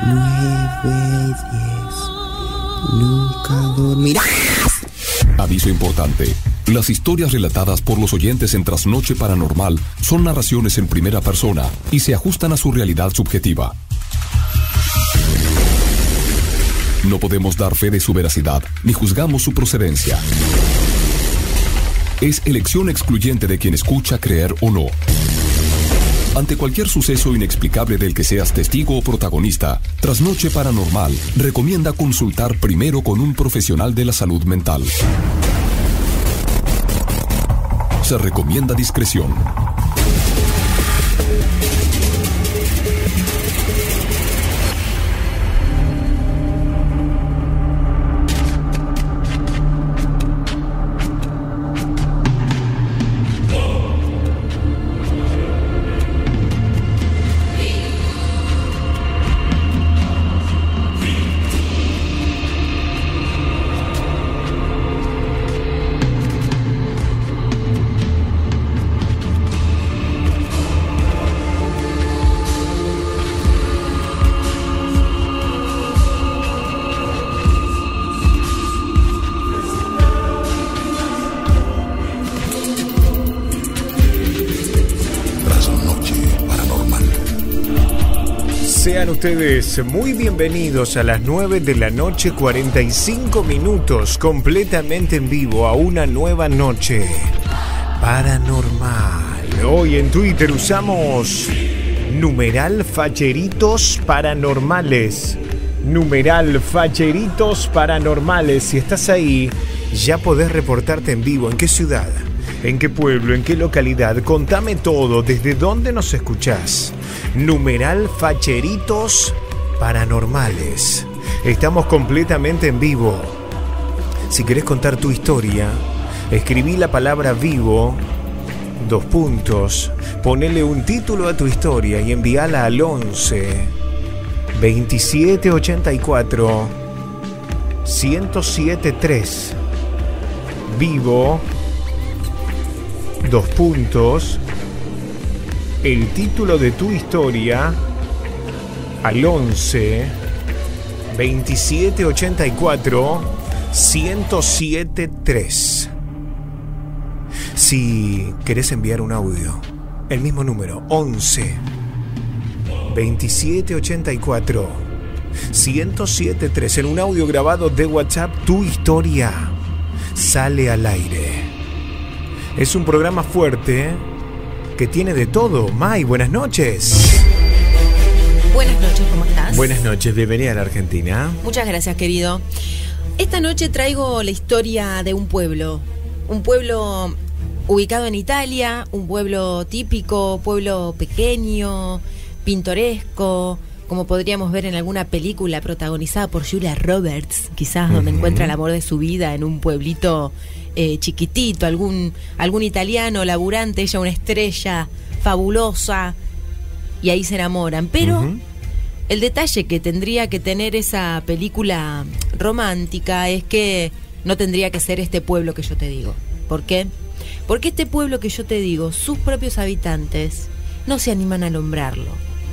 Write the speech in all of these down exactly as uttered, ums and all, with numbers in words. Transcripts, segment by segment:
nueve, diez. Nunca dormirás. Aviso importante. Las historias relatadas por los oyentes en Trasnoche Paranormal son narraciones en primera persona y se ajustan a su realidad subjetiva. No podemos dar fe de su veracidad ni juzgamos su procedencia. Es elección excluyente de quien escucha creer o no. Ante cualquier suceso inexplicable del que seas testigo o protagonista, Trasnoche Paranormal recomienda consultar primero con un profesional de la salud mental. Se recomienda discreción. Sean ustedes muy bienvenidos a las nueve de la noche, cuarenta y cinco minutos, completamente en vivo a una nueva noche paranormal. Hoy en Twitter usamos numeral facheritos paranormales. Numeral facheritos paranormales. Si estás ahí, ya podés reportarte en vivo. ¿En qué ciudad? ¿En qué pueblo? ¿En qué localidad? Contame todo. ¿Desde dónde nos escuchás? Numeral facheritos paranormales. Estamos completamente en vivo. Si querés contar tu historia, escribí la palabra vivo, dos puntos, ponele un título a tu historia y envíala al once veintisiete ochenta y cuatro ciento siete tres. Vivo, dos puntos, el título de tu historia al once veintisiete ochenta y cuatro ciento siete tres. Si querés enviar un audio, el mismo número, once veintisiete ochenta y cuatro ciento siete tres, en un audio grabado de WhatsApp, tu historia sale al aire. Es un programa fuerte que tiene de todo. May, buenas noches. Buenas noches, ¿cómo estás? Buenas noches, bienvenida a la Argentina. Muchas gracias, querido. Esta noche traigo la historia de un pueblo. Un pueblo ubicado en Italia, un pueblo típico, pueblo pequeño, pintoresco, como podríamos ver en alguna película protagonizada por Julia Roberts, quizás, uh-huh. donde encuentra el amor de su vida en un pueblito Eh, chiquitito, algún, algún italiano laburante, ella una estrella fabulosa, y ahí se enamoran. Pero uh-huh. el detalle que tendría que tener esa película romántica es que no tendría que ser este pueblo que yo te digo. ¿Por qué? Porque este pueblo que yo te digo, sus propios habitantes no se animan a nombrarlo.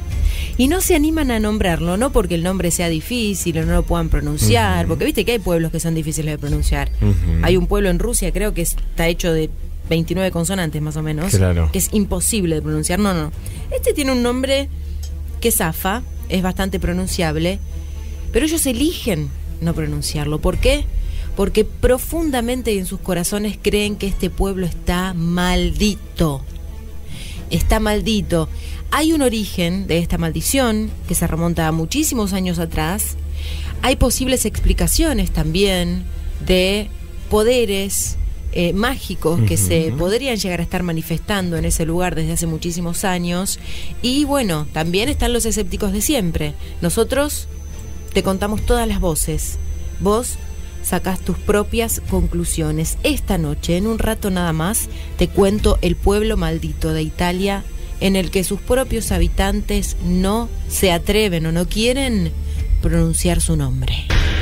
Y no se animan a nombrarlo, no porque el nombre sea difícil o no lo puedan pronunciar, uh-huh. porque viste que hay pueblos que son difíciles de pronunciar. Uh-huh. Hay un pueblo en Rusia, creo que está hecho de veintinueve consonantes más o menos, claro. que es imposible de pronunciar. No, no. Este tiene un nombre que zafa, es bastante pronunciable, pero ellos eligen no pronunciarlo. ¿Por qué? Porque profundamente en sus corazones creen que este pueblo está maldito. Está maldito. Hay un origen de esta maldición que se remonta a muchísimos años atrás. Hay posibles explicaciones también de poderes eh, mágicos uh-huh. que se podrían llegar a estar manifestando en ese lugar desde hace muchísimos años. Y bueno, también están los escépticos de siempre. Nosotros te contamos todas las voces. Vos sacás tus propias conclusiones. Esta noche, en un rato nada más, te cuento el pueblo maldito de Italia, en el que sus propios habitantes no se atreven o no quieren pronunciar su nombre.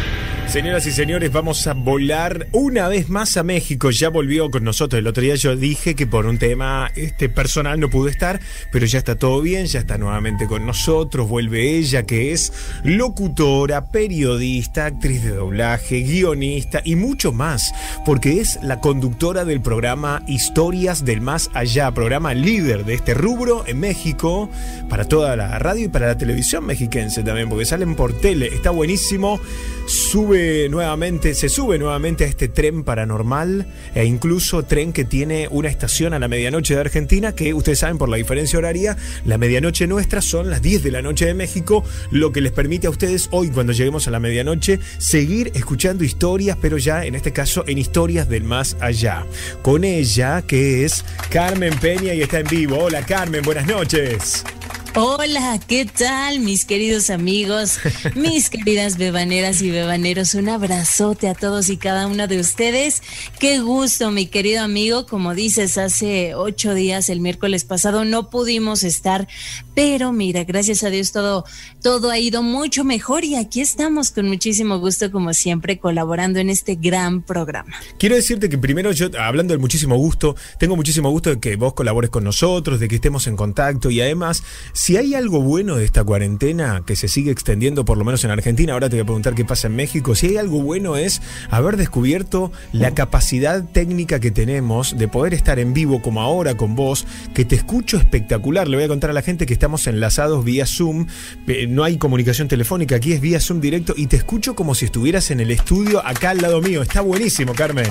Señoras y señores, vamos a volar una vez más a México. Ya volvió con nosotros. El otro día yo dije que por un tema este personal no pudo estar, pero ya está todo bien, ya está nuevamente con nosotros. Vuelve ella, que es locutora, periodista, actriz de doblaje, guionista y mucho más, porque es la conductora del programa Historias del Más Allá, programa líder de este rubro en México, para toda la radio y para la televisión mexiquense también, porque salen por tele. Está buenísimo. Sube nuevamente, se sube nuevamente a este tren paranormal, e incluso tren que tiene una estación a la medianoche de Argentina, que ustedes saben por la diferencia horaria, la medianoche nuestra son las diez de la noche de México, lo que les permite a ustedes hoy, cuando lleguemos a la medianoche, seguir escuchando historias, pero ya en este caso en Historias del Más Allá. Con ella, que es Carmen Peña y está en vivo. Hola Carmen, buenas noches. Hola, ¿qué tal mis queridos amigos, mis queridas bebaneras y bebaneros? Un abrazote a todos y cada uno de ustedes. Qué gusto, mi querido amigo. Como dices, hace ocho días, el miércoles pasado, no pudimos estar, pero mira, gracias a Dios todo, todo ha ido mucho mejor y aquí estamos con muchísimo gusto, como siempre, colaborando en este gran programa. Quiero decirte que primero yo, hablando del muchísimo gusto, tengo muchísimo gusto de que vos colabores con nosotros, de que estemos en contacto y además, si hay algo bueno de esta cuarentena que se sigue extendiendo, por lo menos en Argentina, ahora te voy a preguntar qué pasa en México, si hay algo bueno es haber descubierto la capacidad técnica que tenemos de poder estar en vivo como ahora con vos, que te escucho espectacular. Le voy a contar a la gente que estamos enlazados vía Zoom, no hay comunicación telefónica, aquí es vía Zoom directo y te escucho como si estuvieras en el estudio acá al lado mío. Está buenísimo, Carmen.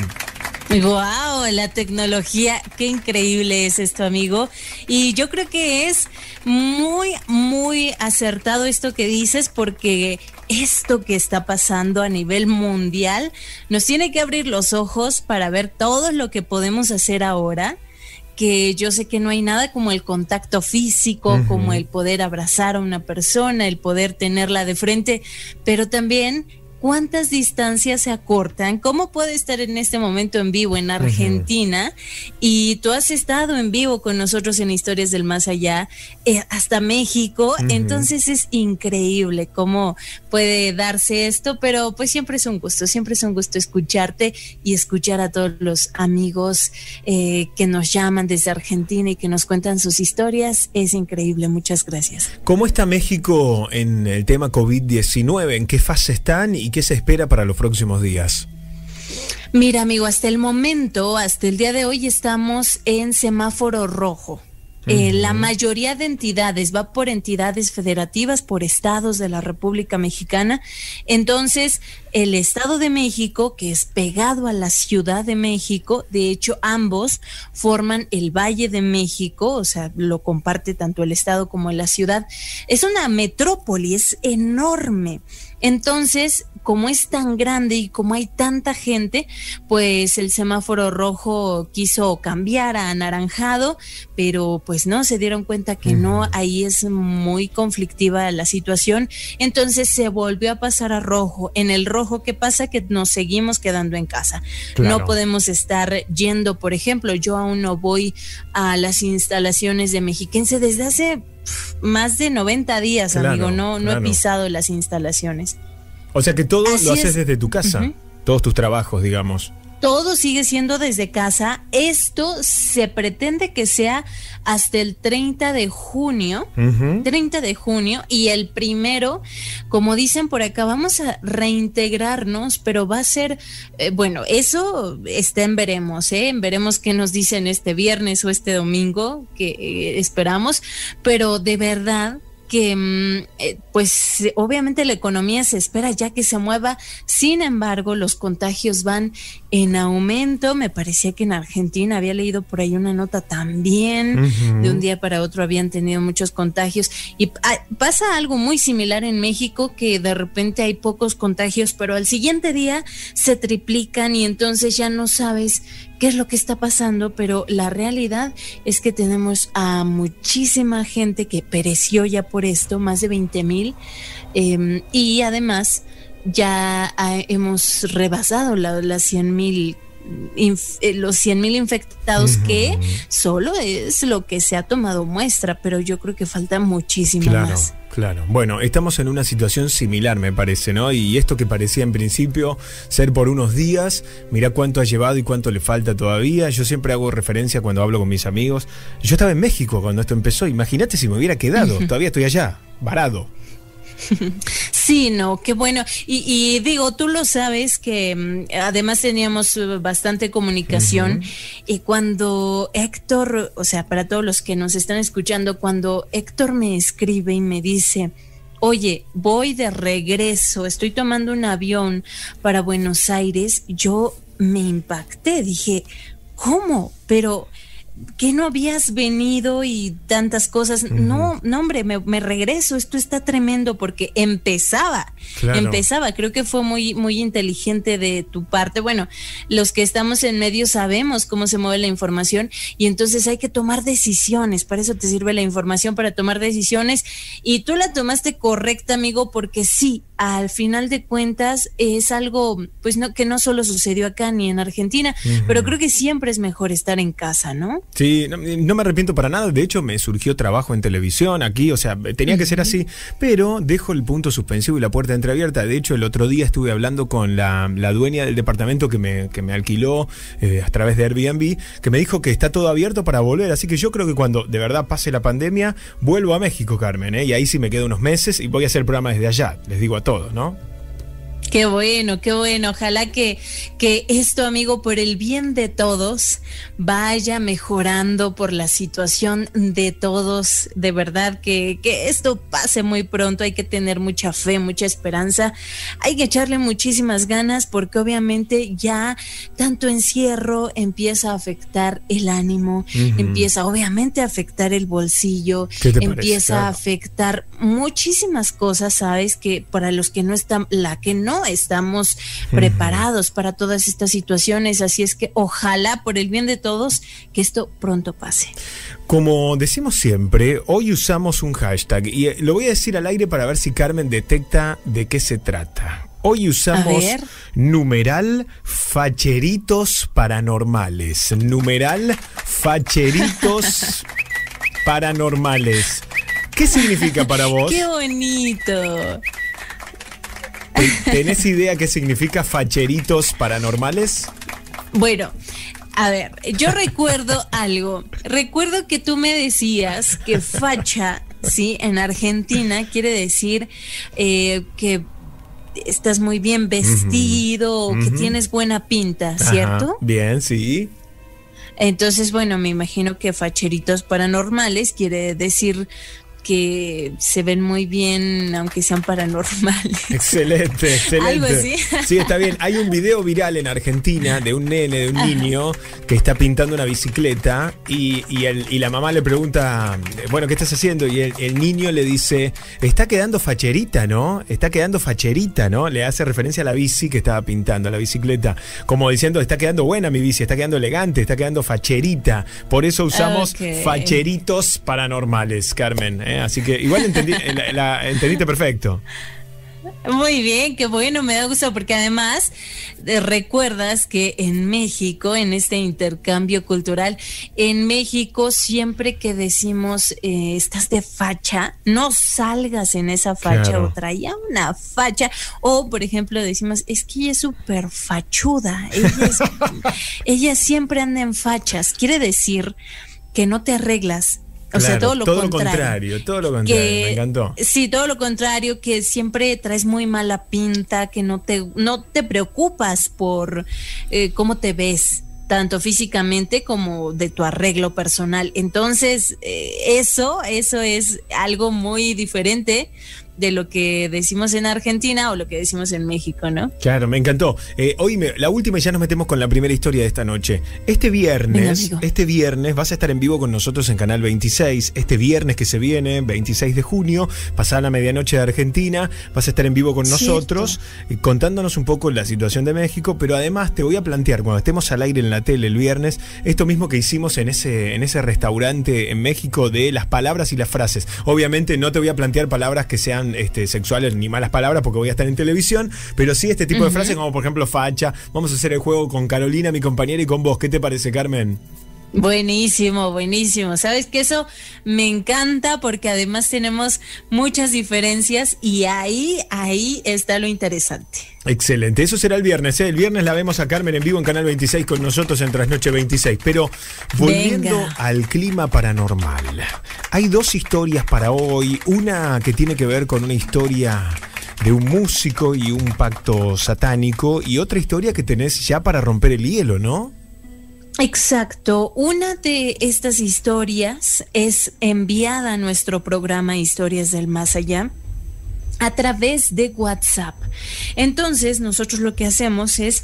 Wow, la tecnología, qué increíble es esto, amigo. Y yo creo que es muy, muy acertado esto que dices, porque esto que está pasando a nivel mundial nos tiene que abrir los ojos para ver todo lo que podemos hacer ahora, que yo sé que no hay nada como el contacto físico, uh-huh. como el poder abrazar a una persona, el poder tenerla de frente, pero también ¿cuántas distancias se acortan? ¿Cómo puede estar en este momento en vivo en Argentina? Uh-huh. Y tú has estado en vivo con nosotros en Historias del Más Allá, eh, hasta México. Uh-huh. Entonces es increíble cómo puede darse esto, pero pues siempre es un gusto, siempre es un gusto escucharte y escuchar a todos los amigos eh, que nos llaman desde Argentina y que nos cuentan sus historias. Es increíble, muchas gracias. ¿Cómo está México en el tema COVID diecinueve? ¿En qué fase están y qué se espera para los próximos días? Mira, amigo, hasta el momento, hasta el día de hoy estamos en semáforo rojo. Uh-huh. Eh, la mayoría de entidades va por entidades federativas, por estados de la República Mexicana. Entonces, el Estado de México, que es pegado a la Ciudad de México, de hecho, ambos forman el Valle de México, o sea, lo comparte tanto el Estado como la ciudad. Es una metrópoli, es enorme. Entonces, como es tan grande y como hay tanta gente, pues el semáforo rojo quiso cambiar a anaranjado, pero pues no, se dieron cuenta que uh-huh. no, ahí es muy conflictiva la situación, entonces se volvió a pasar a rojo. En el rojo, ¿qué pasa? Que nos seguimos quedando en casa. Claro. No podemos estar yendo, por ejemplo, yo aún no voy a las instalaciones de Mexiquense desde hace más de noventa días, claro, amigo, no, no claro. he pisado las instalaciones. O sea que todo Así lo haces es. desde tu casa, uh-huh. todos tus trabajos, digamos. Todo sigue siendo desde casa. Esto se pretende que sea hasta el treinta de junio, uh-huh. treinta de junio, y el primero, como dicen por acá, vamos a reintegrarnos, pero va a ser, eh, bueno, eso está en veremos, ¿eh? En veremos qué nos dicen este viernes o este domingo, que eh, esperamos, pero de verdad que eh, pues obviamente la economía se espera ya que se mueva. Sin embargo, los contagios van en aumento. Me parecía que en Argentina, había leído por ahí una nota también, uh-huh. de un día para otro habían tenido muchos contagios, y ah, pasa algo muy similar en México, que de repente hay pocos contagios, pero al siguiente día se triplican y entonces ya no sabes qué es lo que está pasando, pero la realidad es que tenemos a muchísima gente que pereció ya por esto, más de veinte mil, eh, y además ya ha, hemos rebasado la, las cien mil inf- eh, los cien mil infectados, Uh-huh. que solo es lo que se ha tomado muestra, pero yo creo que falta muchísimo Claro, más. claro. Bueno, estamos en una situación similar, me parece, ¿no? Y esto que parecía en principio ser por unos días, mirá cuánto ha llevado y cuánto le falta todavía. Yo siempre hago referencia cuando hablo con mis amigos. Yo estaba en México cuando esto empezó. Imagínate si me hubiera quedado. Todavía estoy allá, varado. Sí, no, qué bueno. Y, y digo, tú lo sabes que mm, además teníamos uh, bastante comunicación. Uh-huh. Y cuando Héctor, o sea, para todos los que nos están escuchando, cuando Héctor me escribe y me dice: oye, voy de regreso, estoy tomando un avión para Buenos Aires, yo me impacté, dije, ¿cómo? Pero ¿qué no habías venido y tantas cosas? Uh-huh. No, no, hombre, me, me regreso, esto está tremendo, porque empezaba, claro. empezaba, creo que fue muy, muy inteligente de tu parte. Bueno, los que estamos en medio sabemos cómo se mueve la información, y entonces hay que tomar decisiones, para eso te sirve la información, para tomar decisiones, y tú la tomaste correcta, amigo, porque sí, al final de cuentas es algo, pues no, que no solo sucedió acá ni en Argentina, uh-huh. pero creo que siempre es mejor estar en casa, ¿no? Sí, no, no me arrepiento para nada. De hecho, me surgió trabajo en televisión aquí, o sea, tenía que ser así, pero dejo el punto suspensivo y la puerta entreabierta. De hecho, el otro día estuve hablando con la, la dueña del departamento que me, que me alquiló eh, a través de Airbnb, que me dijo que está todo abierto para volver, así que yo creo que cuando de verdad pase la pandemia, vuelvo a México, Carmen, ¿eh? Y ahí sí me quedo unos meses y voy a hacer el programa desde allá, les digo a todos, ¿no? Qué bueno, qué bueno. Ojalá que, que esto, amigo, por el bien de todos, vaya mejorando por la situación de todos. De verdad que, que esto pase muy pronto. Hay que tener mucha fe, mucha esperanza. Hay que echarle muchísimas ganas, porque obviamente ya tanto encierro empieza a afectar el ánimo, uh-huh. empieza obviamente a afectar el bolsillo, empieza parece? a afectar muchísimas cosas, ¿sabes? Que para los que no están, la que no estamos preparados para todas estas situaciones, así es que ojalá, por el bien de todos, que esto pronto pase. Como decimos siempre, hoy usamos un hashtag y lo voy a decir al aire para ver si Carmen detecta de qué se trata. Hoy usamos numeral facheritos paranormales. Numeral facheritos paranormales. ¿Qué significa para vos? ¡Qué bonito! ¿Tenés idea qué significa facheritos paranormales? Bueno, a ver, yo recuerdo algo. Recuerdo que tú me decías que facha, sí, en Argentina quiere decir eh, que estás muy bien vestido, uh-huh. o que uh-huh. tienes buena pinta, ¿cierto? Ajá, bien, sí. Entonces, bueno, me imagino que facheritos paranormales quiere decir que se ven muy bien, aunque sean paranormales. Excelente, excelente. Algo así. Sí, está bien. Hay un video viral en Argentina de un nene, de un niño, que está pintando una bicicleta y, y, el, y la mamá le pregunta, bueno, ¿qué estás haciendo? Y el, el niño le dice, está quedando facherita, ¿no? Está quedando facherita, ¿no? Le hace referencia a la bici que estaba pintando, a la bicicleta. Como diciendo, está quedando buena mi bici, está quedando elegante, está quedando facherita. Por eso usamos okay. facheritos paranormales, Carmen, ¿eh? Así que igual entendí, la, la, entendiste perfecto. Muy bien, qué bueno, me da gusto, porque además eh, recuerdas que en México, en este intercambio cultural, en México siempre que decimos eh, estás de facha, no salgas en esa facha, claro. o traía una facha, o por ejemplo decimos, es que ella es súper fachuda, ella, es, ella siempre anda en fachas, quiere decir que no te arreglas. O claro, sea, todo lo todo contrario. Lo contrario. Todo lo contrario, que, me encantó. Sí, todo lo contrario, que siempre traes muy mala pinta, que no te, no te preocupas por eh, cómo te ves, tanto físicamente como de tu arreglo personal. Entonces, eh, eso, eso es algo muy diferente de lo que decimos en Argentina o lo que decimos en México, ¿no? Claro, me encantó. Eh, hoy me, la última y ya nos metemos con la primera historia de esta noche. Este viernes, Venga, este viernes vas a estar en vivo con nosotros en Canal veintiséis. Este viernes que se viene, veintiséis de junio, pasada la medianoche de Argentina, vas a estar en vivo con nosotros, eh, contándonos un poco la situación de México, pero además te voy a plantear, cuando estemos al aire en la tele el viernes, esto mismo que hicimos en ese, en ese restaurante en México de las palabras y las frases. Obviamente no te voy a plantear palabras que sean sean este, sexuales ni malas palabras porque voy a estar en televisión, pero sí este tipo uh-huh. de frases como por ejemplo facha. Vamos a hacer el juego con Carolina, mi compañera, y con vos. ¿Qué te parece, Carmen? Buenísimo, buenísimo. Sabes que eso me encanta porque además tenemos muchas diferencias y ahí, ahí está lo interesante. Excelente, eso será el viernes, ¿eh? El viernes la vemos a Carmen en vivo en Canal veintiséis con nosotros en Trasnoche veintiséis. Pero volviendo Venga. al clima paranormal, hay dos historias para hoy. Una que tiene que ver con una historia de un músico y un pacto satánico, y otra historia que tenés ya para romper el hielo, ¿no? Exacto. Una de estas historias es enviada a nuestro programa Historias del Más Allá a través de WhatsApp. Entonces, nosotros lo que hacemos es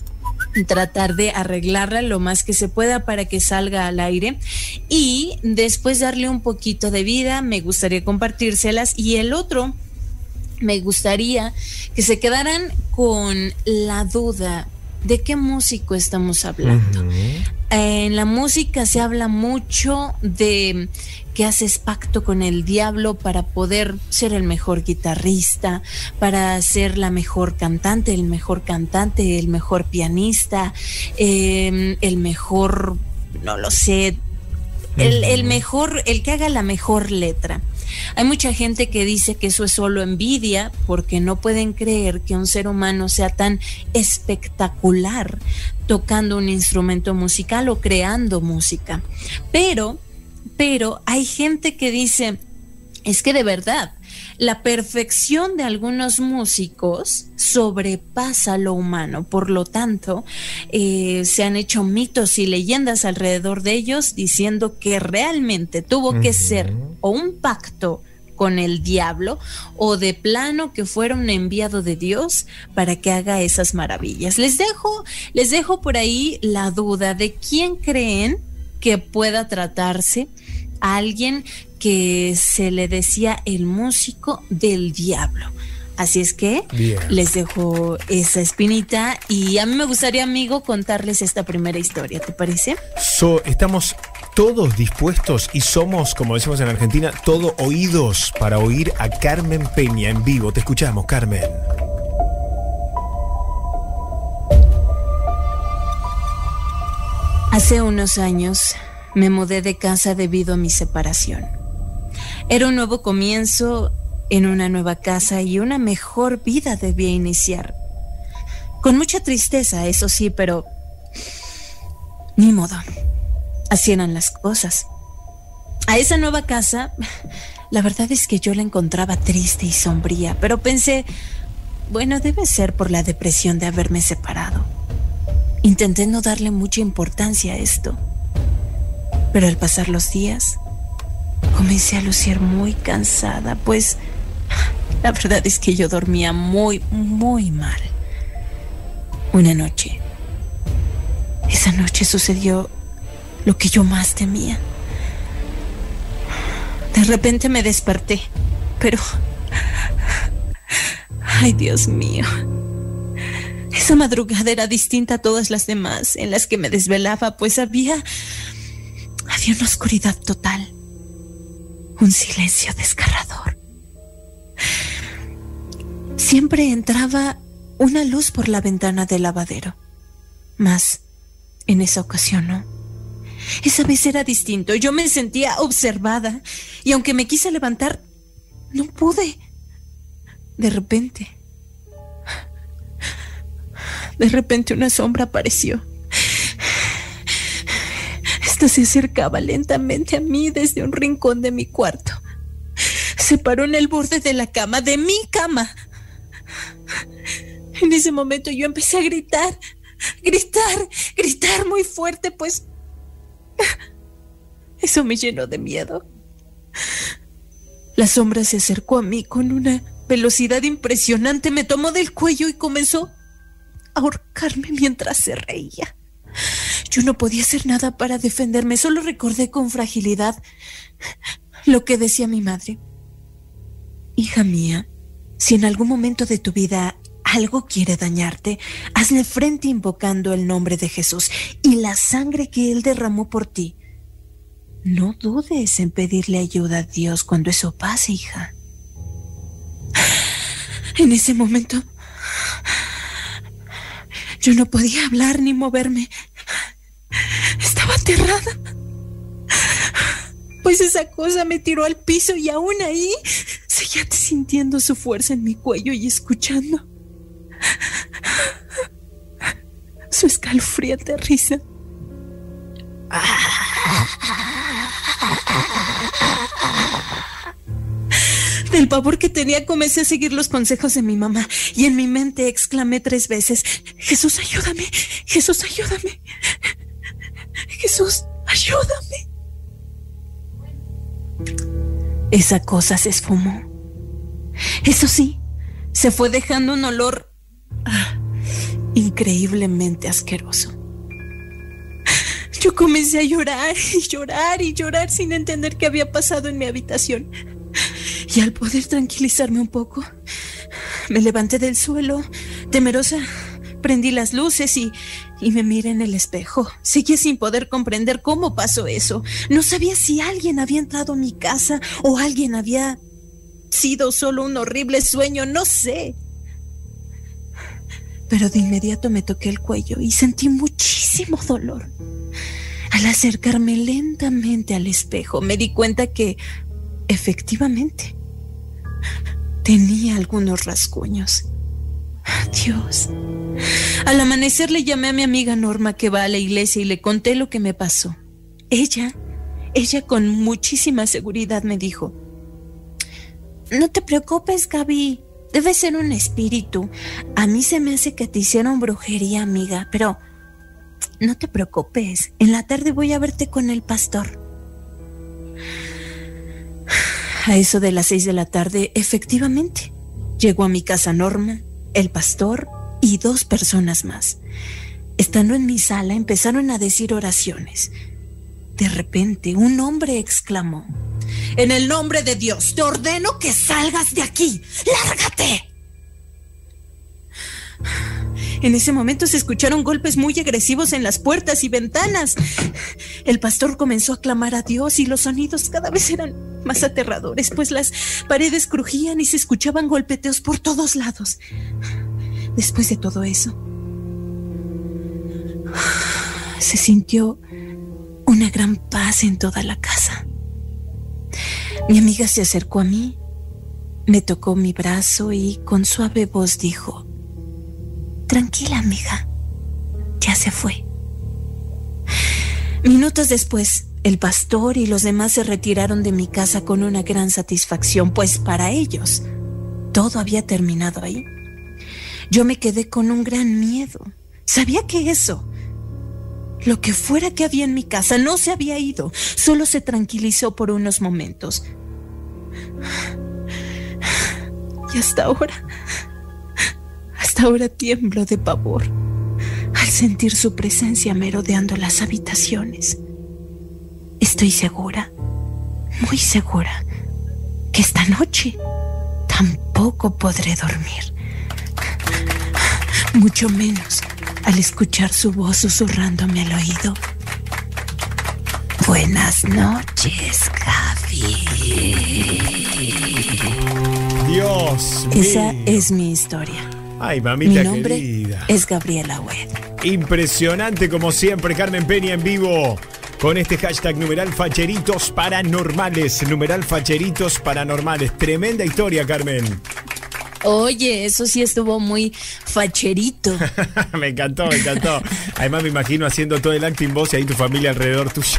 tratar de arreglarla lo más que se pueda para que salga al aire y después darle un poquito de vida. Me gustaría compartírselas, y el otro, me gustaría que se quedaran con la duda de qué músico estamos hablando. Uh-huh. En la música se habla mucho de que haces pacto con el diablo para poder ser el mejor guitarrista, para ser la mejor cantante, el mejor cantante, el mejor pianista, eh, el mejor, no lo sé, el, el mejor, el que haga la mejor letra. Hay mucha gente que dice que eso es solo envidia porque no pueden creer que un ser humano sea tan espectacular tocando un instrumento musical o creando música. Pero, pero hay gente que dice, es que de verdad, la perfección de algunos músicos sobrepasa lo humano. Por lo tanto, eh, se han hecho mitos y leyendas alrededor de ellos diciendo que realmente tuvo uh-huh. que ser o un pacto con el diablo o de plano que fuera un enviado de Dios para que haga esas maravillas. Les dejo, les dejo por ahí la duda de quién creen que pueda tratarse a alguien que se le decía el músico del diablo. Así es que Bien. les dejo esa espinita y a mí me gustaría, amigo, contarles esta primera historia, ¿te parece? So, estamos todos dispuestos y somos, como decimos en Argentina, todo oídos para oír a Carmen Peña en vivo. Te escuchamos, Carmen. Hace unos años me mudé de casa debido a mi separación. Era un nuevo comienzo en una nueva casa y una mejor vida debía iniciar. Con mucha tristeza, eso sí, pero ni modo. Así eran las cosas. A esa nueva casa, la verdad es que yo la encontraba triste y sombría, pero pensé, bueno, debe ser por la depresión de haberme separado. Intenté no darle mucha importancia a esto, pero al pasar los días, comencé a lucir muy cansada, pues la verdad es que yo dormía muy, muy mal. Una noche, esa noche sucedió lo que yo más temía. De repente me desperté, pero... ¡ay, Dios mío! Esa madrugada era distinta a todas las demás en las que me desvelaba, pues había... había una oscuridad total. Un silencio desgarrador. Siempre entraba una luz por la ventana del lavadero. Mas, en esa ocasión no. Esa vez era distinto. Yo me sentía observada y aunque me quise levantar, no pude. De repente, de repente una sombra apareció. Esta se acercaba lentamente a mí desde un rincón de mi cuarto. Se paró en el borde de la cama, de mi cama. En ese momento yo empecé a gritar, gritar, gritar muy fuerte, pues eso me llenó de miedo. La sombra se acercó a mí con una velocidad impresionante, me tomó del cuello y comenzó a ahorcarme mientras se reía. Yo no podía hacer nada para defenderme, solo recordé con fragilidad lo que decía mi madre. Hija mía, si en algún momento de tu vida algo quiere dañarte, hazle frente invocando el nombre de Jesús y la sangre que Él derramó por ti. No dudes en pedirle ayuda a Dios cuando eso pase, hija. En ese momento, yo no podía hablar ni moverme. Estaba aterrada. Pues esa cosa me tiró al piso y aún ahí seguía sintiendo su fuerza en mi cuello y escuchando su escalofriante risa. Del pavor que tenía comencé a seguir los consejos de mi mamá y en mi mente exclamé tres veces: Jesús, ayúdame, Jesús, ayúdame, Jesús, ayúdame. Esa cosa se esfumó. Eso sí, se fue dejando un olor ah, increíblemente asqueroso. Yo comencé a llorar y llorar y llorar sin entender qué había pasado en mi habitación. Y al poder tranquilizarme un poco, me levanté del suelo, temerosa, prendí las luces y, y me miré en el espejo. Seguía sin poder comprender cómo pasó eso. No sabía si alguien había entrado a mi casa o alguien había sido solo un horrible sueño, no sé. Pero de inmediato me toqué el cuello y sentí muchísimo dolor. Al acercarme lentamente al espejo, me di cuenta que, efectivamente, tenía algunos rasguños. Dios. Al amanecer le llamé a mi amiga Norma, que va a la iglesia, y le conté lo que me pasó. Ella, ella con muchísima seguridad me dijo: no te preocupes, Gaby, debe ser un espíritu. A mí se me hace que te hicieron brujería, amiga, pero no te preocupes, en la tarde voy a verte con el pastor. A eso de las seis de la tarde, efectivamente, llegó a mi casa Norma, el pastor y dos personas más. Estando en mi sala, empezaron a decir oraciones. De repente, un hombre exclamó: en el nombre de Dios, te ordeno que salgas de aquí. ¡Lárgate! En ese momento se escucharon golpes muy agresivos en las puertas y ventanas. El pastor comenzó a clamar a Dios y los sonidos cada vez eran más aterradores, pues las paredes crujían y se escuchaban golpeteos por todos lados. Después de todo eso, se sintió una gran paz en toda la casa. Mi amiga se acercó a mí, me tocó mi brazo y con suave voz dijo: tranquila, amiga, ya se fue. Minutos después, el pastor y los demás se retiraron de mi casa con una gran satisfacción, pues para ellos todo había terminado ahí. Yo me quedé con un gran miedo. Sabía que eso, lo que fuera que había en mi casa, no se había ido, solo se tranquilizó por unos momentos. Y hasta ahora, hasta ahora tiemblo de pavor al sentir su presencia merodeando las habitaciones. Estoy segura, muy segura, que esta noche tampoco podré dormir. Mucho menos al escuchar su voz susurrándome al oído: buenas noches, Gaby. Dios mío. Esa es mi historia. Ay, mamita mi nombre querida. Es Gabriela Wed. Impresionante como siempre, Carmen Peña en vivo con este hashtag numeral facheritos paranormales. Numeral facheritos paranormales. Tremenda historia, Carmen. Oye, eso sí estuvo muy facherito. Me encantó, me encantó. Además me imagino haciendo todo el acting voz y ahí tu familia alrededor tuyo.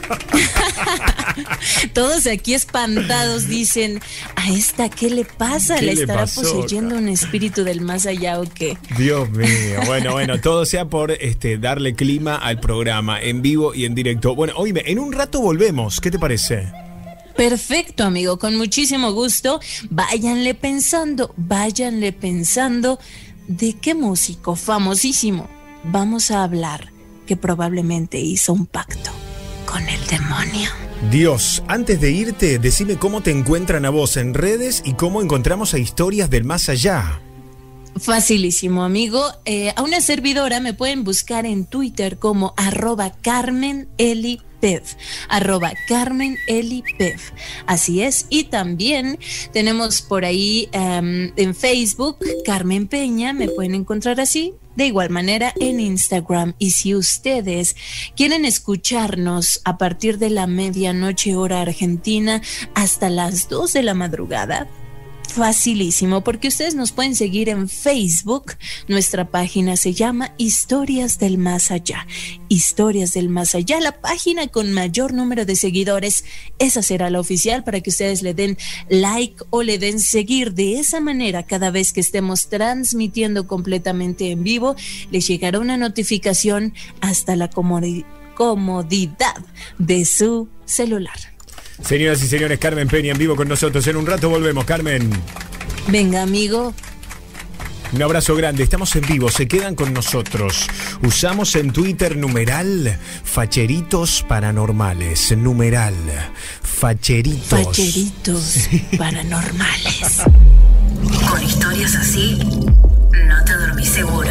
Todos aquí espantados dicen: ¿a esta qué le pasa? ¿Qué ¿Le le estará pasó, poseyendo un espíritu del más allá o qué? Dios mío. Bueno, bueno, todo sea por este darle clima al programa en vivo y en directo. Bueno, oíme, en un rato volvemos. ¿Qué te parece? Perfecto, amigo, con muchísimo gusto. Váyanle pensando, váyanle pensando de qué músico famosísimo vamos a hablar que probablemente hizo un pacto con el demonio. Dios, antes de irte, decime cómo te encuentran a vos en redes y cómo encontramos a Historias del Más Allá. Facilísimo, amigo. Eh, a una servidora me pueden buscar en Twitter como arroba Carmen Eli Pev, arroba Carmen Eli Pev. Así es. Y también tenemos por ahí um, en Facebook, Carmen Peña, me pueden encontrar así. De igual manera en Instagram. Y si ustedes quieren escucharnos a partir de la medianoche hora argentina hasta las dos de la madrugada, facilísimo, porque ustedes nos pueden seguir en Facebook. Nuestra página se llama Historias del Más Allá. Historias del Más Allá, la página con mayor número de seguidores. Esa será la oficial para que ustedes le den like o le den seguir. De esa manera, cada vez que estemos transmitiendo completamente en vivo, les llegará una notificación hasta la comodi- comodidad de su celular. Señoras y señores, Carmen Peña en vivo con nosotros. En un rato volvemos, Carmen. Venga, amigo. Un abrazo grande, estamos en vivo, se quedan con nosotros. Usamos en Twitter numeral Facheritos Paranormales. Numeral Facheritos. Facheritos Paranormales. Con historias así, no te dormís seguro.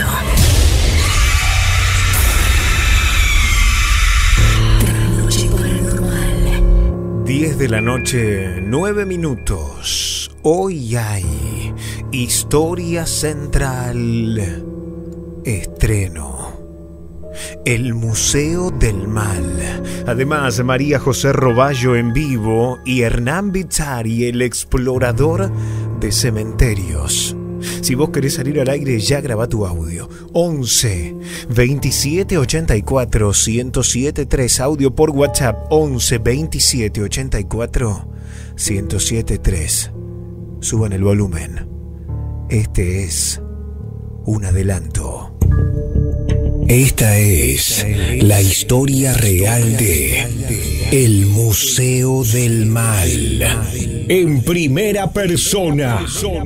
diez de la noche, nueve minutos. Hoy hay Historia Central. Estreno. El Museo del Mal. Además, María José Roballo en vivo y Hernán Bizzari, el explorador de cementerios. Si vos querés salir al aire, ya graba tu audio. once veintisiete ochenta y cuatro ciento siete tres. Audio por WhatsApp. once veintisiete ochenta y cuatro ciento siete tres. Suban el volumen. Este es un adelanto. Esta es la historia real de El Museo del Mal. En primera persona.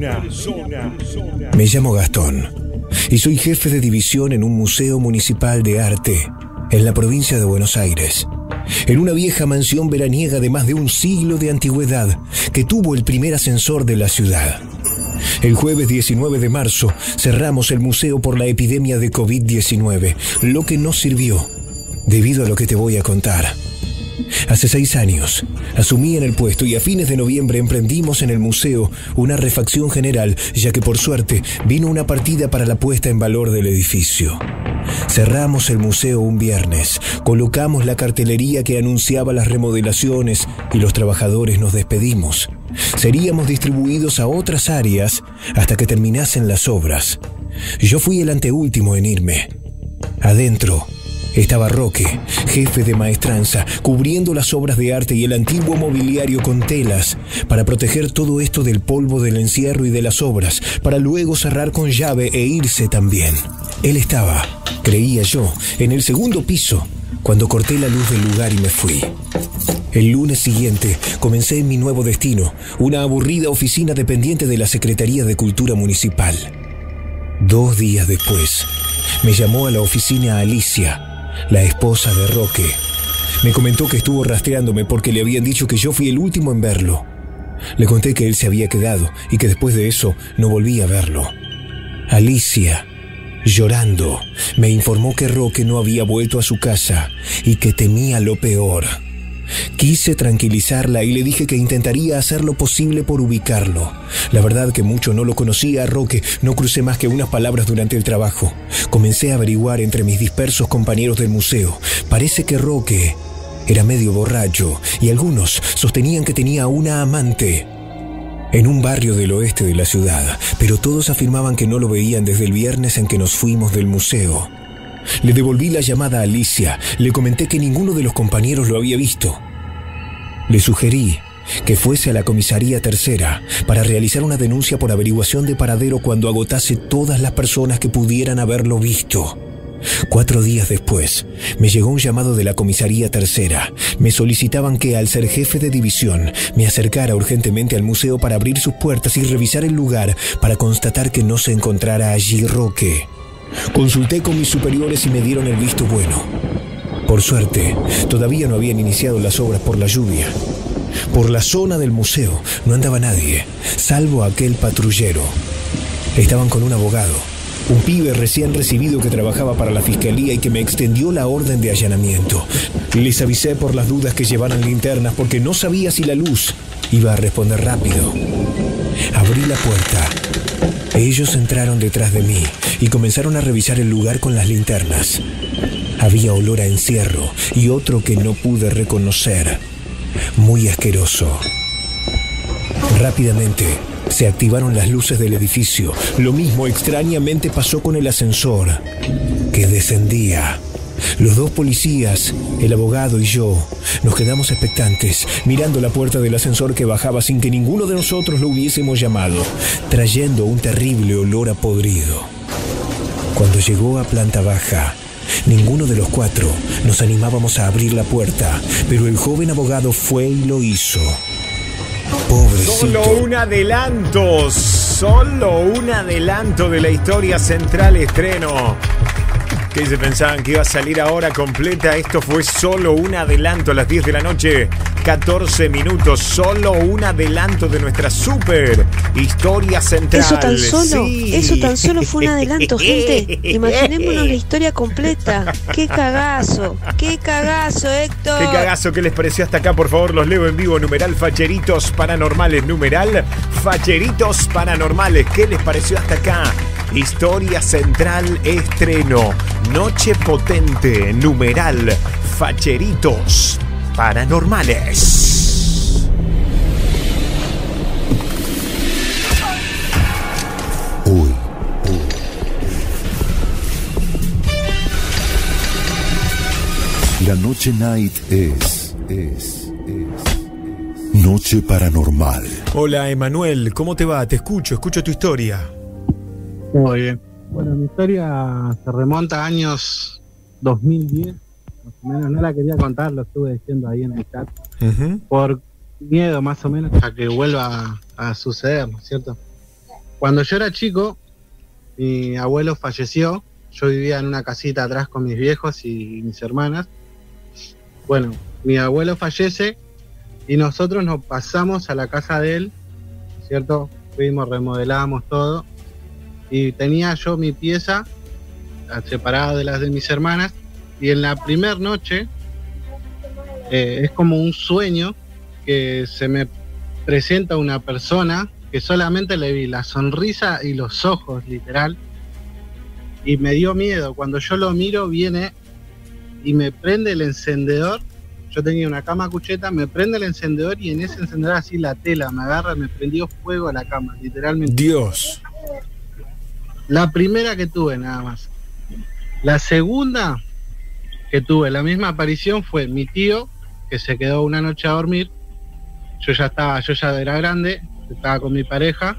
Me llamo Gastón y soy jefe de división en un museo municipal de arte en la provincia de Buenos Aires, en una vieja mansión veraniega de más de un siglo de antigüedad que tuvo el primer ascensor de la ciudad. El jueves diecinueve de marzo cerramos el museo por la epidemia de COVID diecinueve, lo que nos sirvió, debido a lo que te voy a contar. Hace seis años asumí en el puesto y a fines de noviembre emprendimos en el museo una refacción general, ya que por suerte vino una partida para la puesta en valor del edificio. Cerramos el museo un viernes, colocamos la cartelería que anunciaba las remodelaciones y los trabajadores nos despedimos. Seríamos distribuidos a otras áreas hasta que terminasen las obras. Yo fui el anteúltimo en irme. Adentro estaba Roque, jefe de maestranza, cubriendo las obras de arte y el antiguo mobiliario con telas para proteger todo esto del polvo del encierro y de las obras, para luego cerrar con llave e irse también. Él estaba, creía yo, en el segundo piso cuando corté la luz del lugar y me fui. El lunes siguiente comencé en mi nuevo destino, una aburrida oficina dependiente de la Secretaría de Cultura Municipal. Dos días después, me llamó a la oficina Alicia, la esposa de Roque. Me comentó que estuvo rastreándome porque le habían dicho que yo fui el último en verlo. Le conté que él se había quedado y que después de eso no volví a verlo. Alicia, llorando, me informó que Roque no había vuelto a su casa y que temía lo peor. Quise tranquilizarla y le dije que intentaría hacer lo posible por ubicarlo. La verdad que mucho no lo conocía a Roque, no crucé más que unas palabras durante el trabajo. Comencé a averiguar entre mis dispersos compañeros del museo. Parece que Roque era medio borracho y algunos sostenían que tenía una amante en un barrio del oeste de la ciudad, pero todos afirmaban que no lo veían desde el viernes en que nos fuimos del museo. Le devolví la llamada a Alicia, le comenté que ninguno de los compañeros lo había visto. Le sugerí que fuese a la comisaría tercera para realizar una denuncia por averiguación de paradero cuando agotase todas las personas que pudieran haberlo visto. Cuatro días después, me llegó un llamado de la comisaría tercera. Me solicitaban que, al ser jefe de división, me acercara urgentemente al museo para abrir sus puertas y revisar el lugar para constatar que no se encontrara allí Roque. Consulté con mis superiores y me dieron el visto bueno. Por suerte, todavía no habían iniciado las obras por la lluvia. Por la zona del museo no andaba nadie, salvo aquel patrullero. Estaban con un abogado, Un pibe recién recibido que trabajaba para la fiscalía y que me extendió la orden de allanamiento. Les avisé por las dudas que llevaran linternas porque no sabía si la luz iba a responder rápido. Abrí la puerta. Ellos entraron detrás de mí y comenzaron a revisar el lugar con las linternas. Había olor a encierro y otro que no pude reconocer. Muy asqueroso. Rápidamente se activaron las luces del edificio. Lo mismo extrañamente pasó con el ascensor, que descendía. Los dos policías, el abogado y yo, nos quedamos expectantes, mirando la puerta del ascensor que bajaba sin que ninguno de nosotros lo hubiésemos llamado, trayendo un terrible olor a podrido. Cuando llegó a planta baja, ninguno de los cuatro nos animábamos a abrir la puerta, pero el joven abogado fue y lo hizo. Pobrecito. Solo un adelanto, solo un adelanto de la historia central estreno. ¿Qué se pensaban que iba a salir ahora completa? Esto fue solo un adelanto a las diez de la noche, catorce minutos. Solo un adelanto de nuestra super historia central. Eso tan solo, sí. eso tan solo fue un adelanto, gente. Imaginémonos la historia completa. ¡Qué cagazo! ¡Qué cagazo, Héctor! ¡Qué cagazo! ¿Qué les pareció hasta acá? Por favor, los leo en vivo. Numeral Facheritos Paranormales. Numeral Facheritos Paranormales. ¿Qué les pareció hasta acá? Historia central estreno. Noche potente. Numeral Facheritos Paranormales. Uy, uy. La noche night es, es, es Noche Paranormal. Hola, Emanuel. ¿Cómo te va? Te escucho, escucho tu historia. Muy bien. Bueno, mi historia se remonta a años dos mil diez, más o menos. No la quería contar, lo estuve diciendo ahí en el chat. Uh-huh. Por miedo, más o menos, a que vuelva a, a suceder, ¿no es cierto? Cuando yo era chico, mi abuelo falleció. Yo vivía en una casita atrás con mis viejos y mis hermanas. Bueno, mi abuelo fallece y nosotros nos pasamos a la casa de él, ¿no es cierto? Fuimos, remodelamos todo. Y tenía yo mi pieza separada de las de mis hermanas. Y en la primera noche eh, es como un sueño que se me presenta una persona que solamente le vi la sonrisa y los ojos, literal. Y me dio miedo. Cuando yo lo miro, viene y me prende el encendedor. Yo tenía una cama cucheta, me prende el encendedor y en ese encendedor así la tela me agarra, me prendió fuego a la cama, literalmente. Dios. La primera que tuve, nada más. La segunda que tuve, la misma aparición, fue mi tío, que se quedó una noche a dormir. Yo ya estaba, yo ya era grande, estaba con mi pareja,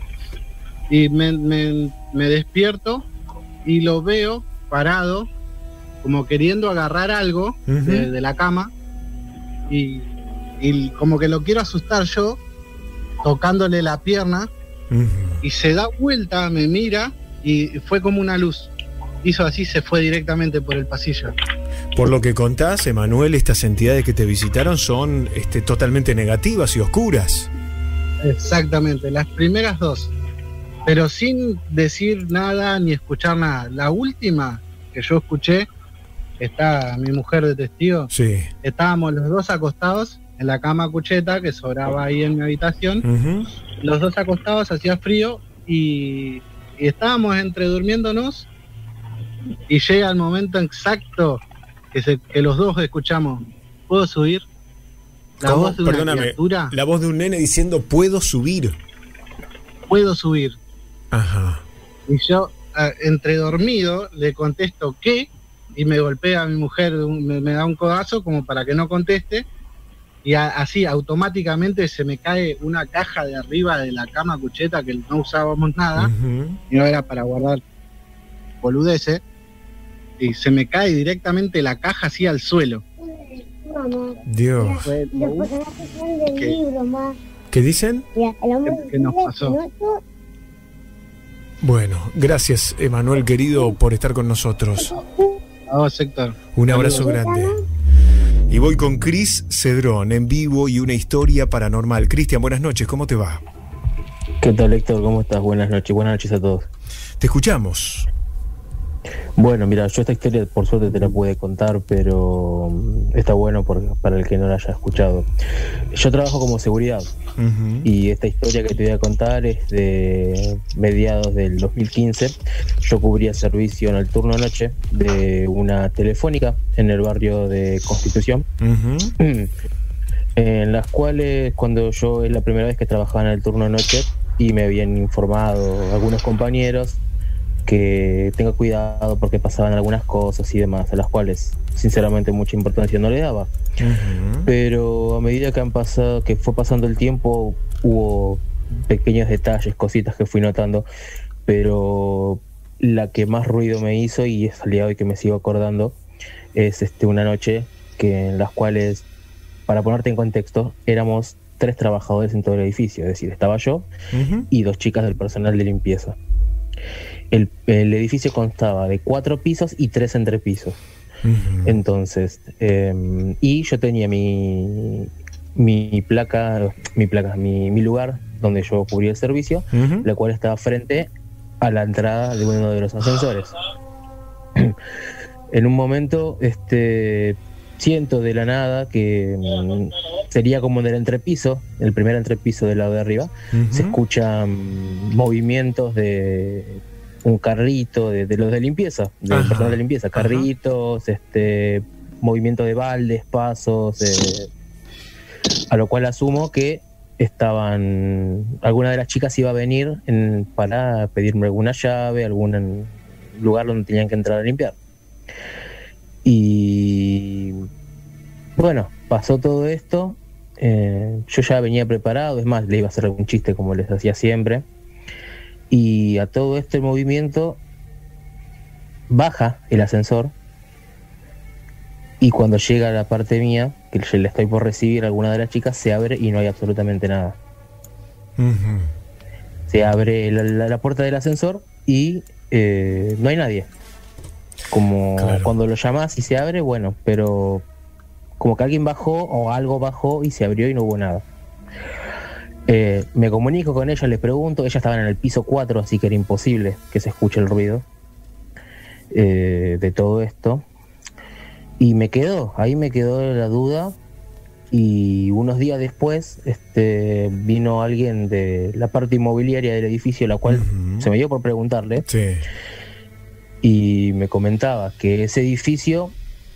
y me, me, me despierto y lo veo parado, como queriendo agarrar algo uh-huh. de, de la cama, y, y como que lo quiero asustar yo, tocándole la pierna. Uh-huh. Y se da vuelta, me mira y fue como una luz. Hizo así, se fue directamente por el pasillo. Por lo que contás, Emanuel, estas entidades que te visitaron son este, totalmente negativas y oscuras. Exactamente, las primeras dos. Pero sin decir nada ni escuchar nada. La última que yo escuché, está mi mujer de testigo. Sí. Estábamos los dos acostados en la cama cucheta que sobraba ahí en mi habitación. Uh-huh. Los dos acostados, hacía frío y, y estábamos entre durmiéndonos y llega el momento exacto que, se, que los dos escuchamos: ¿puedo subir? La ¿Cómo? voz de una Perdóname, criatura. La voz de un nene diciendo ¿puedo subir? ¿Puedo subir? Ajá. Y yo, entre dormido, le contesto ¿qué? Y me golpea a mi mujer, me, me da un codazo como para que no conteste. Y a, así automáticamente se me cae una caja de arriba de la cama cucheta, que no usábamos nada, uh-huh. y no era para guardar boludeces, y se me cae directamente la caja así al suelo. Dios. ¿Qué, ¿Qué dicen? ¿Qué, qué nos pasó? Bueno, gracias, Emanuel, querido, por estar con nosotros. A vos, Héctor. Un abrazo grande. Y voy con Cris Cedrón, en vivo y una historia paranormal. Cristian, buenas noches, ¿cómo te va? ¿Qué tal, Héctor? ¿Cómo estás? Buenas noches, buenas noches a todos. Te escuchamos. Bueno, mira, yo esta historia por suerte te la pude contar, pero está bueno por, para el que no la haya escuchado. Yo trabajo como seguridad, uh-huh. y esta historia que te voy a contar es de mediados del dos mil quince. Yo cubría servicio en el turno noche de una telefónica en el barrio de Constitución, uh-huh. en las cuales cuando yo es la primera vez que trabajaba en el turno noche y me habían informado algunos compañeros que tenga cuidado porque pasaban algunas cosas y demás, a las cuales sinceramente mucha importancia no le daba. Uh-huh. Pero a medida que han pasado, que fue pasando el tiempo, hubo pequeños detalles, cositas que fui notando, pero la que más ruido me hizo, y es al día de hoy que me sigo acordando, es este una noche que en las cuales, para ponerte en contexto, éramos tres trabajadores en todo el edificio, es decir, estaba yo, uh-huh. y dos chicas del personal de limpieza. El, el edificio constaba de cuatro pisos y tres entrepisos. Uh-huh. Entonces, eh, y yo tenía mi mi placa, mi placa, mi, mi lugar donde yo cubría el servicio, uh-huh. la cual estaba frente a la entrada de uno de los ascensores. En un momento, este, siento de la nada que mm, sería como en el entrepiso, el primer entrepiso del lado de arriba, uh-huh. se escuchan movimientos de un carrito de, de los de limpieza, de personal de limpieza, carritos, ajá. este movimiento de baldes, pasos, eh, a lo cual asumo que estaban, alguna de las chicas iba a venir en, para pedirme alguna llave, algún lugar donde tenían que entrar a limpiar. Y bueno, pasó todo esto, eh, yo ya venía preparado, es más, le iba a hacer algún chiste como les hacía siempre. Y a todo este movimiento baja el ascensor, y cuando llega a la parte mía, que yo le estoy por recibir a alguna de las chicas, se abre y no hay absolutamente nada. Uh-huh. Se abre la, la, la puerta del ascensor y eh, no hay nadie. Como claro. cuando lo llamas y se abre, bueno, pero como que alguien bajó o algo bajó y se abrió y no hubo nada. Eh, me comunico con ella, le pregunto, ellas estaban en el piso cuatro, así que era imposible que se escuche el ruido eh, de todo esto, y me quedó, ahí me quedó la duda, y unos días después este, vino alguien de la parte inmobiliaria del edificio, la cual uh-huh. se me dio por preguntarle, sí. y me comentaba que ese edificio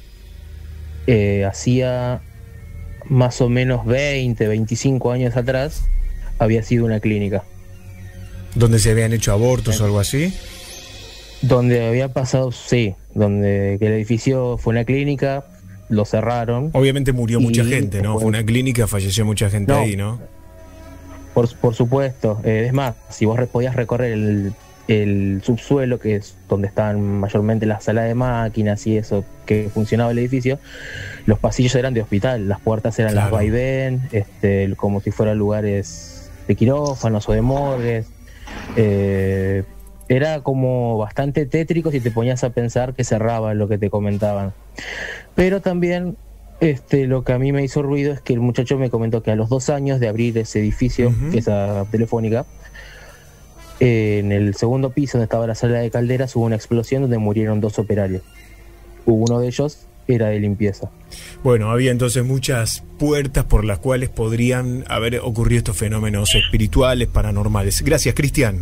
eh, hacía más o menos veinte, veinticinco años atrás había sido una clínica. ¿Donde se habían hecho abortos o algo así? Donde había pasado, sí, donde que el edificio fue una clínica, lo cerraron. Obviamente murió mucha gente, ¿no? Fue una clínica, falleció mucha gente no, ahí, ¿no? Por, por supuesto, eh, es más, si vos podías recorrer el, el subsuelo, que es donde estaban mayormente las salas de máquinas y eso, que funcionaba el edificio, los pasillos eran de hospital, las puertas eran claro. las vaivén, este, como si fueran lugares de quirófanos o de morgues. Eh, era como bastante tétrico si te ponías a pensar que cerraba lo que te comentaban. Pero también este, lo que a mí me hizo ruido es que el muchacho me comentó que a los dos años de abrir ese edificio, uh-huh. esa telefónica, eh, en el segundo piso donde estaba la sala de calderas hubo una explosión donde murieron dos operarios. Uno de ellos era de limpieza. Bueno, había entonces muchas puertas por las cuales podrían haber ocurrido estos fenómenos espirituales, paranormales. Gracias, Cristian.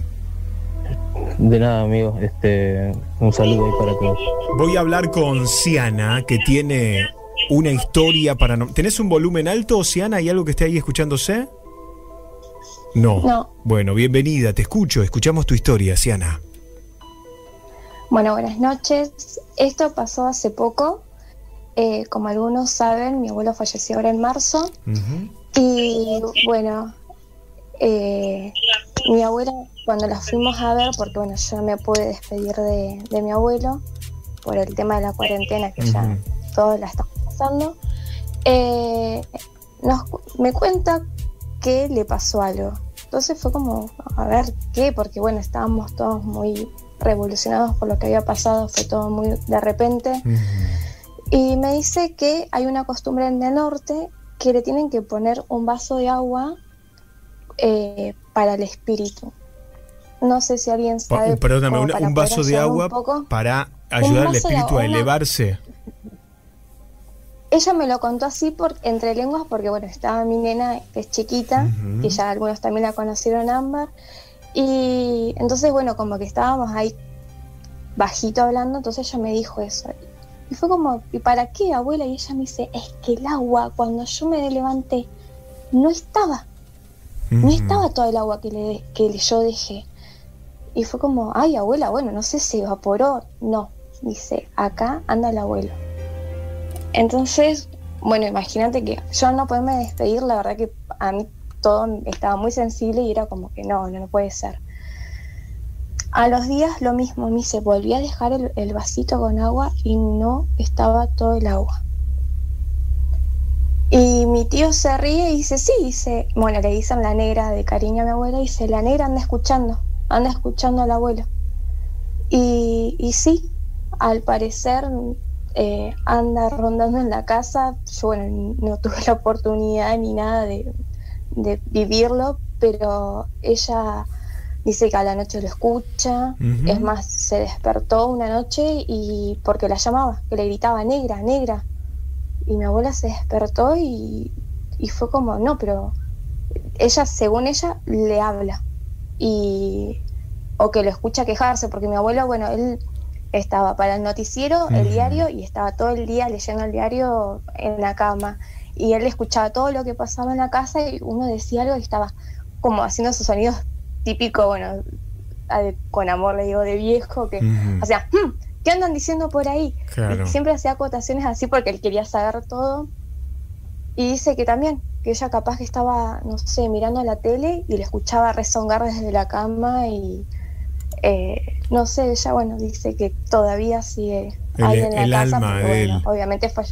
De nada, amigo. Este, un saludo ahí para todos. Voy a hablar con Ciana, que tiene una historia paranormal. ¿Tenés un volumen alto, Ciana? ¿Hay algo que esté ahí escuchándose? No. No. Bueno, bienvenida, te escucho. Escuchamos tu historia, Ciana. Bueno, buenas noches. Esto pasó hace poco. Eh, como algunos saben, mi abuelo falleció ahora en marzo. Uh-huh. Y bueno, eh, mi abuela, cuando la fuimos a ver, porque bueno, yo me pude despedir de, de mi abuelo por el tema de la cuarentena, que uh-huh. ya todos la estamos pasando, eh, nos, me cuenta que le pasó algo. Entonces fue como, a ver qué, porque bueno, estábamos todos muy revolucionados por lo que había pasado, fue todo muy de repente. Uh-huh. Y me dice que hay una costumbre en el norte que le tienen que poner un vaso de agua eh, para el espíritu. No sé si alguien sabe. Oh, perdóname, un, para un vaso de agua un para ayudar al espíritu a una... elevarse. Ella me lo contó así por, entre lenguas porque, bueno, estaba mi nena, que es chiquita, uh-huh. que ya algunos también la conocieron, Ámbar. Y entonces, bueno, como que estábamos ahí bajito hablando, entonces ella me dijo eso. Y fue como, ¿y para qué, abuela? Y ella me dice, es que el agua, cuando yo me levanté, no estaba. Uh-huh. No estaba todo el agua que, le, que yo dejé. Y fue como, ay, abuela, bueno, no sé, se evaporó. No, dice, acá anda el abuelo. Entonces, bueno, imagínate que yo no poderme despedir, la verdad que a mí todo estaba muy sensible y era como que no, no, no puede ser. A los días lo mismo, me dice, volví a dejar el, el vasito con agua y no estaba todo el agua. Y mi tío se ríe y dice, sí, dice, bueno, le dicen la negra de cariño a mi abuela, y dice, la negra anda escuchando, anda escuchando al abuelo. Y, y sí, al parecer eh, anda rondando en la casa. Yo, bueno, no tuve la oportunidad ni nada de, de vivirlo, pero ella dice que a la noche lo escucha. Uh-huh. Es más, se despertó una noche y porque la llamaba, que le gritaba, negra, negra. Y mi abuela se despertó y, y fue como, no, pero ella, según ella, le habla. Y, o que lo escucha quejarse, porque mi abuelo, bueno, él estaba para el noticiero, el diario, y estaba todo el día leyendo el diario en la cama. Y él escuchaba todo lo que pasaba en la casa y uno decía algo y estaba como haciendo sus sonidos típicos, bueno, con amor le digo, de viejo, que uh-huh. o sea, hm, ¿qué andan diciendo por ahí? Claro. Y siempre hacía acotaciones así porque él quería saber todo. Y dice que también, que ella capaz que estaba, no sé, mirando la tele y le escuchaba rezongar desde la cama y eh, no sé, ella, bueno, dice que todavía sigue ahí en la el casa, alma porque, de bueno, él. Obviamente fue...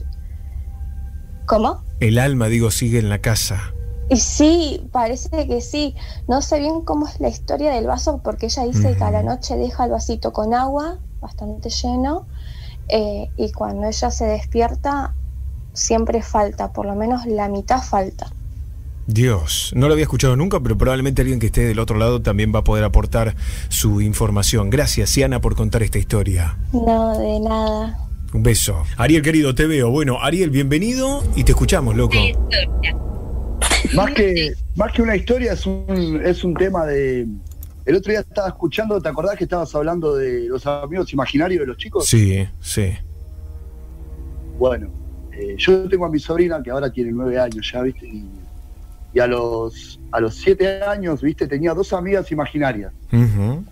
¿Cómo? El alma, digo, sigue en la casa. Y sí, parece que sí. No sé bien cómo es la historia del vaso, porque ella dice uh-huh. que a la noche deja el vasito con agua, bastante lleno, eh, y cuando ella se despierta, siempre falta, por lo menos la mitad falta. Dios, no lo había escuchado nunca, pero probablemente alguien que esté del otro lado también va a poder aportar su información. Gracias, Siana, por contar esta historia. No, de nada. Un beso. Ariel, querido, te veo. Bueno, Ariel, bienvenido y te escuchamos, loco. Más que, más que una historia, es un, es un tema de... El otro día estaba escuchando, ¿te acordás que estabas hablando de los amigos imaginarios de los chicos? Sí, sí. Bueno, eh, yo tengo a mi sobrina que ahora tiene nueve años ya, ¿viste? Y, y a los a los siete años, ¿viste? Tenía dos amigas imaginarias. Uh-huh.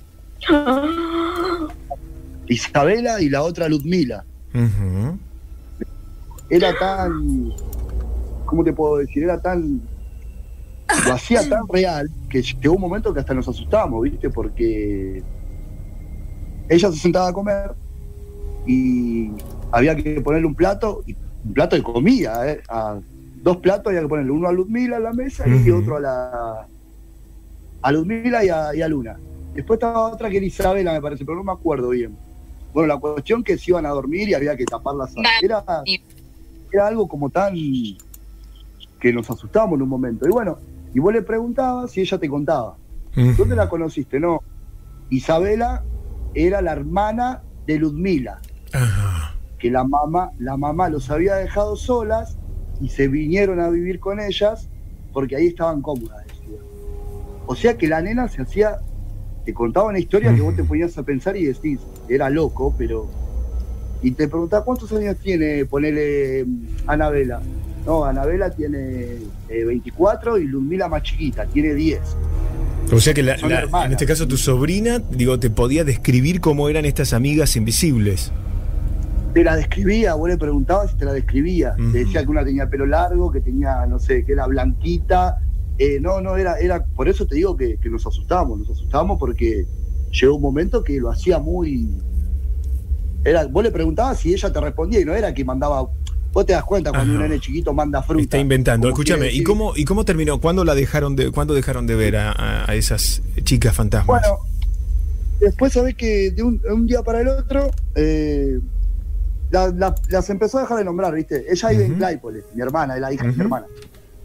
Isabela y la otra Ludmila. Uh-huh. Era tan... ¿Cómo te puedo decir? Era tan... Lo hacía tan real que llegó un momento que hasta nos asustamos, ¿viste? Porque ella se sentaba a comer y había que ponerle un plato, un plato de comida, ¿eh? A dos platos había que ponerle uno a Ludmila en la mesa uh-huh. y otro a la a Ludmila y a, y a Luna. Después estaba otra que era Isabela, me parece, pero no me acuerdo bien. Bueno, la cuestión que se iban a dormir y había que taparlas. Era, era algo como tan... que nos asustamos en un momento. Y bueno, y vos le preguntabas y ella te contaba. Uh-huh. ¿Dónde la conociste? No. Isabela era la hermana de Ludmila. Uh-huh. Que la mamá, la mamá los había dejado solas y se vinieron a vivir con ellas porque ahí estaban cómodas, decía. O sea que la nena se hacía, te contaba una historia uh-huh. que vos te ponías a pensar y decís, era loco, pero... Y te preguntaba, ¿cuántos años tiene, ponele, Anabela? No, Anabela tiene eh, veinticuatro y Ludmila más chiquita, tiene diez. O sea que la, la, en este caso tu sobrina, digo, te podía describir cómo eran estas amigas invisibles. Te la describía, vos le preguntabas y te la describía. Uh-huh. Te decía que una tenía pelo largo, que tenía, no sé, que era blanquita. Eh, no, no, era, era, por eso te digo que, que nos asustábamos, nos asustábamos porque llegó un momento que lo hacía muy... Era, vos le preguntabas y ella te respondía y no era que mandaba... Vos te das cuenta cuando Ajá. un nene chiquito manda fruta. Está inventando. Escúchame, ¿y cómo, ¿y cómo terminó? ¿Cuándo la dejaron de, ¿cuándo dejaron de ver a, a, a esas chicas fantasmas? Bueno, después sabés que de un, un día para el otro eh, la, la, las empezó a dejar de nombrar, ¿viste? Ella vive uh-huh. en Claypole, mi hermana, es la hija uh-huh. de mi hermana.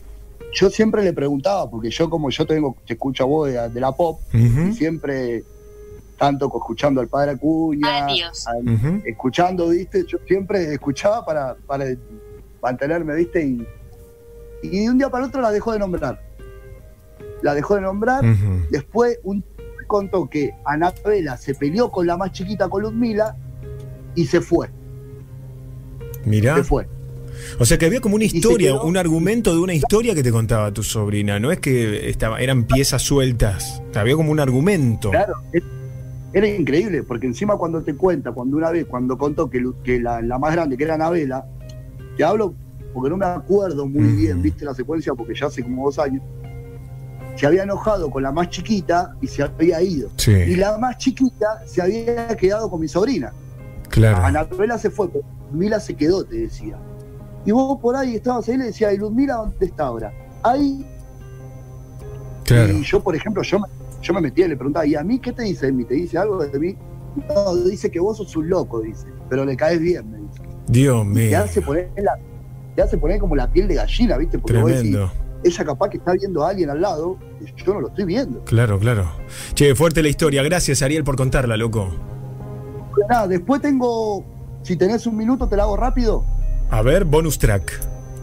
yo siempre le preguntaba, porque yo como yo tengo, te escucho a vos de, de la pop, Uh-huh. y siempre, tanto escuchando al Padre Acuña, al- Uh-huh. escuchando, viste, yo siempre escuchaba para, para mantenerme, viste, y, y de un día para el otro la dejó de nombrar. La dejó de nombrar, Uh-huh. después un contó que Anabela se peleó con la más chiquita, con Ludmila, y se fue, Mirá. se fue. O sea que había como una Y se historia, quedó- un argumento de una historia que te contaba tu sobrina. No es que estaba, eran piezas sueltas. O sea, había como un argumento. Claro, es- era increíble, porque encima cuando te cuenta, cuando una vez, cuando contó que, Lu- que la, la más grande, que era Anabela, te hablo porque no me acuerdo muy Ujú. bien, viste la secuencia, porque ya hace como dos años, se había enojado con la más chiquita y se había ido. Sí. Y la más chiquita se había quedado con mi sobrina. Claro. Anabela se fue, pero Ludmila se quedó, te decía. Y vos por ahí estabas ahí y le decías, ¿y Ludmila dónde está ahora? Ahí. Claro. Y yo, por ejemplo, yo me, yo me metía y le preguntaba, ¿y a mí qué te dice de mí? ¿Te dice algo de mí? No, dice que vos sos un loco, dice, pero le caes bien, me dice. Dios Te mío. hace poner la, te hace poner como la piel de gallina, ¿viste? Porque vos decís, Tremendo. ella capaz que está viendo a alguien al lado, y yo no lo estoy viendo. Claro, claro. Che, fuerte la historia. Gracias, Ariel, por contarla, loco. Pero nada, después tengo, si tenés un minuto, te la hago rápido. A ver, bonus track.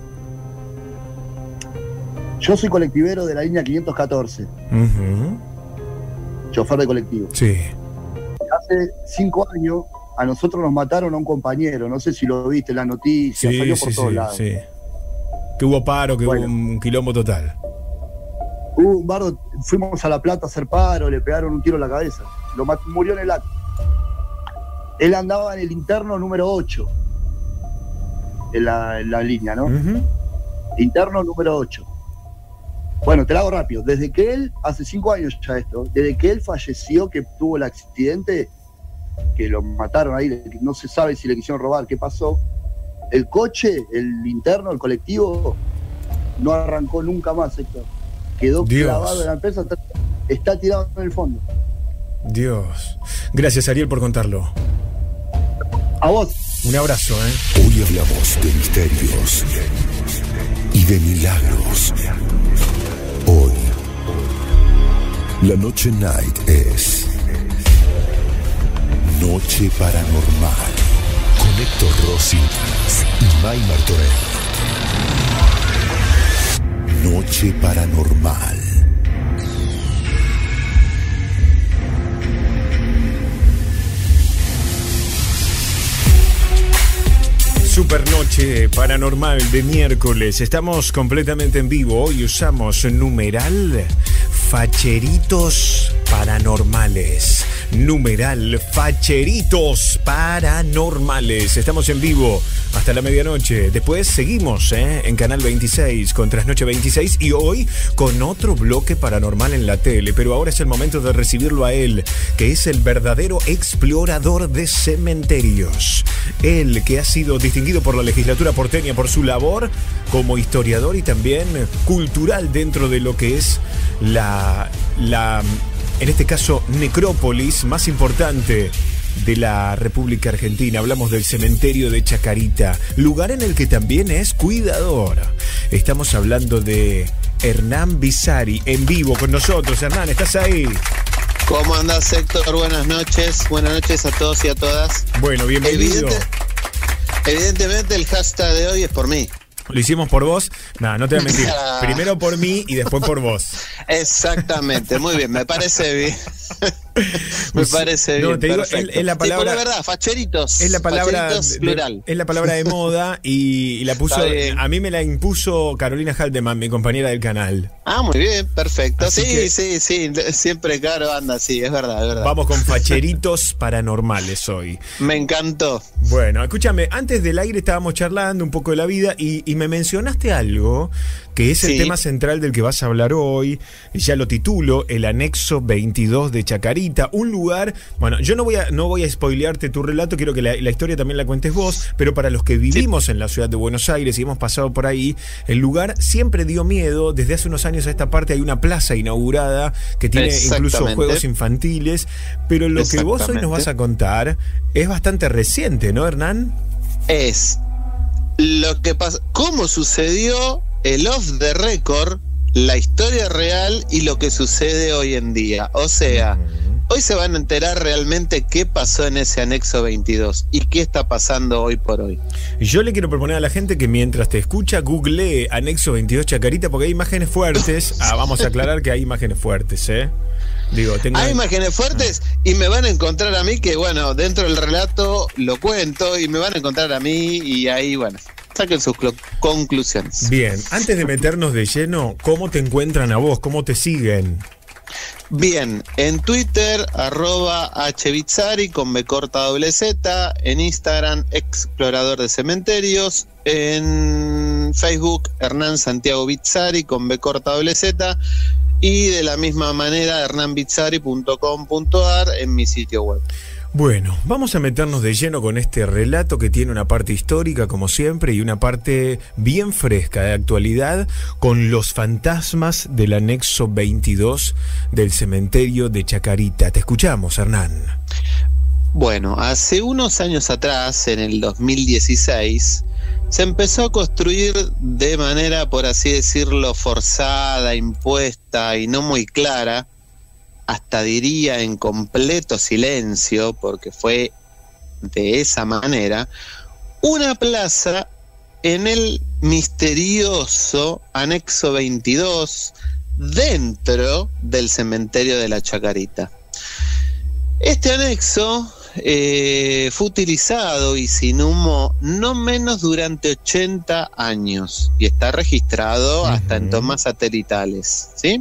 Yo soy colectivero de la línea quinientos catorce, Ujú. chofer de colectivo. Sí. Hace cinco años a nosotros nos mataron a un compañero, no sé si lo viste en la noticia, Sí, salió por sí, todos sí, lados. sí. Que hubo paro, que Bueno. hubo un quilombo total. Hubo un bardo, fuimos a La Plata a hacer paro, le pegaron un tiro en la cabeza, lo mat- murió en el acto. Él andaba en el interno número ocho, en la, en la línea, ¿no? Ujú. Interno número ocho. Bueno, te lo hago rápido. Desde que él, hace cinco años ya esto, desde que él falleció, que tuvo el accidente, que lo mataron ahí, no se sabe si le quisieron robar, qué pasó, el coche, el interno, el colectivo, no arrancó nunca más, Héctor. Quedó Dios. clavado en la empresa, está, está tirado en el fondo. Dios. Gracias, Ariel, por contarlo. A vos. Un abrazo, ¿eh? Hoy hablamos de misterios y de milagros. Hoy, la noche night es Noche Paranormal con Héctor Rossi y May Martorell. Noche Paranormal. Super noche paranormal de miércoles. Estamos completamente en vivo. Hoy usamos numeral facheritos paranormales. Numeral facheritos paranormales. Estamos en vivo hasta la medianoche. Después seguimos ¿eh? en Canal veintiséis con Trasnoche veintiséis y hoy con otro bloque paranormal en la tele. Pero ahora es el momento de recibirlo a él, que es el verdadero explorador de cementerios. Él que ha sido distinguido por la legislatura porteña por su labor como historiador y también cultural dentro de lo que es la, la en este caso, necrópolis más importante de la República Argentina. Hablamos del cementerio de Chacarita, lugar en el que también es cuidador. Estamos hablando de Hernán Bizzari, en vivo con nosotros. Hernán, ¿estás ahí? ¿Cómo andás, Héctor? Buenas noches. Buenas noches a todos y a todas. Bueno, bienvenido. Evidente- evidentemente el hashtag de hoy es por mí. Lo hicimos por vos. No, no te voy a mentir. Primero por mí y después por vos. Exactamente, muy bien, me parece bien. Me parece No, bien. te digo, perfecto. es- es la palabra- Sí, por la verdad, facheritos. Es la palabra Facheritos de- plural. es la palabra de moda y, y la puso Está bien. a mí me la impuso Carolina Haldeman, mi compañera del canal. Ah, muy bien, perfecto. Así Sí, que- sí, sí, siempre claro anda, sí, es verdad, es verdad. Vamos con facheritos paranormales hoy. Me encantó. Bueno, escúchame, antes del aire estábamos charlando un poco de la vida y, y me mencionaste algo que es el Sí. tema central del que vas a hablar hoy. Ya lo titulo, el anexo veintidós de Chacarita, un lugar, bueno, yo no voy a no voy a spoilearte tu relato, quiero que la, la historia también la cuentes vos, pero para los que vivimos en la ciudad de Buenos Aires y hemos pasado por ahí, el lugar siempre dio miedo. Desde hace unos años a esta parte hay una plaza inaugurada que tiene incluso Exactamente. juegos infantiles, pero lo que vos hoy nos vas a contar es bastante reciente, ¿no, Hernán? Es lo que pasa, cómo sucedió el off the record, la historia real y lo que sucede hoy en día. O sea, hoy se van a enterar realmente qué pasó en ese anexo veintidós y qué está pasando hoy por hoy. Yo le quiero proponer a la gente que mientras te escucha, googlee anexo veintidós Chacarita, porque hay imágenes fuertes. Ah, vamos a aclarar que hay imágenes fuertes, ¿eh? Digo, tengo... Hay imágenes fuertes y me van a encontrar a mí, que bueno, dentro del relato lo cuento y me van a encontrar a mí y ahí, bueno, saquen sus conclusiones. Bien, antes de meternos de lleno, ¿cómo te encuentran a vos? ¿Cómo te siguen? Bien, en Twitter, arroba hbitzari con B corta doble Z, en Instagram, explorador de cementerios, en Facebook, Hernán Santiago Bizzari con B corta doble Z, y de la misma manera, hernán bizzari punto com punto a r en mi sitio web. Bueno, vamos a meternos de lleno con este relato que tiene una parte histórica, como siempre, y una parte bien fresca de actualidad, con los fantasmas del anexo veintidós del cementerio de Chacarita. Te escuchamos, Hernán. Bueno, hace unos años atrás, en el dos mil dieciséis, se empezó a construir de manera, por así decirlo, forzada, impuesta y no muy clara, hasta diría en completo silencio, porque fue de esa manera, una plaza en el misterioso anexo veintidós dentro del cementerio de la Chacarita. Este anexo eh, fue utilizado y sin humo no menos durante ochenta años y está registrado uh-huh. hasta en tomas satelitales, ¿sí?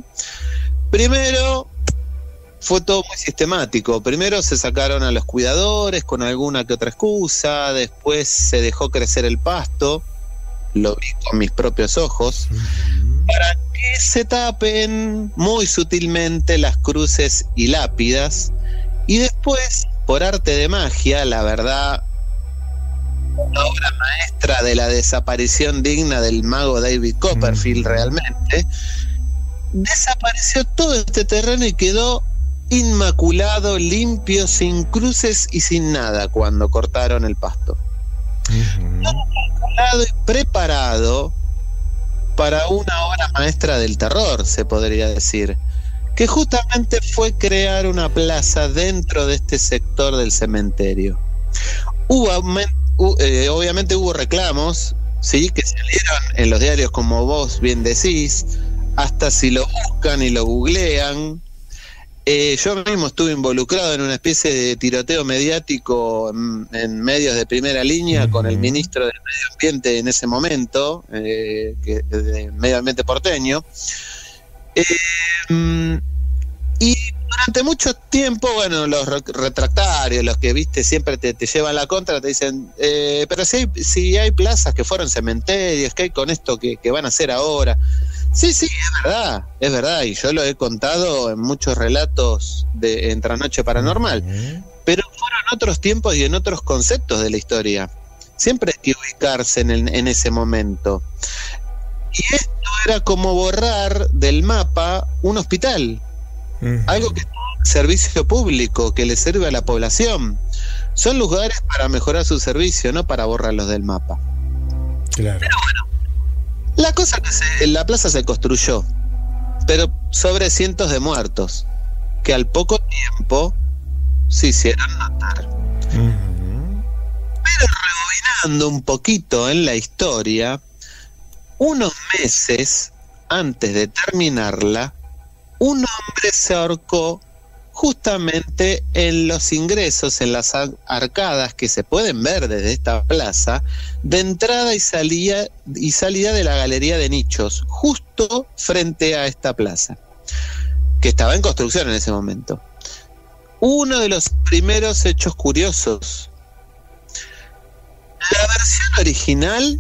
Primero fue todo muy sistemático. Primero se sacaron a los cuidadores con alguna que otra excusa, después se dejó crecer el pasto, lo vi con mis propios ojos, uh-huh. para que se tapen muy sutilmente las cruces y lápidas, y después, por arte de magia, la verdad, una obra maestra de la desaparición digna del mago David Copperfield, uh-huh. realmente, desapareció todo este terreno y quedó inmaculado, limpio, sin cruces y sin nada cuando cortaron el pasto. Uh-huh. Todo calculado y preparado para una obra maestra del terror, se podría decir, que justamente fue crear una plaza dentro de este sector del cementerio. Hubo, eh, obviamente hubo reclamos, sí, que salieron en los diarios, como vos bien decís, hasta si lo buscan y lo googlean. Eh, yo mismo estuve involucrado en una especie de tiroteo mediático en, en medios de primera línea uh-huh. con el ministro del Medio Ambiente en ese momento, eh, que, de Medio Ambiente porteño. Eh, y durante mucho tiempo, bueno, los retractarios, los que viste siempre te, te llevan la contra, te dicen, eh, pero si hay, si hay plazas que fueron cementerios, ¿qué hay con esto que, que van a hacer ahora? Sí, sí, es verdad, es verdad, y yo lo he contado en muchos relatos de En Trasnoche Paranormal, uh-huh. pero fueron otros tiempos y en otros conceptos de la historia. Siempre hay que ubicarse en, el, en ese momento. Y esto era como borrar del mapa un hospital, uh-huh. algo que es un servicio público que le sirve a la población. Son lugares para mejorar su servicio, no para borrarlos del mapa. Claro. Pero bueno, la cosa que se, la plaza se construyó, pero sobre cientos de muertos, que al poco tiempo se hicieron notar. Uh-huh. Pero rebobinando un poquito en la historia, unos meses antes de terminarla, un hombre se ahorcó justamente en los ingresos, en las arcadas que se pueden ver desde esta plaza, de entrada y salida, y salida de la galería de nichos, justo frente a esta plaza, que estaba en construcción en ese momento. Uno de los primeros hechos curiosos. La versión original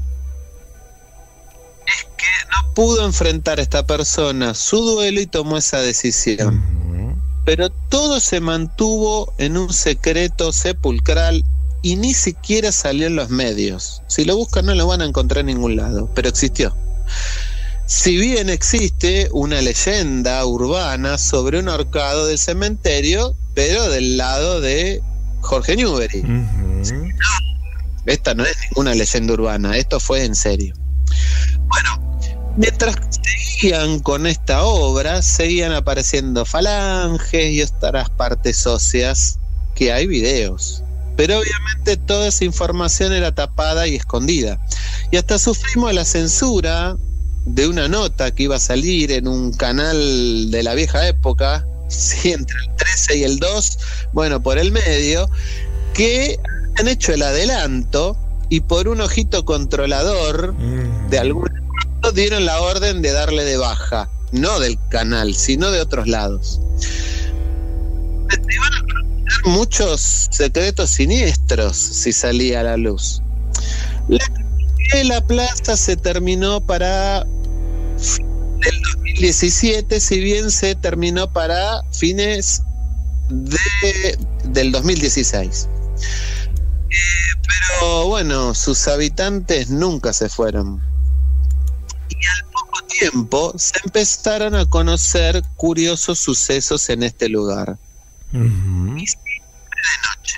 es que no pudo enfrentar a esta persona su duelo y tomó esa decisión. Uh-huh. Pero todo se mantuvo en un secreto sepulcral y ni siquiera salió en los medios. Si lo buscan no lo van a encontrar en ningún lado, pero existió. Si bien existe una leyenda urbana sobre un ahorcado del cementerio, pero del lado de Jorge Newbery. Uh-huh. Sí, no, esta no es ninguna leyenda urbana, esto fue en serio. Bueno, Mientras seguían con esta obra, seguían apareciendo falanges y otras partes óseas que hay videos. Pero obviamente toda esa información era tapada y escondida. Y hasta sufrimos la censura de una nota que iba a salir en un canal de la vieja época, sí, entre el trece y el dos, bueno, por el medio, que han hecho el adelanto y por un ojito controlador mm. de algunos dieron la orden de darle de baja, no del canal, sino de otros lados. Te iban a conocer muchos secretos siniestros si salía a la luz. La, la plaza se terminó para el dos mil diecisiete, si bien se terminó para fines de, del dos mil dieciséis. Eh, pero bueno, sus habitantes nunca se fueron. Y al poco tiempo se empezaron a conocer curiosos sucesos en este lugar. Uh-huh. Y siempre de noche.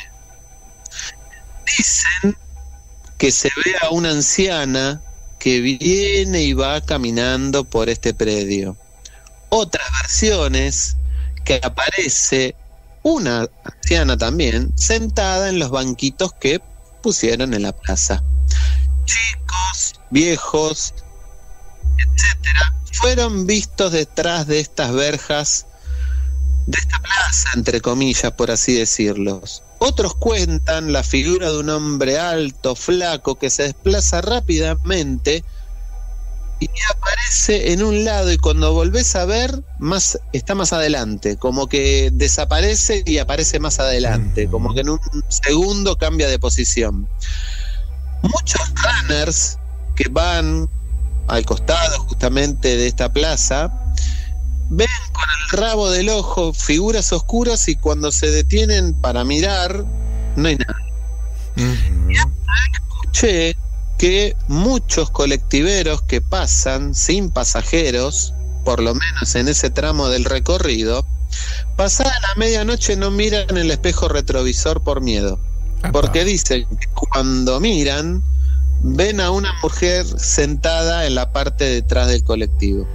Dicen que se ve a una anciana que viene y va caminando por este predio. Otras versiones que aparece una anciana también sentada en los banquitos que pusieron en la plaza. Chicos, viejos, etcétera, fueron vistos detrás de estas verjas de esta plaza, entre comillas, por así decirlos. Otros cuentan la figura de un hombre alto, flaco, que se desplaza rápidamente y aparece en un lado, y cuando volvés a ver, más está más adelante, como que desaparece y aparece más adelante, como que en un segundo cambia de posición. Muchos runners que van al costado justamente de esta plaza ven con el rabo del ojo figuras oscuras, y cuando se detienen para mirar no hay nada. Uh-huh. Y escuché que muchos colectiveros que pasan sin pasajeros, por lo menos en ese tramo del recorrido, pasada la medianoche no miran el espejo retrovisor por miedo. Apa. Porque dicen que cuando miran ven a una mujer sentada en la parte de atrás del colectivo.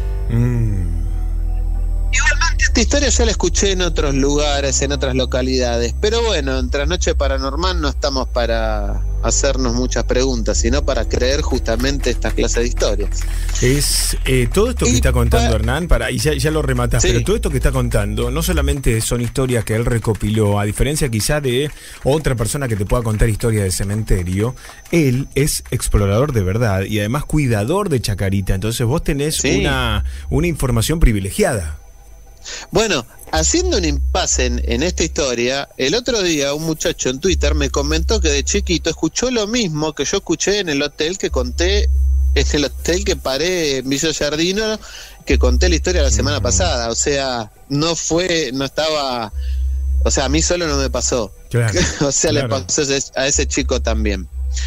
Mm. Igualmente esta historia ya la escuché en otros lugares, en otras localidades, pero bueno, en Trasnoche Paranormal no estamos para hacernos muchas preguntas, sino para creer justamente estas clases de historias. Es eh, todo esto que y está contando pa- Hernán, para, y ya, ya lo rematás, sí. Pero todo esto que está contando no solamente son historias que él recopiló, a diferencia quizá de otra persona que te pueda contar historias de cementerio, él es explorador de verdad y además cuidador de Chacarita, entonces vos tenés sí. una, una información privilegiada. Bueno, haciendo un impasse en, en esta historia, el otro día un muchacho en Twitter me comentó que de chiquito escuchó lo mismo que yo escuché en el hotel que conté, en el hotel que paré en Villa Giardino, que conté la historia la semana mm. pasada. O sea, no fue, no estaba, o sea, a mí solo no me pasó. Claro, o sea, claro. Le pasó a ese chico también.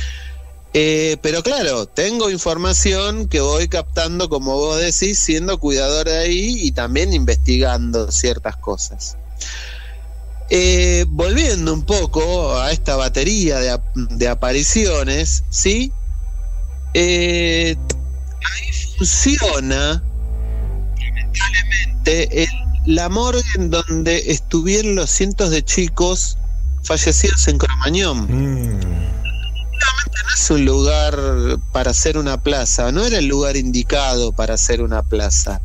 Eh, pero claro, tengo información que voy captando, como vos decís, siendo cuidador de ahí y también investigando ciertas cosas. Eh, volviendo un poco a esta batería de, de apariciones, ¿sí? Eh, ahí funciona, lamentablemente, el, la morgue en donde estuvieron los cientos de chicos fallecidos en Cromañón. Mm. No es un lugar para hacer una plaza, no era el lugar indicado para hacer una plaza.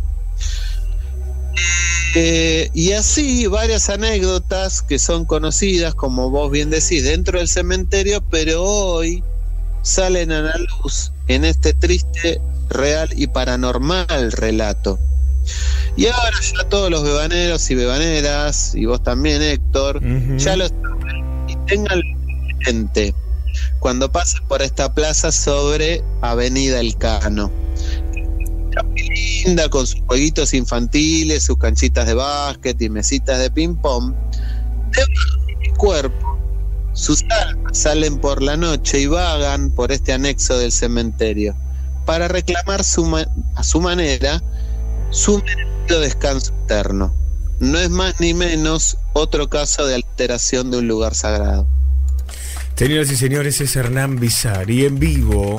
Eh, y así varias anécdotas que son conocidas, como vos bien decís, dentro del cementerio, pero hoy salen a la luz en este triste, real y paranormal relato. Y ahora ya todos los bebaneros y bebaneras, y vos también, Héctor, uh-huh. ya lo saben y tengan presente cuando pases por esta plaza sobre Avenida Elcano. Muy linda, con sus jueguitos infantiles, sus canchitas de básquet y mesitas de ping pong. Debajo de mi cuerpo, sus almas salen por la noche y vagan por este anexo del cementerio para reclamar su ma- a su manera su merecido descanso eterno. No es más ni menos otro caso de alteración de un lugar sagrado. Señoras y señores, es Hernán Bizar y en vivo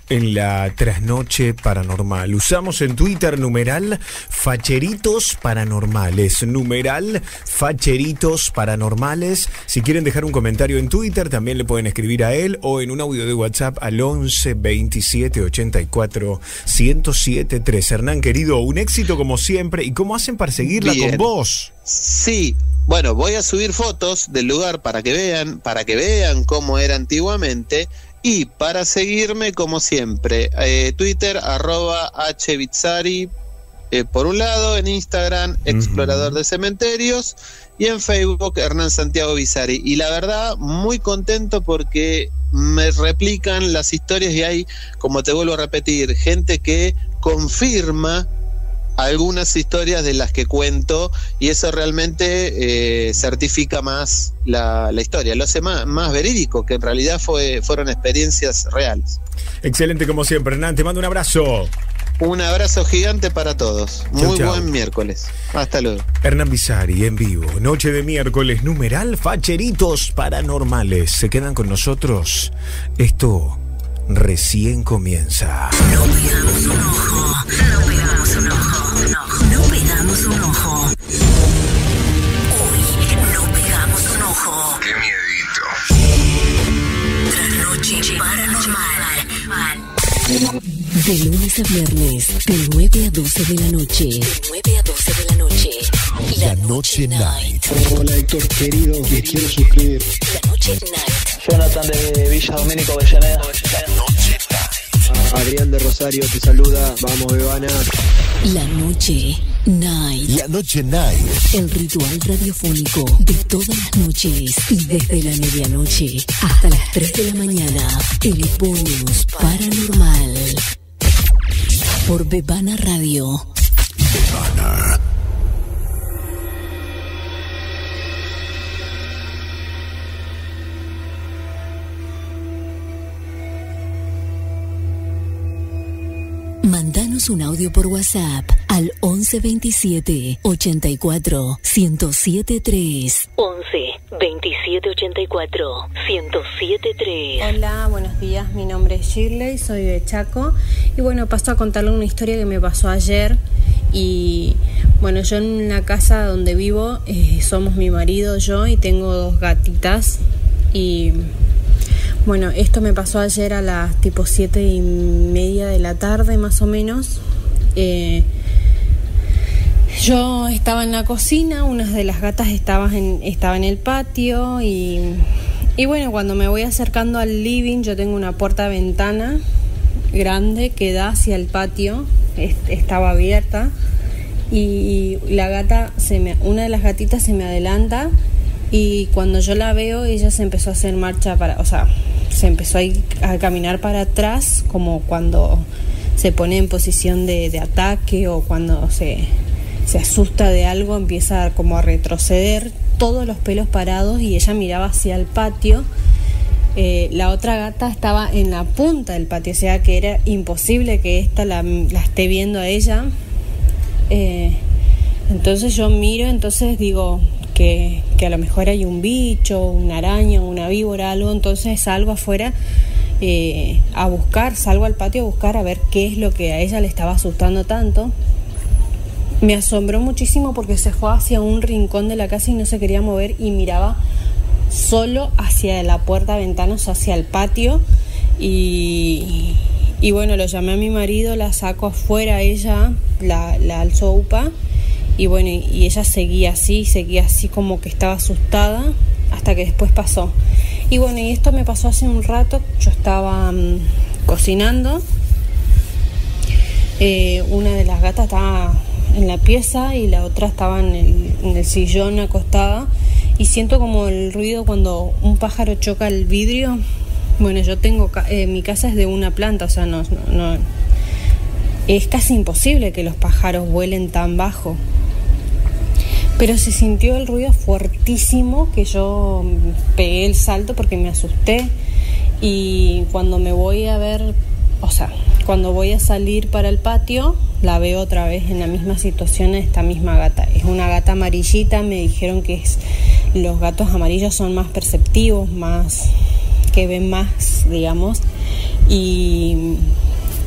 en la trasnoche paranormal. Usamos en Twitter numeral facheritos paranormales. Numeral facheritos paranormales. Si quieren dejar un comentario en Twitter, también le pueden escribir a él o en un audio de WhatsApp al once veintisiete ochenta y cuatro ciento siete tres. Hernán, querido, un éxito como siempre. ¿Y cómo hacen para seguirla Bien. con vos? Sí. Bueno, voy a subir fotos del lugar para que vean, para que vean cómo era antiguamente. Y para seguirme, como siempre, eh, Twitter, arroba hbitzari, eh, por un lado, en Instagram, Explorador uh-huh. de Cementerios, y en Facebook, Hernán Santiago Bizzari. Y la verdad, muy contento porque me replican las historias y hay, como te vuelvo a repetir, gente que confirma algunas historias de las que cuento, y eso realmente eh, certifica más la, la historia, lo hace más, más verídico, que en realidad fue, fueron experiencias reales. Excelente como siempre, Hernán, te mando un abrazo. Un abrazo gigante para todos. Muy chau, chau. Buen miércoles. Hasta luego. Hernán Bizzari en vivo, noche de miércoles, numeral facheritos paranormales. ¿Se quedan con nosotros? Esto recién comienza. No pegamos un ojo, no pegamos un ojo, no pegamos un ojo. Hoy no pegamos un ojo. Qué miedito. Trasnoche paranormal. De lunes a viernes, de nueve a doce de la noche. De nueve a doce de la noche. La, la Noche Night. Hola Héctor, querido, te quiero suscribir. La Noche Night. Jonathan de Villa Domínico Avellaneda. La Noche Night. Adrián de Rosario te saluda. Vamos, Bebana. La Noche Night. La Noche Night. El ritual radiofónico de todas las noches y desde la medianoche hasta las tres de la mañana. El bonus paranormal. Por Bebana Radio. Bebana. Mandanos un audio por WhatsApp al once veintisiete ochenta y cuatro ciento siete tres. once veintisiete ochenta y cuatro ciento siete tres. Hola, buenos días. Mi nombre es Shirley, soy de Chaco. Y bueno, paso a contarle una historia que me pasó ayer. Y bueno, yo en la casa donde vivo eh, somos mi marido, yo y tengo dos gatitas. Y bueno, esto me pasó ayer a las tipo siete y media de la tarde más o menos. Eh, yo estaba en la cocina, una de las gatas estaba en, estaba en el patio y, y bueno, cuando me voy acercando al living, yo tengo una puerta-ventana grande que da hacia el patio, est- estaba abierta y la gata, se me, una de las gatitas se me adelanta. Y cuando yo la veo, ella se empezó a hacer marcha para, o sea, se empezó a, ir, a caminar para atrás, como cuando se pone en posición de, de ataque o cuando se, se asusta de algo, empieza como a retroceder, todos los pelos parados, y ella miraba hacia el patio. Eh, la otra gata estaba en la punta del patio, o sea que era imposible que esta la, la esté viendo a ella. Eh, entonces yo miro, entonces digo que, que a lo mejor hay un bicho, una araña, una víbora, algo, entonces salgo afuera eh, a buscar, salgo al patio a buscar a ver qué es lo que a ella le estaba asustando tanto. Me asombró muchísimo porque se fue hacia un rincón de la casa y no se quería mover y miraba solo hacia la puerta, ventanas, hacia el patio. Y, y bueno, lo llamé a mi marido, la saco afuera a ella, la, la alzo upa. Y bueno, y, y ella seguía así, seguía así como que estaba asustada hasta que después pasó. Y bueno, y esto me pasó hace un rato, yo estaba um, cocinando. Eh, una de las gatas estaba en la pieza y la otra estaba en el, en el sillón acostada, y siento como el ruido cuando un pájaro choca el vidrio. Bueno, yo tengo, eh, mi casa es de una planta, o sea, no, no, no, es casi imposible que los pájaros vuelen tan bajo. Pero se sintió el ruido fuertísimo que yo pegué el salto porque me asusté, y cuando me voy a ver, o sea, cuando voy a salir para el patio, la veo otra vez en la misma situación, esta misma gata. Es una gata amarillita, me dijeron que es, los gatos amarillos son más perceptivos, más que ven más, digamos. Y,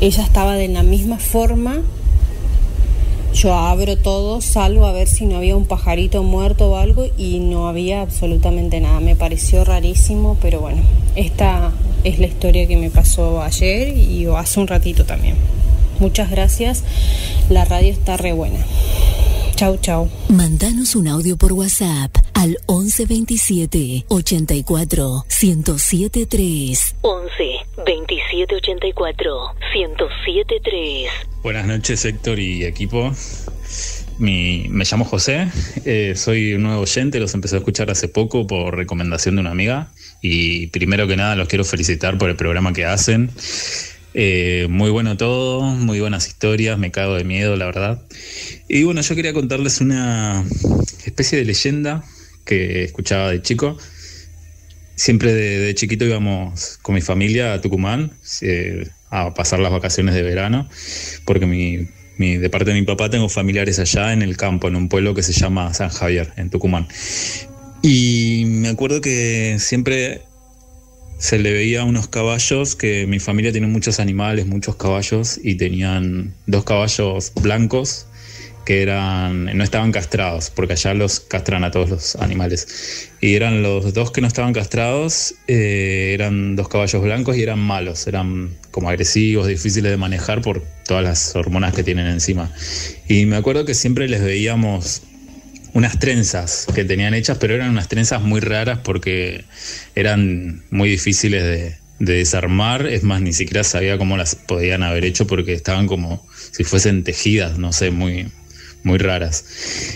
ella estaba de la misma forma. Yo abro todo, salgo a ver si no había un pajarito muerto o algo y no había absolutamente nada. Me pareció rarísimo, pero bueno, esta es la historia que me pasó ayer y hace un ratito también. Muchas gracias, la radio está re buena. Chau, chau. Mandanos un audio por WhatsApp al once veintisiete ochenta y cuatro ciento siete tres. once veintisiete ochenta y cuatro ciento siete tres. Buenas noches, Héctor y equipo. Mi, me llamo José, eh, soy un nuevo oyente, los empecé a escuchar hace poco por recomendación de una amiga y primero que nada los quiero felicitar por el programa que hacen. Eh, muy bueno todo, muy buenas historias, me cago de miedo, la verdad. Y bueno, yo quería contarles una especie de leyenda que escuchaba de chico. Siempre de, de chiquito íbamos con mi familia a Tucumán eh, a pasar las vacaciones de verano, porque mi, mi, de parte de mi papá tengo familiares allá en el campo, en un pueblo que se llama San Javier, en Tucumán. Y me acuerdo que siempre se le veía unos caballos, que mi familia tiene muchos animales, muchos caballos, y tenían dos caballos blancos que eran no estaban castrados, porque allá los castran a todos los animales. Y eran los dos que no estaban castrados, eh, eran dos caballos blancos y eran malos, eran como agresivos, difíciles de manejar por todas las hormonas que tienen encima. Y me acuerdo que siempre les veíamos unas trenzas que tenían hechas, pero eran unas trenzas muy raras porque eran muy difíciles de, de desarmar. Es más, ni siquiera sabía cómo las podían haber hecho porque estaban como si fuesen tejidas, no sé, muy, muy raras.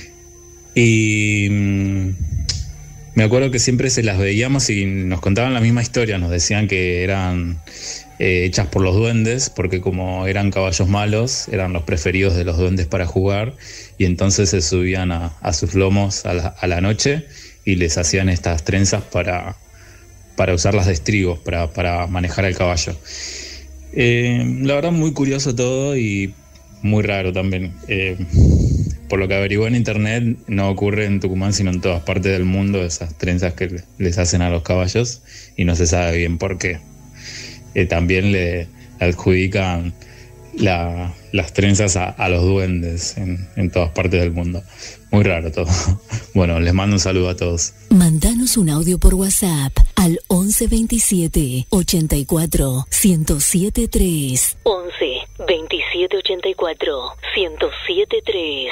Y mmm, me acuerdo que siempre se las veíamos y nos contaban la misma historia, nos decían que eran eh, hechas por los duendes, porque como eran caballos malos, eran los preferidos de los duendes para jugar, y entonces se subían a, a sus lomos a la, a la noche y les hacían estas trenzas para, para usarlas de estribos, para, para manejar al caballo. Eh, la verdad, muy curioso todo y muy raro también. Eh, por lo que averigué en internet, no ocurre en Tucumán, sino en todas partes del mundo, esas trenzas que les hacen a los caballos, y no se sabe bien por qué. Eh, también le adjudican la, las trenzas a, a los duendes en, en todas partes del mundo. Muy raro todo. Bueno, les mando un saludo a todos. Mandanos un audio por WhatsApp al once veintisiete ochenta y cuatro ciento siete tres. once veintisiete ochenta y cuatro ciento siete tres.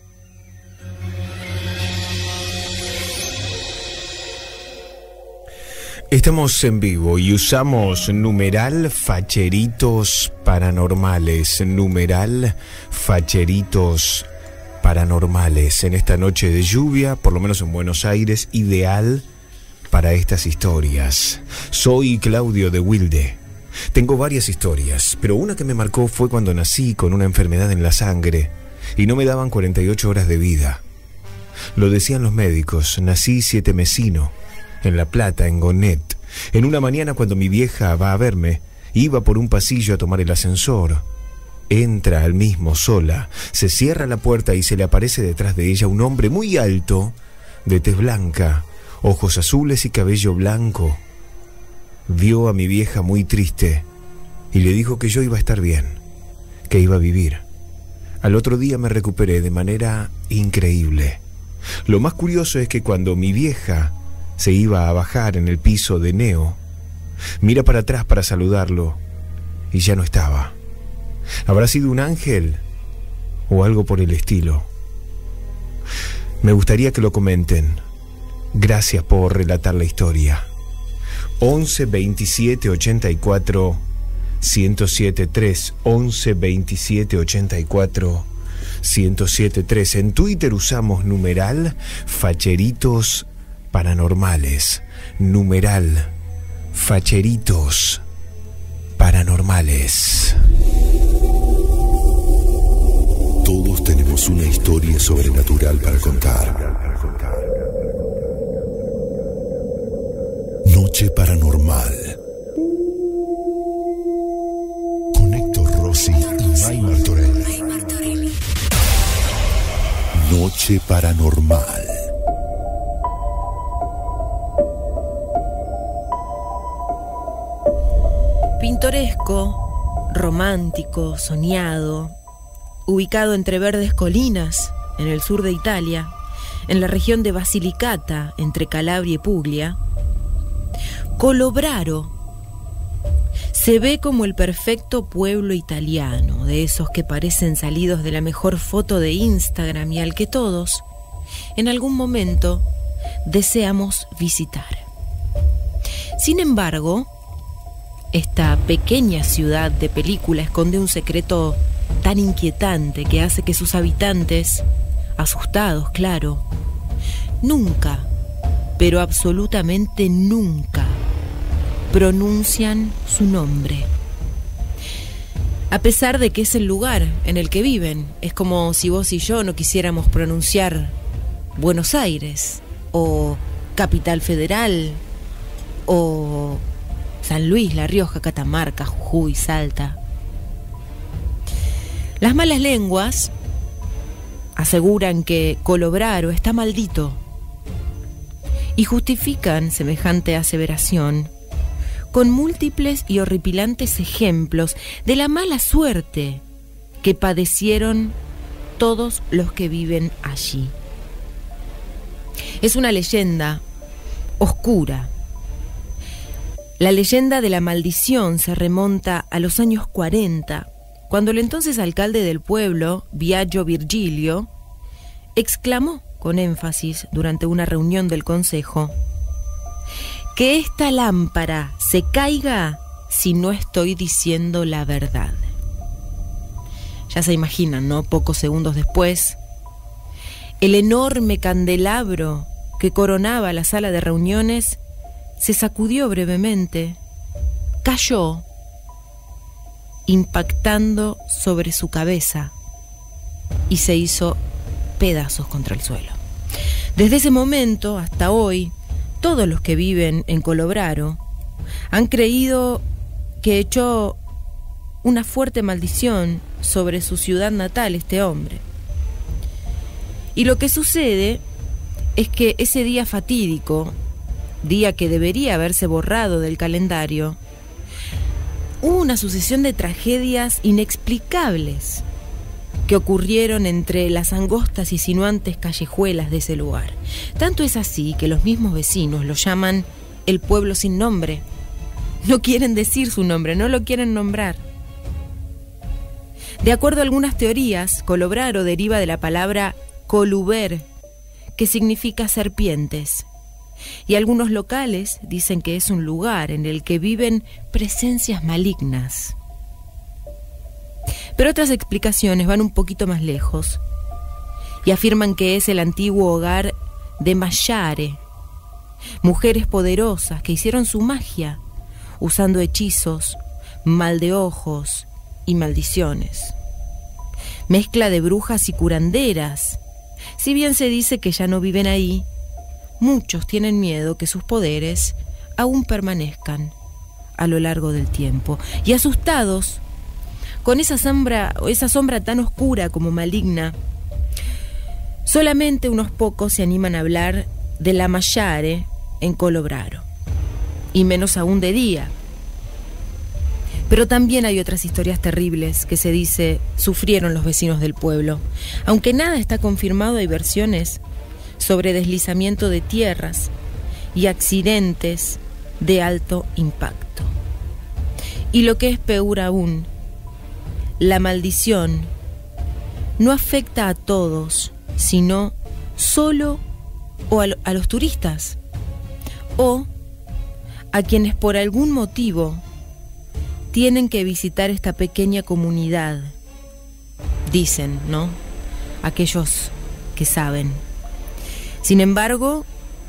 Estamos en vivo y usamos numeral facheritos paranormales, numeral facheritos paranormales en esta noche de lluvia, por lo menos en Buenos Aires, ideal para estas historias. Soy Claudio de Wilde. Tengo varias historias, pero una que me marcó fue cuando nací con una enfermedad en la sangre y no me daban cuarenta y ocho horas de vida. Lo decían los médicos, nací siete mesino, en La Plata, en Gonet. En una mañana cuando mi vieja va a verme, iba por un pasillo a tomar el ascensor. Entra al mismo sola, se cierra la puerta y se le aparece detrás de ella un hombre muy alto, de tez blanca, ojos azules y cabello blanco. Vio a mi vieja muy triste y le dijo que yo iba a estar bien, que iba a vivir. Al otro día me recuperé de manera increíble. Lo más curioso es que cuando mi vieja se iba a bajar en el piso de Neo, mira para atrás para saludarlo y ya no estaba. ¿Habrá sido un ángel o algo por el estilo? Me gustaría que lo comenten. Gracias por relatar la historia. once veintisiete ochenta y cuatro ciento siete tres. once veintisiete ochenta y cuatro ciento siete tres. En Twitter usamos numeral facheritos paranormales. Numeral facheritos paranormales. Todos tenemos una historia sobrenatural para contar. Noche Paranormal. Con Héctor Rossi y May Martorell. Noche Paranormal. Pintoresco, romántico, soñado, ubicado entre verdes colinas en el sur de Italia, en la región de Basilicata, entre Calabria y Puglia, Colobraro se ve como el perfecto pueblo italiano, de esos que parecen salidos de la mejor foto de Instagram y al que todos, en algún momento, deseamos visitar. Sin embargo, esta pequeña ciudad de película esconde un secreto tan inquietante que hace que sus habitantes, asustados, claro, nunca, pero absolutamente nunca, pronuncian su nombre. A pesar de que es el lugar en el que viven, es como si vos y yo no quisiéramos pronunciar Buenos Aires, o Capital Federal, o San Luis, La Rioja, Catamarca, Jujuy, Salta. Las malas lenguas aseguran que Colobraro está maldito y justifican semejante aseveración con múltiples y horripilantes ejemplos de la mala suerte que padecieron todos los que viven allí. Es una leyenda oscura. La leyenda de la maldición se remonta a los años cuarenta, cuando el entonces alcalde del pueblo, Biagio Virgilio, exclamó con énfasis durante una reunión del consejo: que esta lámpara se caiga si no estoy diciendo la verdad. Ya se imaginan, ¿no? Pocos segundos después, el enorme candelabro que coronaba la sala de reuniones se sacudió brevemente, cayó, impactando sobre su cabeza y se hizo pedazos contra el suelo. Desde ese momento hasta hoy, todos los que viven en Colobraro han creído que echó una fuerte maldición sobre su ciudad natal este hombre. Y lo que sucede es que ese día fatídico, día que debería haberse borrado del calendario, hubo una sucesión de tragedias inexplicables que ocurrieron entre las angostas y sinuantes callejuelas de ese lugar. Tanto es así que los mismos vecinos lo llaman el pueblo sin nombre. No quieren decir su nombre, no lo quieren nombrar. De acuerdo a algunas teorías, Colobraro deriva de la palabra coluber, que significa serpientes. Y algunos locales dicen que es un lugar en el que viven presencias malignas. Pero otras explicaciones van un poquito más lejos y afirman que es el antiguo hogar de Mayare, mujeres poderosas que hicieron su magia usando hechizos, mal de ojos y maldiciones. Mezcla de brujas y curanderas. Si bien se dice que ya no viven ahí, muchos tienen miedo que sus poderes aún permanezcan a lo largo del tiempo. Y asustados, con esa sombra, esa sombra tan oscura como maligna, solamente unos pocos se animan a hablar de la Mayare en Colobraro, y menos aún de día. Pero también hay otras historias terribles que se dice sufrieron los vecinos del pueblo. Aunque nada está confirmado, hay versiones sobre deslizamiento de tierras y accidentes de alto impacto. Y lo que es peor aún, la maldición no afecta a todos, sino solo o a, lo, a los turistas o a quienes por algún motivo tienen que visitar esta pequeña comunidad. Dicen, ¿no? Aquellos que saben. Sin embargo,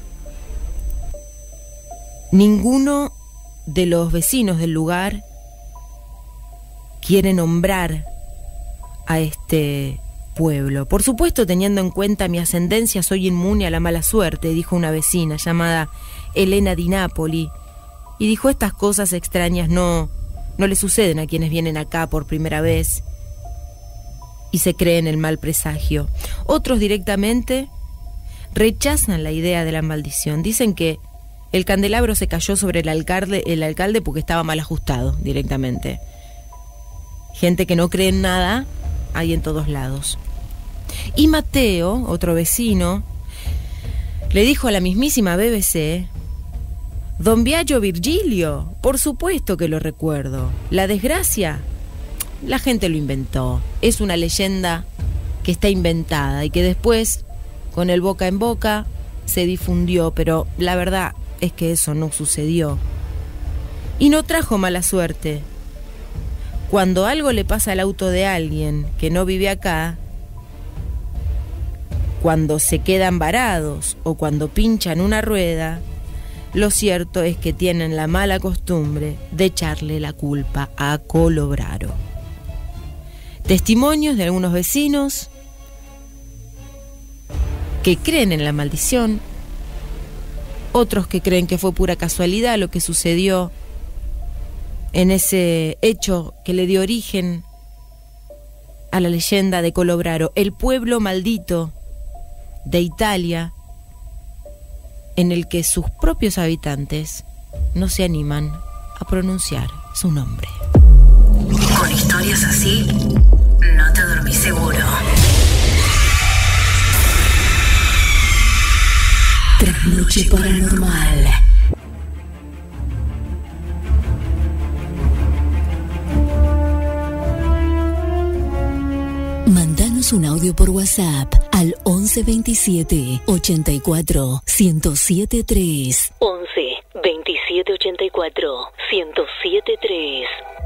ninguno de los vecinos del lugar quiere nombrar a este pueblo. Por supuesto, teniendo en cuenta mi ascendencia, soy inmune a la mala suerte, dijo una vecina llamada Elena Di Napoli. Y dijo, estas cosas extrañas no, no le suceden a quienes vienen acá por primera vez y se creen el mal presagio. Otros directamente rechazan la idea de la maldición. Dicen que el candelabro se cayó sobre el alcalde, el alcalde porque estaba mal ajustado directamente. Gente que no cree en nada, hay en todos lados. Y Mateo, otro vecino, le dijo a la mismísima B B C: Don Biagio Virgilio, por supuesto que lo recuerdo. La desgracia, la gente lo inventó. Es una leyenda que está inventada y que después, con el boca en boca, se difundió, pero la verdad es que eso no sucedió. Y no trajo mala suerte. Cuando algo le pasa al auto de alguien que no vive acá, cuando se quedan varados o cuando pinchan una rueda, lo cierto es que tienen la mala costumbre de echarle la culpa a Colobraro. Testimonios de algunos vecinos que creen en la maldición, otros que creen que fue pura casualidad lo que sucedió en ese hecho que le dio origen a la leyenda de Colobraro, el pueblo maldito de Italia, en el que sus propios habitantes no se animan a pronunciar su nombre. Con historias así, no te dormís seguro. Trasnoche paranormal. Mandanos un audio por WhatsApp al once veintisiete ochenta y cuatro ciento siete tres. once veintisiete ochenta y cuatro ciento siete tres.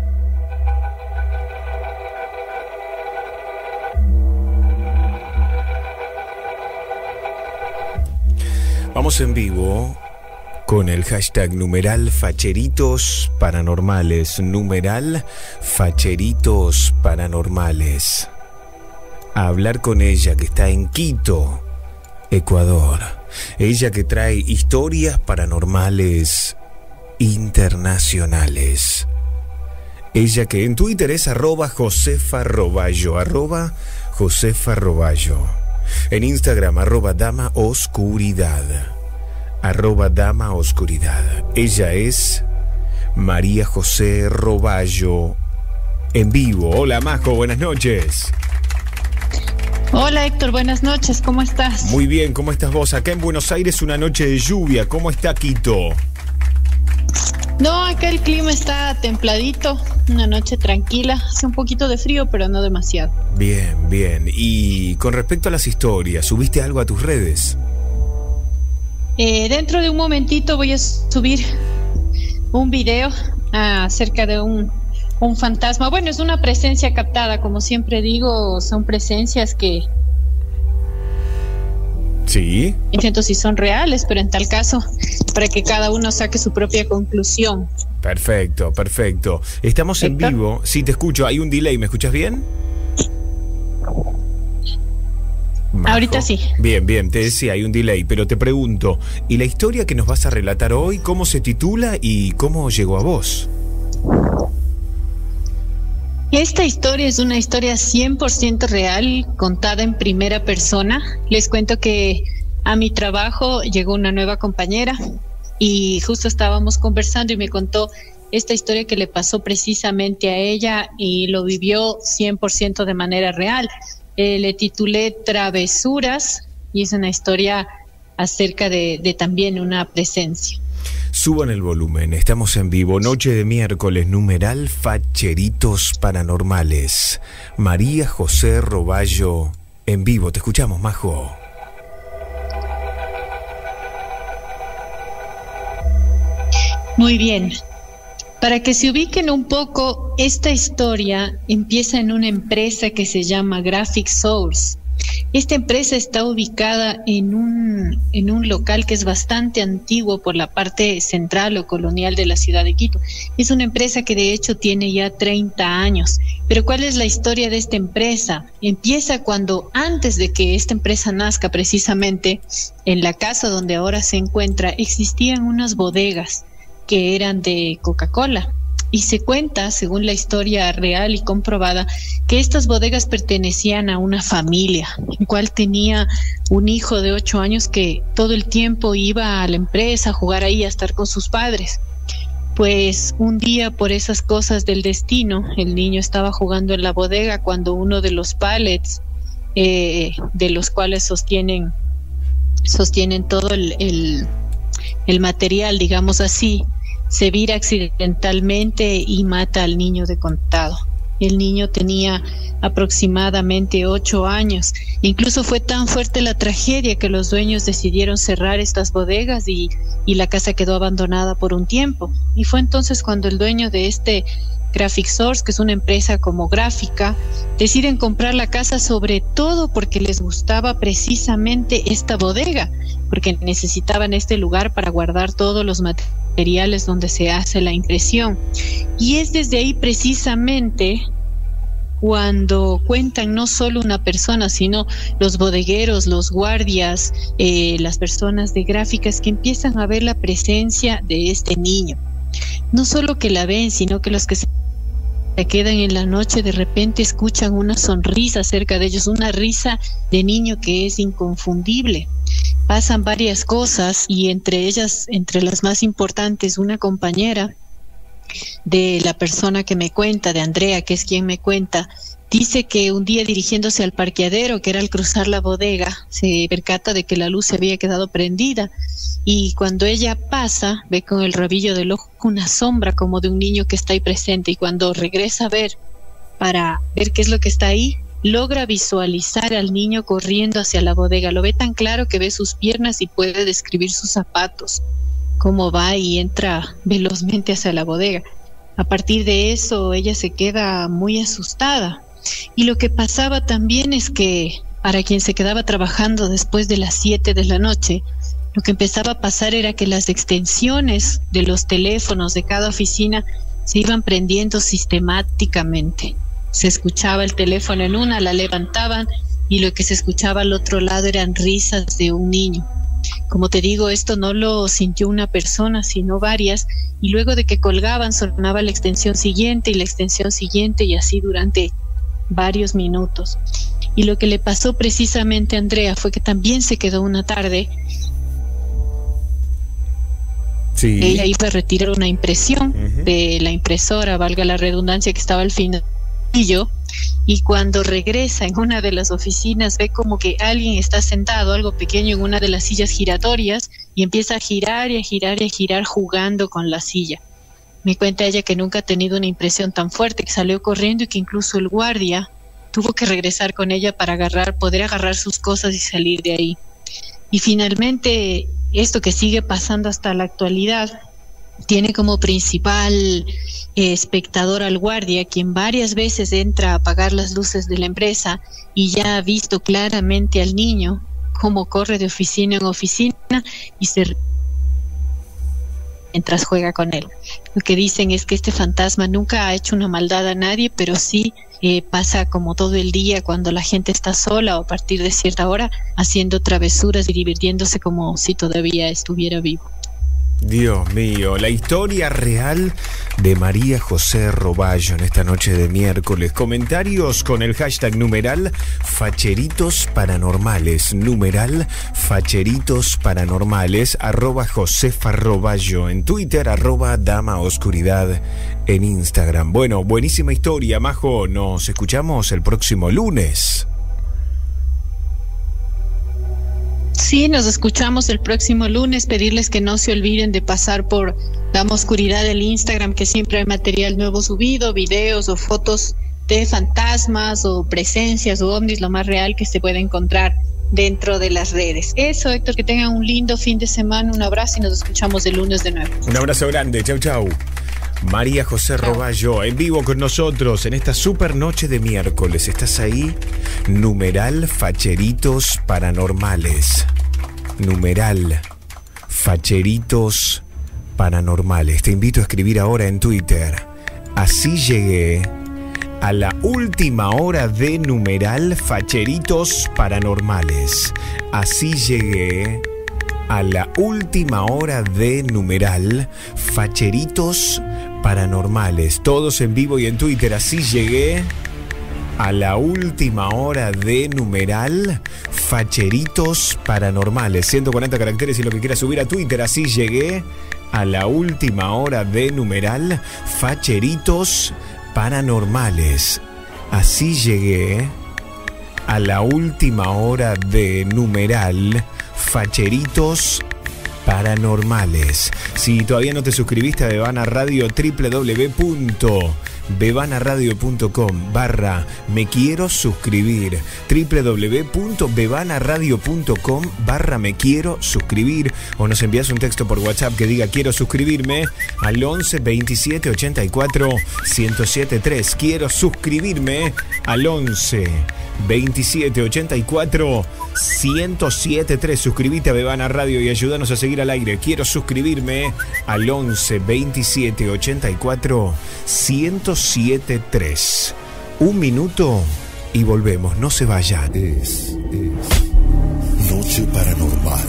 Vamos en vivo con el hashtag numeral facheritos paranormales. Numeral facheritos paranormales. A hablar con ella que está en Quito, Ecuador. Ella que trae historias paranormales internacionales. Ella que en Twitter es arroba Josefa Roballo, arroba Josefa Roballo. En Instagram, arroba Dama Oscuridad. Arroba Dama Oscuridad. Ella es María José Roballo en vivo. Hola Majo, buenas noches. Hola Héctor, buenas noches, ¿cómo estás? Muy bien, ¿cómo estás vos? Acá en Buenos Aires una noche de lluvia, ¿cómo está Quito? No, acá el clima está templadito, una noche tranquila, hace un poquito de frío, pero no demasiado. Bien, bien. Y con respecto a las historias, ¿subiste algo a tus redes? Eh, dentro de un momentito voy a subir un video ah, acerca de un, un fantasma. Bueno, es una presencia captada, como siempre digo, son presencias que... Sí. Intento si son reales, pero en tal caso, para que cada uno saque su propia conclusión. Perfecto, perfecto. Estamos en ¿Héctor? vivo. Sí, te escucho. Hay un delay. ¿Me escuchas bien? Majo. Ahorita sí. Bien, bien. Te decía, hay un delay. Pero te pregunto, ¿y la historia que nos vas a relatar hoy, cómo se titula y cómo llegó a vos? Esta historia es una historia cien por ciento real, contada en primera persona. Les cuento que a mi trabajo llegó una nueva compañera y justo estábamos conversando y me contó esta historia que le pasó precisamente a ella y lo vivió cien por ciento de manera real. Eh, le titulé Travesuras y es una historia acerca de, de también una presencia. Suban el volumen, estamos en vivo, noche de miércoles, numeral facheritos paranormales. María José Roballo en vivo, te escuchamos, Majo. Muy bien. Para que se ubiquen un poco, esta historia empieza en una empresa que se llama Graphic Source. Esta empresa está ubicada en un, en un local que es bastante antiguo por la parte central o colonial de la ciudad de Quito. Es una empresa que de hecho tiene ya treinta años. Pero ¿cuál es la historia de esta empresa? Empieza cuando antes de que esta empresa nazca, precisamente en la casa donde ahora se encuentra, existían unas bodegas que eran de Coca-Cola. Y se cuenta, según la historia real y comprobada, que estas bodegas pertenecían a una familia, el cual tenía un hijo de ocho años que todo el tiempo iba a la empresa a jugar ahí, a estar con sus padres. Pues un día, por esas cosas del destino, el niño estaba jugando en la bodega cuando uno de los pallets eh, de los cuales sostienen sostienen todo el, el, el material, digamos así, se vira accidentalmente y mata al niño de contado. El niño tenía aproximadamente ocho años. Incluso fue tan fuerte la tragedia que los dueños decidieron cerrar estas bodegas y, y la casa quedó abandonada por un tiempo. Y fue entonces cuando el dueño de este Graphic Source, que es una empresa como gráfica, deciden comprar la casa, sobre todo porque les gustaba precisamente esta bodega, porque necesitaban este lugar para guardar todos los materiales donde se hace la impresión. Y es desde ahí precisamente cuando cuentan no solo una persona, sino los bodegueros, los guardias, eh, las personas de gráficas, que empiezan a ver la presencia de este niño. No solo que la ven, sino que los que se quedan en la noche de repente escuchan una sonrisa cerca de ellos, una risa de niño que es inconfundible. Pasan varias cosas y entre ellas, entre las más importantes, una compañera de la persona que me cuenta, de Andrea, que es quien me cuenta, dice que un día dirigiéndose al parqueadero, que era al cruzar la bodega, se percata de que la luz se había quedado prendida y cuando ella pasa ve con el rabillo del ojo una sombra como de un niño que está ahí presente, y cuando regresa a ver para ver qué es lo que está ahí, logra visualizar al niño corriendo hacia la bodega. Lo ve tan claro que ve sus piernas y puede describir sus zapatos, cómo va y entra velozmente hacia la bodega. A partir de eso ella se queda muy asustada. Y lo que pasaba también es que para quien se quedaba trabajando después de las siete de la noche, lo que empezaba a pasar era que las extensiones de los teléfonos de cada oficina se iban prendiendo sistemáticamente. Se escuchaba el teléfono en una, la levantaban y lo que se escuchaba al otro lado eran risas de un niño. Como te digo, esto no lo sintió una persona, sino varias, y luego de que colgaban sonaba la extensión siguiente y la extensión siguiente, y así durante varios minutos. Y lo que le pasó precisamente a Andrea fue que también se quedó una tarde. Sí. Ella iba a retirar una impresión uh-huh. de la impresora, valga la redundancia, que estaba al final. Y cuando regresa en una de las oficinas ve como que alguien está sentado, algo pequeño, en una de las sillas giratorias, y empieza a girar y a girar y a girar jugando con la silla. Me cuenta ella que nunca ha tenido una impresión tan fuerte, que salió corriendo y que incluso el guardia tuvo que regresar con ella para agarrar, poder agarrar sus cosas y salir de ahí. Y finalmente esto que sigue pasando hasta la actualidad tiene como principal eh, espectador al guardia, quien varias veces entra a apagar las luces de la empresa y ya ha visto claramente al niño cómo corre de oficina en oficina y se mientras juega con él. Lo que dicen es que este fantasma nunca ha hecho una maldad a nadie, pero sí eh, pasa como todo el día cuando la gente está sola o a partir de cierta hora haciendo travesuras y divirtiéndose como si todavía estuviera vivo. Dios mío, la historia real de María José Roballo en esta noche de miércoles. Comentarios con el hashtag numeral Facheritos Paranormales, numeral Facheritos Paranormales, arroba Josefa Roballo en Twitter, arroba Dama Oscuridad en Instagram. Bueno, buenísima historia, Majo. Nos escuchamos el próximo lunes. Sí, nos escuchamos el próximo lunes. Pedirles que no se olviden de pasar por Dama Oscuridad del Instagram, que siempre hay material nuevo subido, videos o fotos de fantasmas o presencias o ovnis, lo más real que se puede encontrar dentro de las redes. Eso, Héctor, que tengan un lindo fin de semana, un abrazo y nos escuchamos el lunes de nuevo. Un abrazo grande, chau chau. María José Roballo en vivo con nosotros en esta super noche de miércoles. ¿Estás ahí? Numeral Facheritos Paranormales. Numeral Facheritos Paranormales. Te invito a escribir ahora en Twitter. Así llegué a la última hora de numeral Facheritos Paranormales. Así llegué a la última hora de numeral Facheritos Paranormales. Todos en vivo y en Twitter. Así llegué a la última hora de numeral Facheritos Paranormales. ciento cuarenta caracteres y lo que quieras subir a Twitter. Así llegué a la última hora de numeral Facheritos Paranormales. Así llegué a la última hora de numeral Facheritos Paranormales. Si todavía no te suscribiste a Bebana Radio, w w w punto bebana radio punto com barra me quiero suscribir, w w w punto bebana radio punto com barra me quiero suscribir, o nos envías un texto por WhatsApp que diga quiero suscribirme al once veintisiete ochenta y cuatro ciento siete tres. Quiero suscribirme al once veintisiete ochenta y cuatro ciento siete tres. Suscríbete a Bebana Radio y ayúdanos a seguir al aire. Quiero suscribirme al once veintisiete ochenta y cuatro ciento siete tres. Un minuto y volvemos. No se vayan. Es, es Noche Paranormal.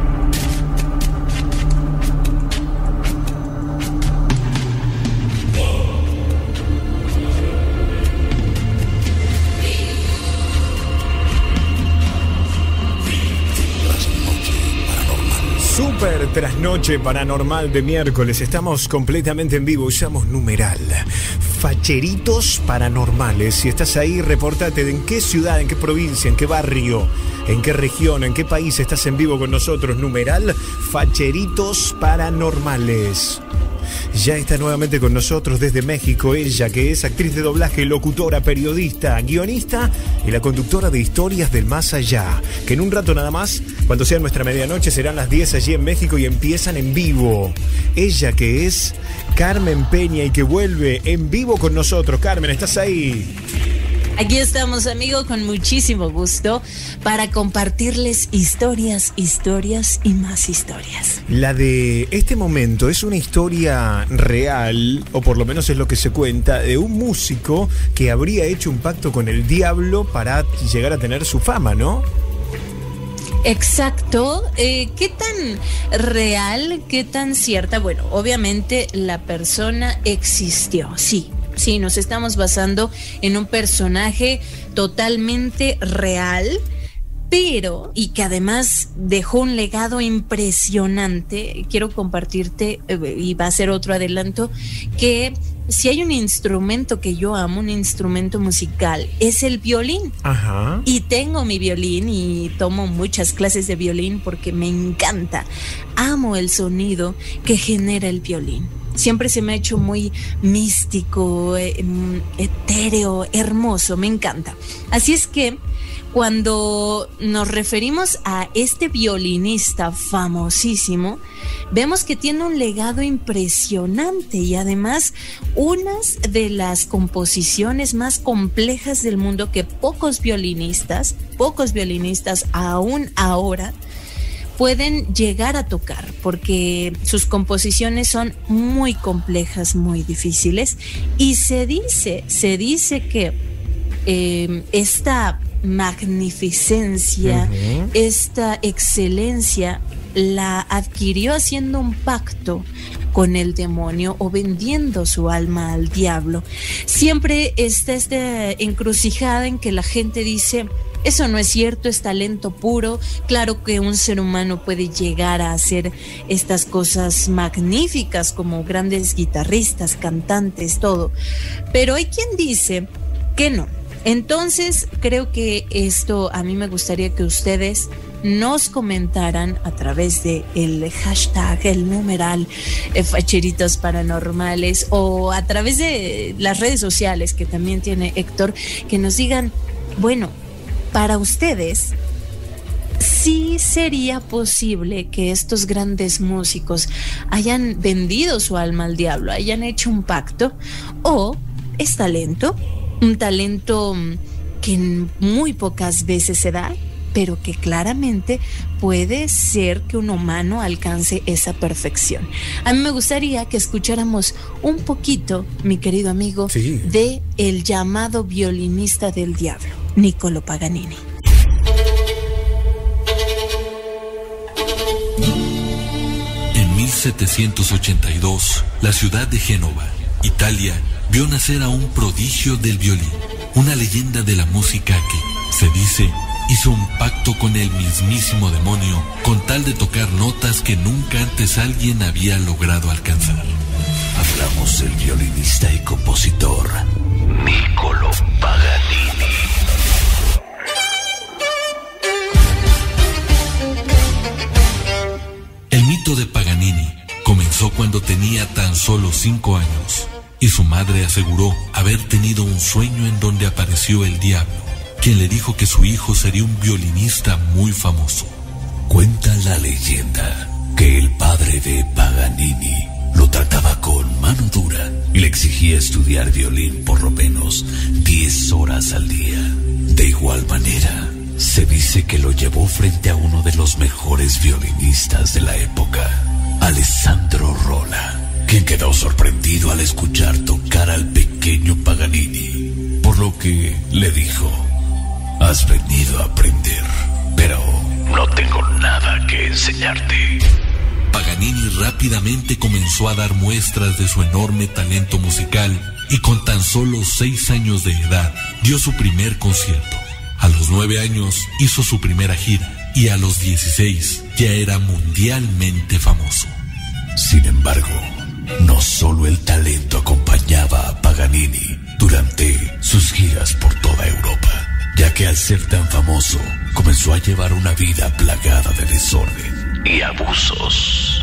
Super trasnoche paranormal de miércoles. Estamos completamente en vivo. Usamos numeral Facheritos Paranormales. Si estás ahí, repórtate de en qué ciudad, en qué provincia, en qué barrio, en qué región, en qué país estás en vivo con nosotros. Numeral Facheritos Paranormales. Ya está nuevamente con nosotros desde México ella, que es actriz de doblaje, locutora, periodista, guionista y la conductora de Historias del Más Allá, que en un rato nada más, cuando sea nuestra medianoche, serán las diez allí en México y empiezan en vivo. Ella que es Carmen Peña y que vuelve en vivo con nosotros. Carmen, ¿estás ahí? Aquí estamos, amigo, con muchísimo gusto para compartirles historias, historias y más historias. La de este momento es una historia real, o por lo menos es lo que se cuenta, de un músico que habría hecho un pacto con el diablo para llegar a tener su fama, ¿no? Exacto. Eh, ¿Qué tan real, qué tan cierta? Bueno, obviamente la persona existió, sí. Sí, nos estamos basando en un personaje totalmente real, pero, y que además dejó un legado impresionante. Quiero compartirte, eh, y va a ser otro adelanto, que si hay un instrumento que yo amo, un instrumento musical, es el violín. Ajá. Y tengo mi violín y tomo muchas clases de violín porque me encanta. Amo el sonido que genera el violín. Siempre se me ha hecho muy místico, eh, etéreo, hermoso, me encanta. Así es que cuando nos referimos a este violinista famosísimo, vemos que tiene un legado impresionante y además unas de las composiciones más complejas del mundo que pocos violinistas, pocos violinistas aún ahora pueden llegar a tocar, porque sus composiciones son muy complejas, muy difíciles, y se dice, se dice que eh, esta magnificencia, uh-huh. esta excelencia la adquirió haciendo un pacto con el demonio o vendiendo su alma al diablo. Siempre está esta encrucijada en que la gente dice: eso no es cierto, es talento puro. Claro que un ser humano puede llegar a hacer estas cosas magníficas como grandes guitarristas, cantantes, todo. Pero hay quien dice que no. Entonces, creo que esto a mí me gustaría que ustedes nos comentaran a través de el hashtag, el numeral eh, Facheritos Paranormales, o a través de las redes sociales que también tiene Héctor, que nos digan, bueno, para ustedes, ¿sí sería posible que estos grandes músicos hayan vendido su alma al diablo, hayan hecho un pacto? ¿O es talento? Un talento que muy pocas veces se da, pero que claramente puede ser que un humano alcance esa perfección. A mí me gustaría que escucháramos un poquito, mi querido amigo, sí, de el llamado violinista del diablo, Niccolo Paganini. En mil setecientos ochenta y dos, la ciudad de Génova, Italia, vio nacer a un prodigio del violín, una leyenda de la música que, se dice, hizo un pacto con el mismísimo demonio con tal de tocar notas que nunca antes alguien había logrado alcanzar. Hablamos del violinista y compositor Niccolò Paganini. El mito de Paganini comenzó cuando tenía tan solo cinco años y su madre aseguró haber tenido un sueño en donde apareció el diablo, quien le dijo que su hijo sería un violinista muy famoso. Cuenta la leyenda que el padre de Paganini lo trataba con mano dura y le exigía estudiar violín por lo menos diez horas al día. De igual manera, se dice que lo llevó frente a uno de los mejores violinistas de la época, Alessandro Rolla, quien quedó sorprendido al escuchar tocar al pequeño Paganini, por lo que le dijo: has venido a aprender, pero no tengo nada que enseñarte. Paganini rápidamente comenzó a dar muestras de su enorme talento musical y con tan solo seis años de edad dio su primer concierto. A los nueve años hizo su primera gira y a los dieciséis ya era mundialmente famoso. Sin embargo, no solo el talento acompañaba a Paganini durante sus giras por toda Europa, ya que al ser tan famoso comenzó a llevar una vida plagada de desorden y abusos.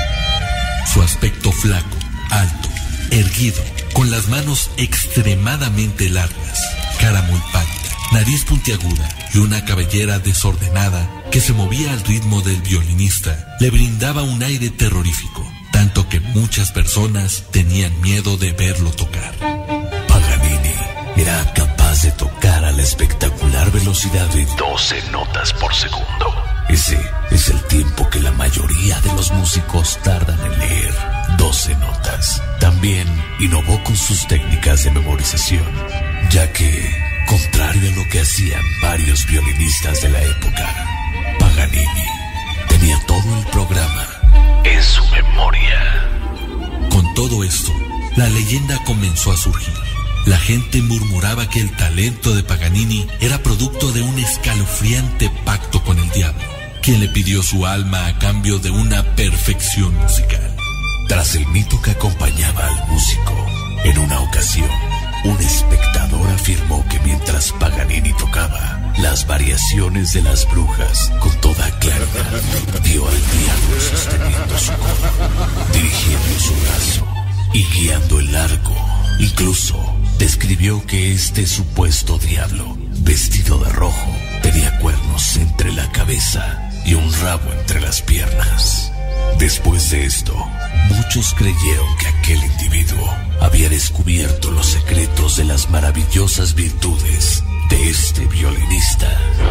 Su aspecto flaco, alto, erguido, con las manos extremadamente largas, cara muy pálida, nariz puntiaguda y una cabellera desordenada que se movía al ritmo del violinista, le brindaba un aire terrorífico, tanto que muchas personas tenían miedo de verlo tocar. Paganini era capaz de tocar a la espectacular velocidad de doce notas por segundo. Ese es el tiempo que la mayoría de los músicos tardan en leer, doce notas. También innovó con sus técnicas de memorización, ya que, contrario a lo que hacían varios violinistas de la época, Paganini tenía todo el programa en su memoria. Con todo esto, la leyenda comenzó a surgir. La gente murmuraba que el talento de Paganini era producto de un escalofriante pacto con el diablo, quien le pidió su alma a cambio de una perfección musical. Tras el mito que acompañaba al músico, en una ocasión, un espectador afirmó que mientras Paganini tocaba las variaciones de las brujas con toda claridad, vio al diablo sosteniendo su codo, dirigiendo su brazo y guiando el arco. Incluso describió que este supuesto diablo, vestido de rojo, tenía cuernos entre la cabeza y un rabo entre las piernas. Después de esto, muchos creyeron que aquel individuo había descubierto los secretos de las maravillosas virtudes de este violinista.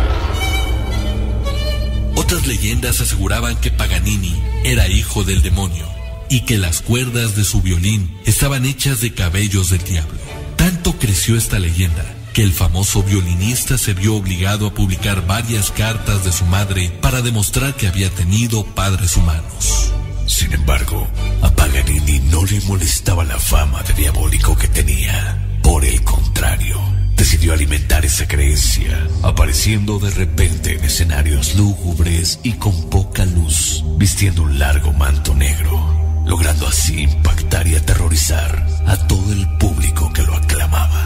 Otras leyendas aseguraban que Paganini era hijo del demonio y que las cuerdas de su violín estaban hechas de cabellos del diablo. Tanto creció esta leyenda que el famoso violinista se vio obligado a publicar varias cartas de su madre para demostrar que había tenido padres humanos. Sin embargo, a Paganini no le molestaba la fama de diabólico que tenía. Por el contrario, decidió alimentar esa creencia, apareciendo de repente en escenarios lúgubres y con poca luz, vistiendo un largo manto negro, logrando así impactar y aterrorizar a todo el público que lo aclamaba.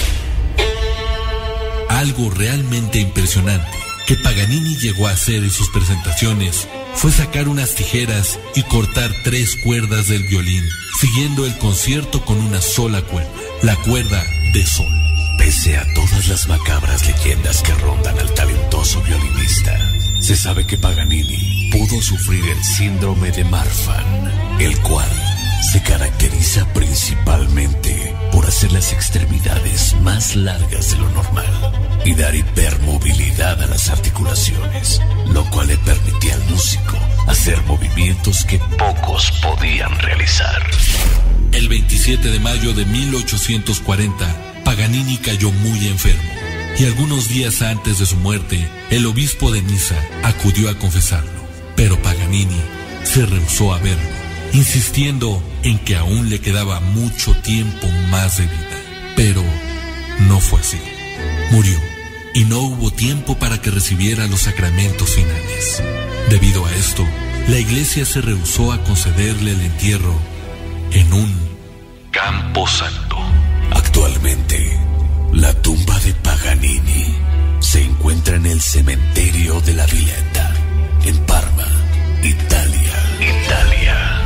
Algo realmente impresionante que Paganini llegó a hacer en sus presentaciones fue sacar unas tijeras y cortar tres cuerdas del violín, siguiendo el concierto con una sola cuerda, la cuerda de sol. Pese a todas las macabras leyendas que rondan al talentoso violinista, se sabe que Paganini pudo sufrir el síndrome de Marfan, el cual se caracteriza principalmente por hacer las extremidades más largas de lo normal y dar hipermovilidad a las articulaciones, lo cual le permitía al músico hacer movimientos que pocos podían realizar. El veintisiete de mayo de mil ochocientos cuarenta, Paganini cayó muy enfermo y algunos días antes de su muerte, el obispo de Niza acudió a confesarlo, pero Paganini se rehusó a verlo, insistiendo en que aún le quedaba mucho tiempo más de vida. Pero no fue así. Murió y no hubo tiempo para que recibiera los sacramentos finales. Debido a esto, la iglesia se rehusó a concederle el entierro en un camposanto. Actualmente, la tumba de Paganini se encuentra en el cementerio de la Villetta, en Parma, Italia. Italia.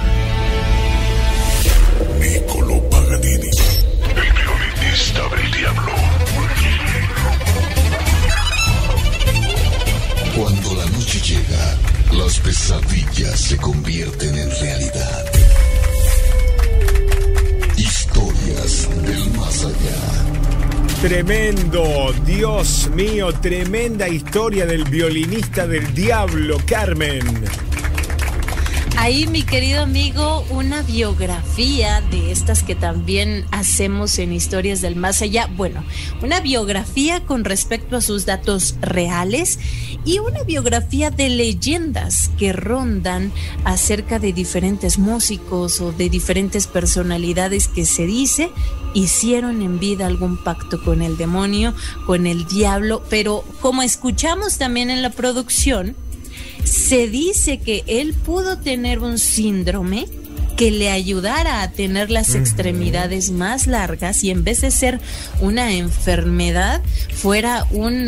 Niccolo Paganini, el violinista del diablo. Cuando la noche llega, las pesadillas se convierten en realidad. Historias del más allá. Tremendo, Dios mío, tremenda historia del violinista del diablo, Carmen. Ahí, mi querido amigo, una biografía de estas que también hacemos en Historias del Más Allá. Bueno, una biografía con respecto a sus datos reales y una biografía de leyendas que rondan acerca de diferentes músicos o de diferentes personalidades que se dice hicieron en vida algún pacto con el demonio, con el diablo, pero como escuchamos también en la producción, se dice que él pudo tener un síndrome que le ayudara a tener las extremidades más largas y en vez de ser una enfermedad, fuera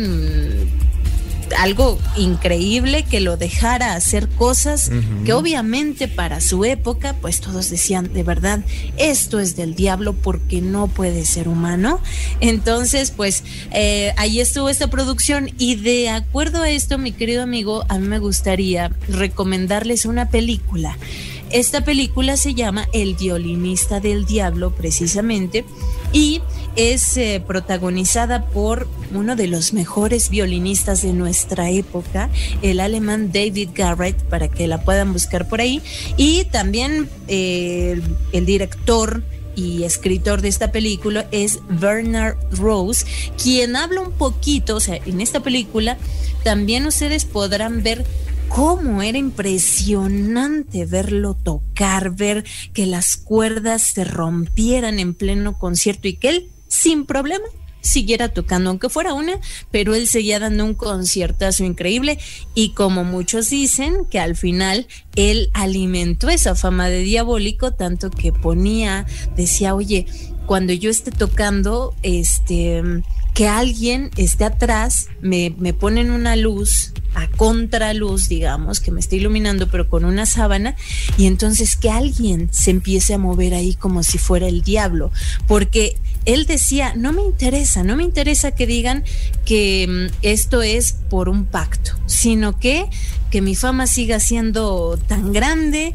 un algo increíble que lo dejara hacer cosas uh-huh. que obviamente para su época, pues todos decían, de verdad, esto es del diablo porque no puede ser humano. Entonces, pues eh, ahí estuvo esta producción y de acuerdo a esto, mi querido amigo, a mí me gustaría recomendarles una película. Esta película se llama El violinista del diablo, precisamente, y es eh, protagonizada por uno de los mejores violinistas de nuestra época, el alemán David Garrett, para que la puedan buscar por ahí, y también eh, el, el director y escritor de esta película es Bernard Rose, quien habla un poquito, o sea, en esta película también ustedes podrán ver cómo era impresionante verlo tocar, ver que las cuerdas se rompieran en pleno concierto y que él, sin problema, siguiera tocando, aunque fuera una, pero él seguía dando un conciertazo increíble y como muchos dicen, que al final él alimentó esa fama de diabólico, tanto que ponía, decía, oye, cuando yo esté tocando, este... que alguien esté atrás, me, me ponen una luz, a contraluz, digamos, que me esté iluminando, pero con una sábana, y entonces que alguien se empiece a mover ahí como si fuera el diablo, porque él decía, no me interesa, no me interesa que digan que um, esto es por un pacto, sino que que mi fama siga siendo tan grande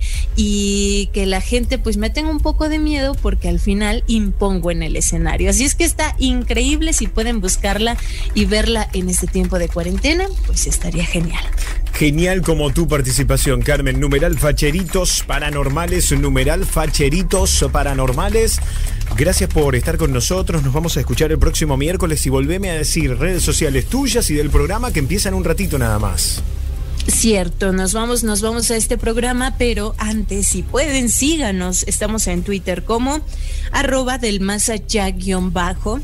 y que la gente pues me tenga un poco de miedo porque al final impongo en el escenario. Así es que está increíble, si pueden buscarla y verla en este tiempo de cuarentena, pues estaría genial. Genial como tu participación, Carmen. Numeral Facheritos Paranormales, numeral Facheritos Paranormales. Gracias por estar con nosotros. Nos vamos a escuchar el próximo miércoles y volveme a decir redes sociales tuyas y del programa que empiezan un ratito nada más. Cierto, nos vamos, nos vamos a este programa, pero antes, si pueden, síganos. Estamos en Twitter como arroba del más allá guión bajo.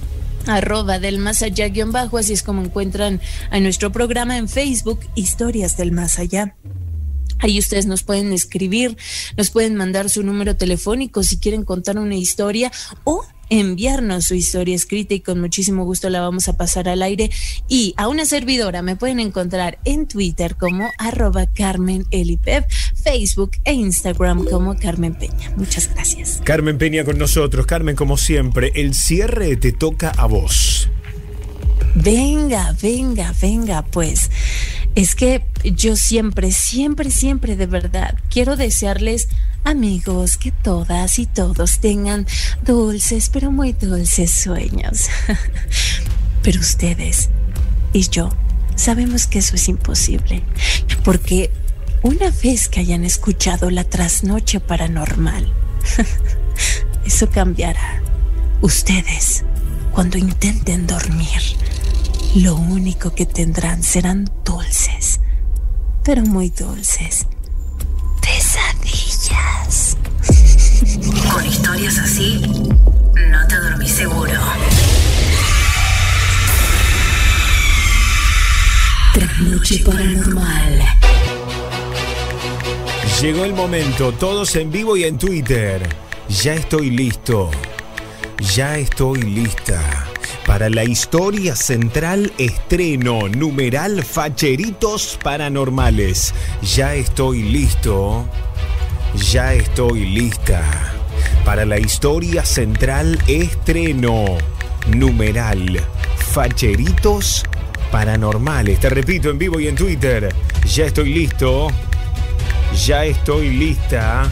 Arroba del más allá guión bajo, así es como encuentran a nuestro programa. En Facebook, Historias del Más Allá. Ahí ustedes nos pueden escribir, nos pueden mandar su número telefónico si quieren contar una historia o enviarnos su historia escrita y con muchísimo gusto la vamos a pasar al aire. Y a una servidora me pueden encontrar en Twitter como arroba Carmen Elipep, Facebook e Instagram como Carmen Peña. Muchas gracias. Carmen Peña con nosotros. Carmen, como siempre, el cierre te toca a vos. Venga, venga, venga, pues es que yo siempre, siempre, siempre de verdad quiero desearles, amigos, que todas y todos tengan dulces, pero muy dulces sueños. Pero ustedes y yo sabemos que eso es imposible, porque una vez que hayan escuchado la trasnoche paranormal, eso cambiará. Ustedes, cuando intenten dormir, lo único que tendrán serán dulces, pero muy dulces pesadillas. Con historias así, no te dormís seguro. Noche Paranormal. Llegó el momento, todos en vivo y en Twitter. Ya estoy listo. Ya estoy lista. Para la historia central estreno, numeral Facheritos Paranormales. Ya estoy listo. Ya estoy lista. Para la historia central estreno, numeral Facheritos Paranormales. Te repito, en vivo y en Twitter. Ya estoy listo. Ya estoy lista.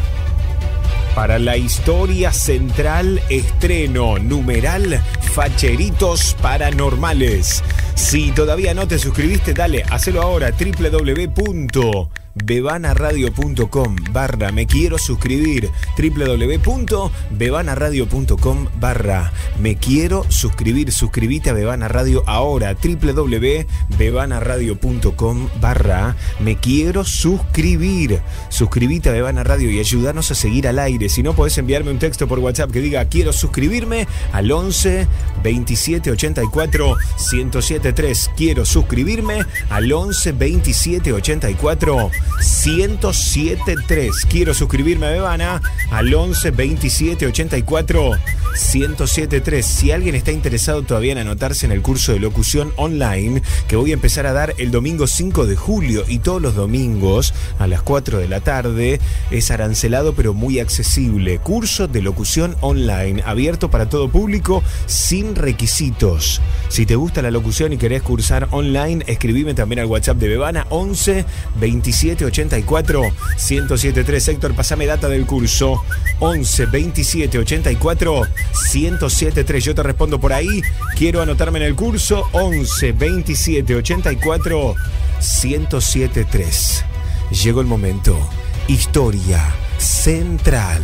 Para la historia central estreno, numeral Facheritos Paranormales. Si todavía no te suscribiste, dale, hacelo ahora. doble u doble u doble u punto bebanaradio punto com barra me quiero suscribir. doble u doble u doble u punto bebanaradio punto com barra me quiero suscribir. Suscríbete a Bebana Radio ahora. doble u doble u doble u punto bebanaradio punto com barra me quiero suscribir. Suscríbete a Bebana Radio y ayúdanos a seguir al aire. Si no, podés enviarme un texto por WhatsApp que diga quiero suscribirme al once veintisiete ochenta y cuatro ciento setenta y tres. Quiero suscribirme al once veintisiete ochenta y cuatro ciento setenta y tres. Quiero suscribirme a Bebana al once veintisiete ochenta y cuatro ciento setenta y tres. Si alguien está interesado todavía en anotarse en el curso de locución online que voy a empezar a dar el domingo cinco de julio y todos los domingos a las cuatro de la tarde, es arancelado pero muy accesible. Curso de locución online abierto para todo público sin requisitos. Si te gusta la locución y querés cursar online, escribime también al WhatsApp de Bebana once veintisiete ochenta y cuatro ciento setenta y tres. Héctor, pasame data del curso. once veintisiete ochenta y cuatro ciento setenta y tres. Yo te respondo por ahí. Quiero anotarme en el curso. once veintisiete ochenta y cuatro ciento setenta y tres. Llegó el momento. Historia central.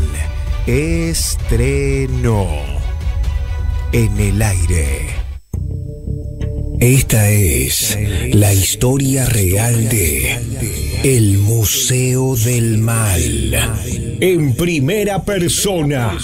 Estreno en el aire. Esta es la historia real de El Museo del Mal, en primera persona.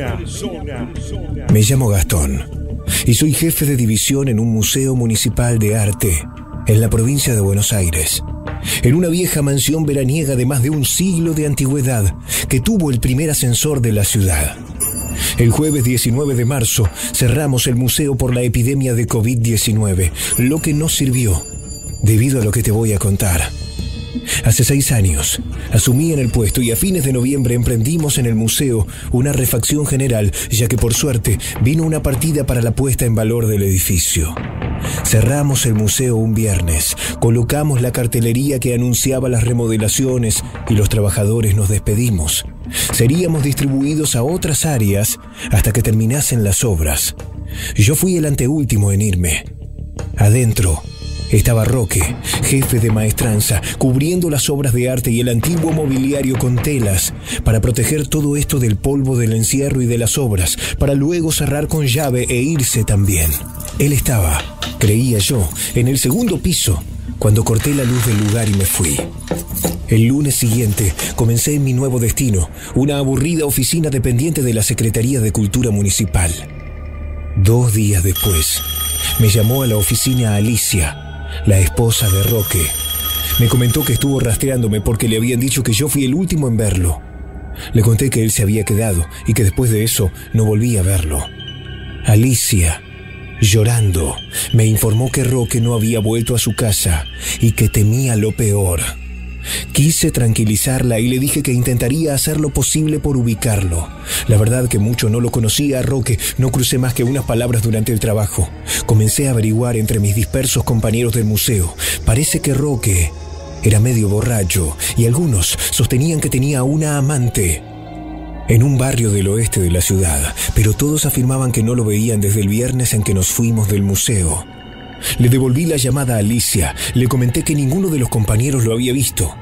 Me llamo Gastón y soy jefe de división en un museo municipal de arte en la provincia de Buenos Aires, en una vieja mansión veraniega de más de un siglo de antigüedad que tuvo el primer ascensor de la ciudad. El jueves diecinueve de marzo cerramos el museo por la epidemia de COVID diecinueve, lo que no sirvió, debido a lo que te voy a contar. Hace seis años asumí en el puesto y a fines de noviembre emprendimos en el museo una refacción general, ya que por suerte vino una partida para la puesta en valor del edificio. Cerramos el museo un viernes, colocamos la cartelería que anunciaba las remodelaciones y los trabajadores nos despedimos. Seríamos distribuidos a otras áreas hasta que terminasen las obras. Yo fui el anteúltimo en irme. Adentro estaba Roque, jefe de maestranza, cubriendo las obras de arte y el antiguo mobiliario con telas para proteger todo esto del polvo del encierro y de las obras, para luego cerrar con llave e irse también. Él estaba, creía yo, en el segundo piso cuando corté la luz del lugar y me fui. El lunes siguiente comencé en mi nuevo destino, una aburrida oficina dependiente de la Secretaría de Cultura Municipal. Dos días después, me llamó a la oficina Alicia, la esposa de Roque. Me comentó que estuvo rastreándome porque le habían dicho que yo fui el último en verlo. Le conté que él se había quedado y que después de eso no volví a verlo. Alicia, llorando, me informó que Roque no había vuelto a su casa y que temía lo peor. Quise tranquilizarla y le dije que intentaría hacer lo posible por ubicarlo. La verdad que mucho no lo conocía a Roque, no crucé más que unas palabras durante el trabajo. Comencé a averiguar entre mis dispersos compañeros del museo. Parece que Roque era medio borracho y algunos sostenían que tenía una amante en un barrio del oeste de la ciudad, pero todos afirmaban que no lo veían desde el viernes en que nos fuimos del museo. Le devolví la llamada a Alicia, le comenté que ninguno de los compañeros lo había visto.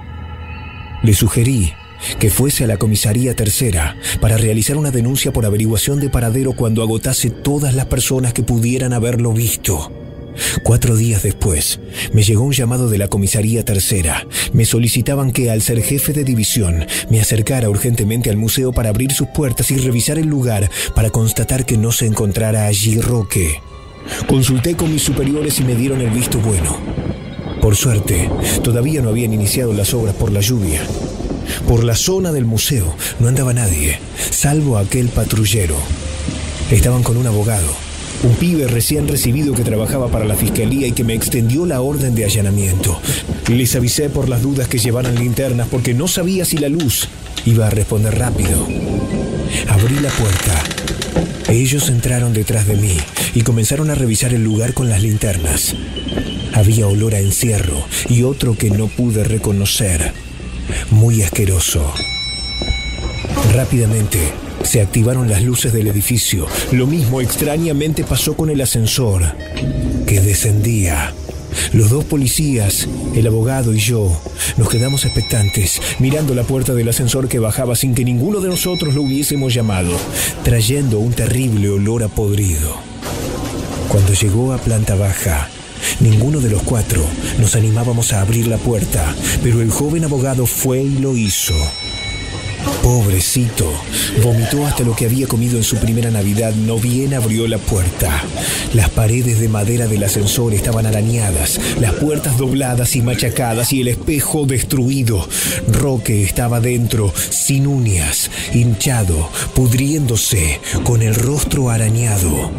Le sugerí que fuese a la comisaría tercera para realizar una denuncia por averiguación de paradero cuando agotase todas las personas que pudieran haberlo visto. Cuatro días después, me llegó un llamado de la comisaría tercera. Me solicitaban que, al ser jefe de división, me acercara urgentemente al museo para abrir sus puertas y revisar el lugar para constatar que no se encontrara allí Roque. Consulté con mis superiores y me dieron el visto bueno. Por suerte, todavía no habían iniciado las obras por la lluvia. Por la zona del museo no andaba nadie, salvo aquel patrullero. Estaban con un abogado, un pibe recién recibido que trabajaba para la fiscalía y que me extendió la orden de allanamiento. Les avisé por las dudas que llevaran linternas porque no sabía si la luz iba a responder rápido. Abrí la puerta. Ellos entraron detrás de mí y comenzaron a revisar el lugar con las linternas. Había olor a encierro y otro que no pude reconocer. Muy asqueroso. Rápidamente se activaron las luces del edificio. Lo mismo extrañamente pasó con el ascensor, que descendía. Los dos policías, el abogado y yo, nos quedamos expectantes, mirando la puerta del ascensor que bajaba sin que ninguno de nosotros lo hubiésemos llamado, trayendo un terrible olor a podrido. Cuando llegó a planta baja, ninguno de los cuatro nos animábamos a abrir la puerta, pero el joven abogado fue y lo hizo. Pobrecito, vomitó hasta lo que había comido en su primera Navidad, no bien abrió la puerta. Las paredes de madera del ascensor estaban arañadas, las puertas dobladas y machacadas y el espejo destruido. Roque estaba dentro, sin uñas, hinchado, pudriéndose, con el rostro arañado.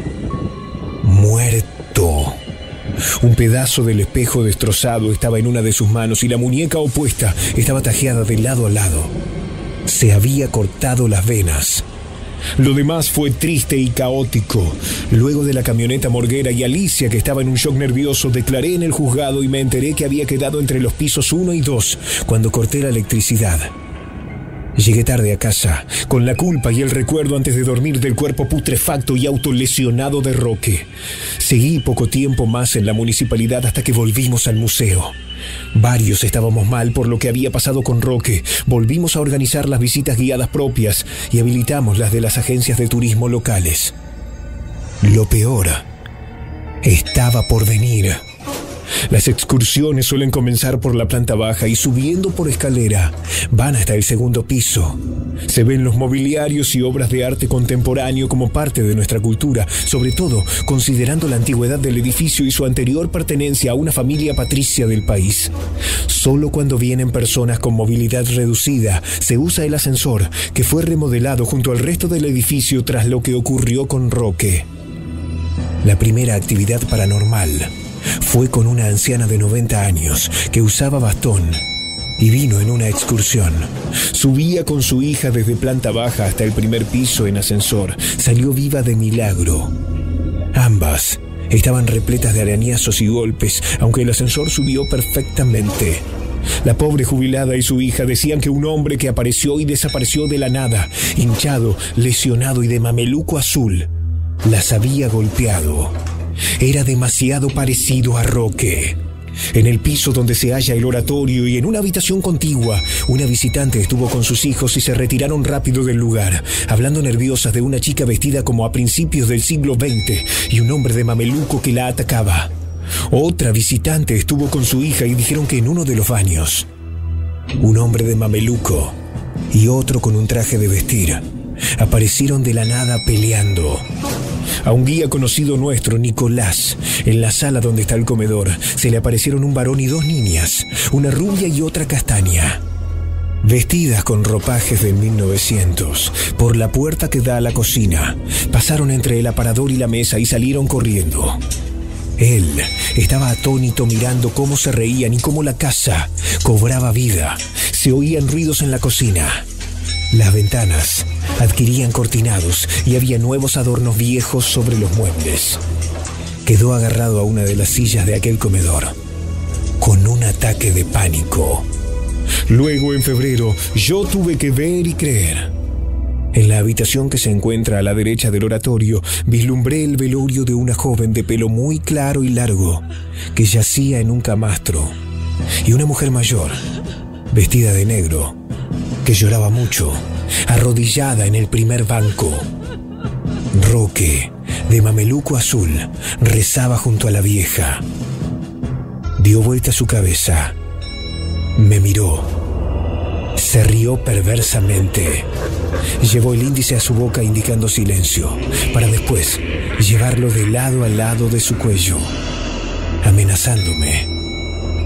Muerto. Un pedazo del espejo destrozado estaba en una de sus manos y la muñeca opuesta estaba tajeada de lado a lado. Se había cortado las venas. Lo demás fue triste y caótico. Luego de la camioneta morguera y Alicia, que estaba en un shock nervioso, declaré en el juzgado y me enteré que había quedado entre los pisos uno y dos cuando corté la electricidad. Llegué tarde a casa, con la culpa y el recuerdo antes de dormir del cuerpo putrefacto y autolesionado de Roque. Seguí poco tiempo más en la municipalidad hasta que volvimos al museo. Varios estábamos mal por lo que había pasado con Roque. Volvimos a organizar las visitas guiadas propias y habilitamos las de las agencias de turismo locales. Lo peor estaba por venir. Las excursiones suelen comenzar por la planta baja y subiendo por escalera van hasta el segundo piso. Se ven los mobiliarios y obras de arte contemporáneo como parte de nuestra cultura, sobre todo considerando la antigüedad del edificio y su anterior pertenencia a una familia patricia del país. Solo cuando vienen personas con movilidad reducida se usa el ascensor, que fue remodelado junto al resto del edificio tras lo que ocurrió con Roque. La primera actividad paranormal fue con una anciana de noventa años que usaba bastón y vino en una excursión. Subía con su hija desde planta baja hasta el primer piso en ascensor. Salió viva de milagro. Ambas estaban repletas de arañazos y golpes, aunque el ascensor subió perfectamente. La pobre jubilada y su hija decían que un hombre que apareció y desapareció de la nada, hinchado, lesionado y de mameluco azul, las había golpeado. Era demasiado parecido a Roque. En el piso donde se halla el oratorio y en una habitación contigua, una visitante estuvo con sus hijos y se retiraron rápido del lugar, hablando nerviosas de una chica vestida como a principios del siglo veinte y un hombre de mameluco que la atacaba. Otra visitante estuvo con su hija y dijeron que en uno de los baños, un hombre de mameluco y otro con un traje de vestir aparecieron de la nada peleando. A un guía conocido nuestro, Nicolás, en la sala donde está el comedor, se le aparecieron un varón y dos niñas, una rubia y otra castaña, vestidas con ropajes del mil novecientos, por la puerta que da a la cocina. Pasaron entre el aparador y la mesa y salieron corriendo. Él estaba atónito mirando cómo se reían y cómo la casa cobraba vida. Se oían ruidos en la cocina. Las ventanas adquirían cortinados y había nuevos adornos viejos sobre los muebles. Quedó agarrado a una de las sillas de aquel comedor, con un ataque de pánico. Luego, en febrero, yo tuve que ver y creer. En la habitación que se encuentra a la derecha del oratorio, vislumbré el velorio de una joven de pelo muy claro y largo, que yacía en un camastro, y una mujer mayor, vestida de negro, que lloraba mucho, arrodillada en el primer banco. Roque, de mameluco azul, rezaba junto a la vieja. Dio vuelta su cabeza, me miró, se rió perversamente, llevó el índice a su boca indicando silencio, para después llevarlo de lado a lado de su cuello, amenazándome.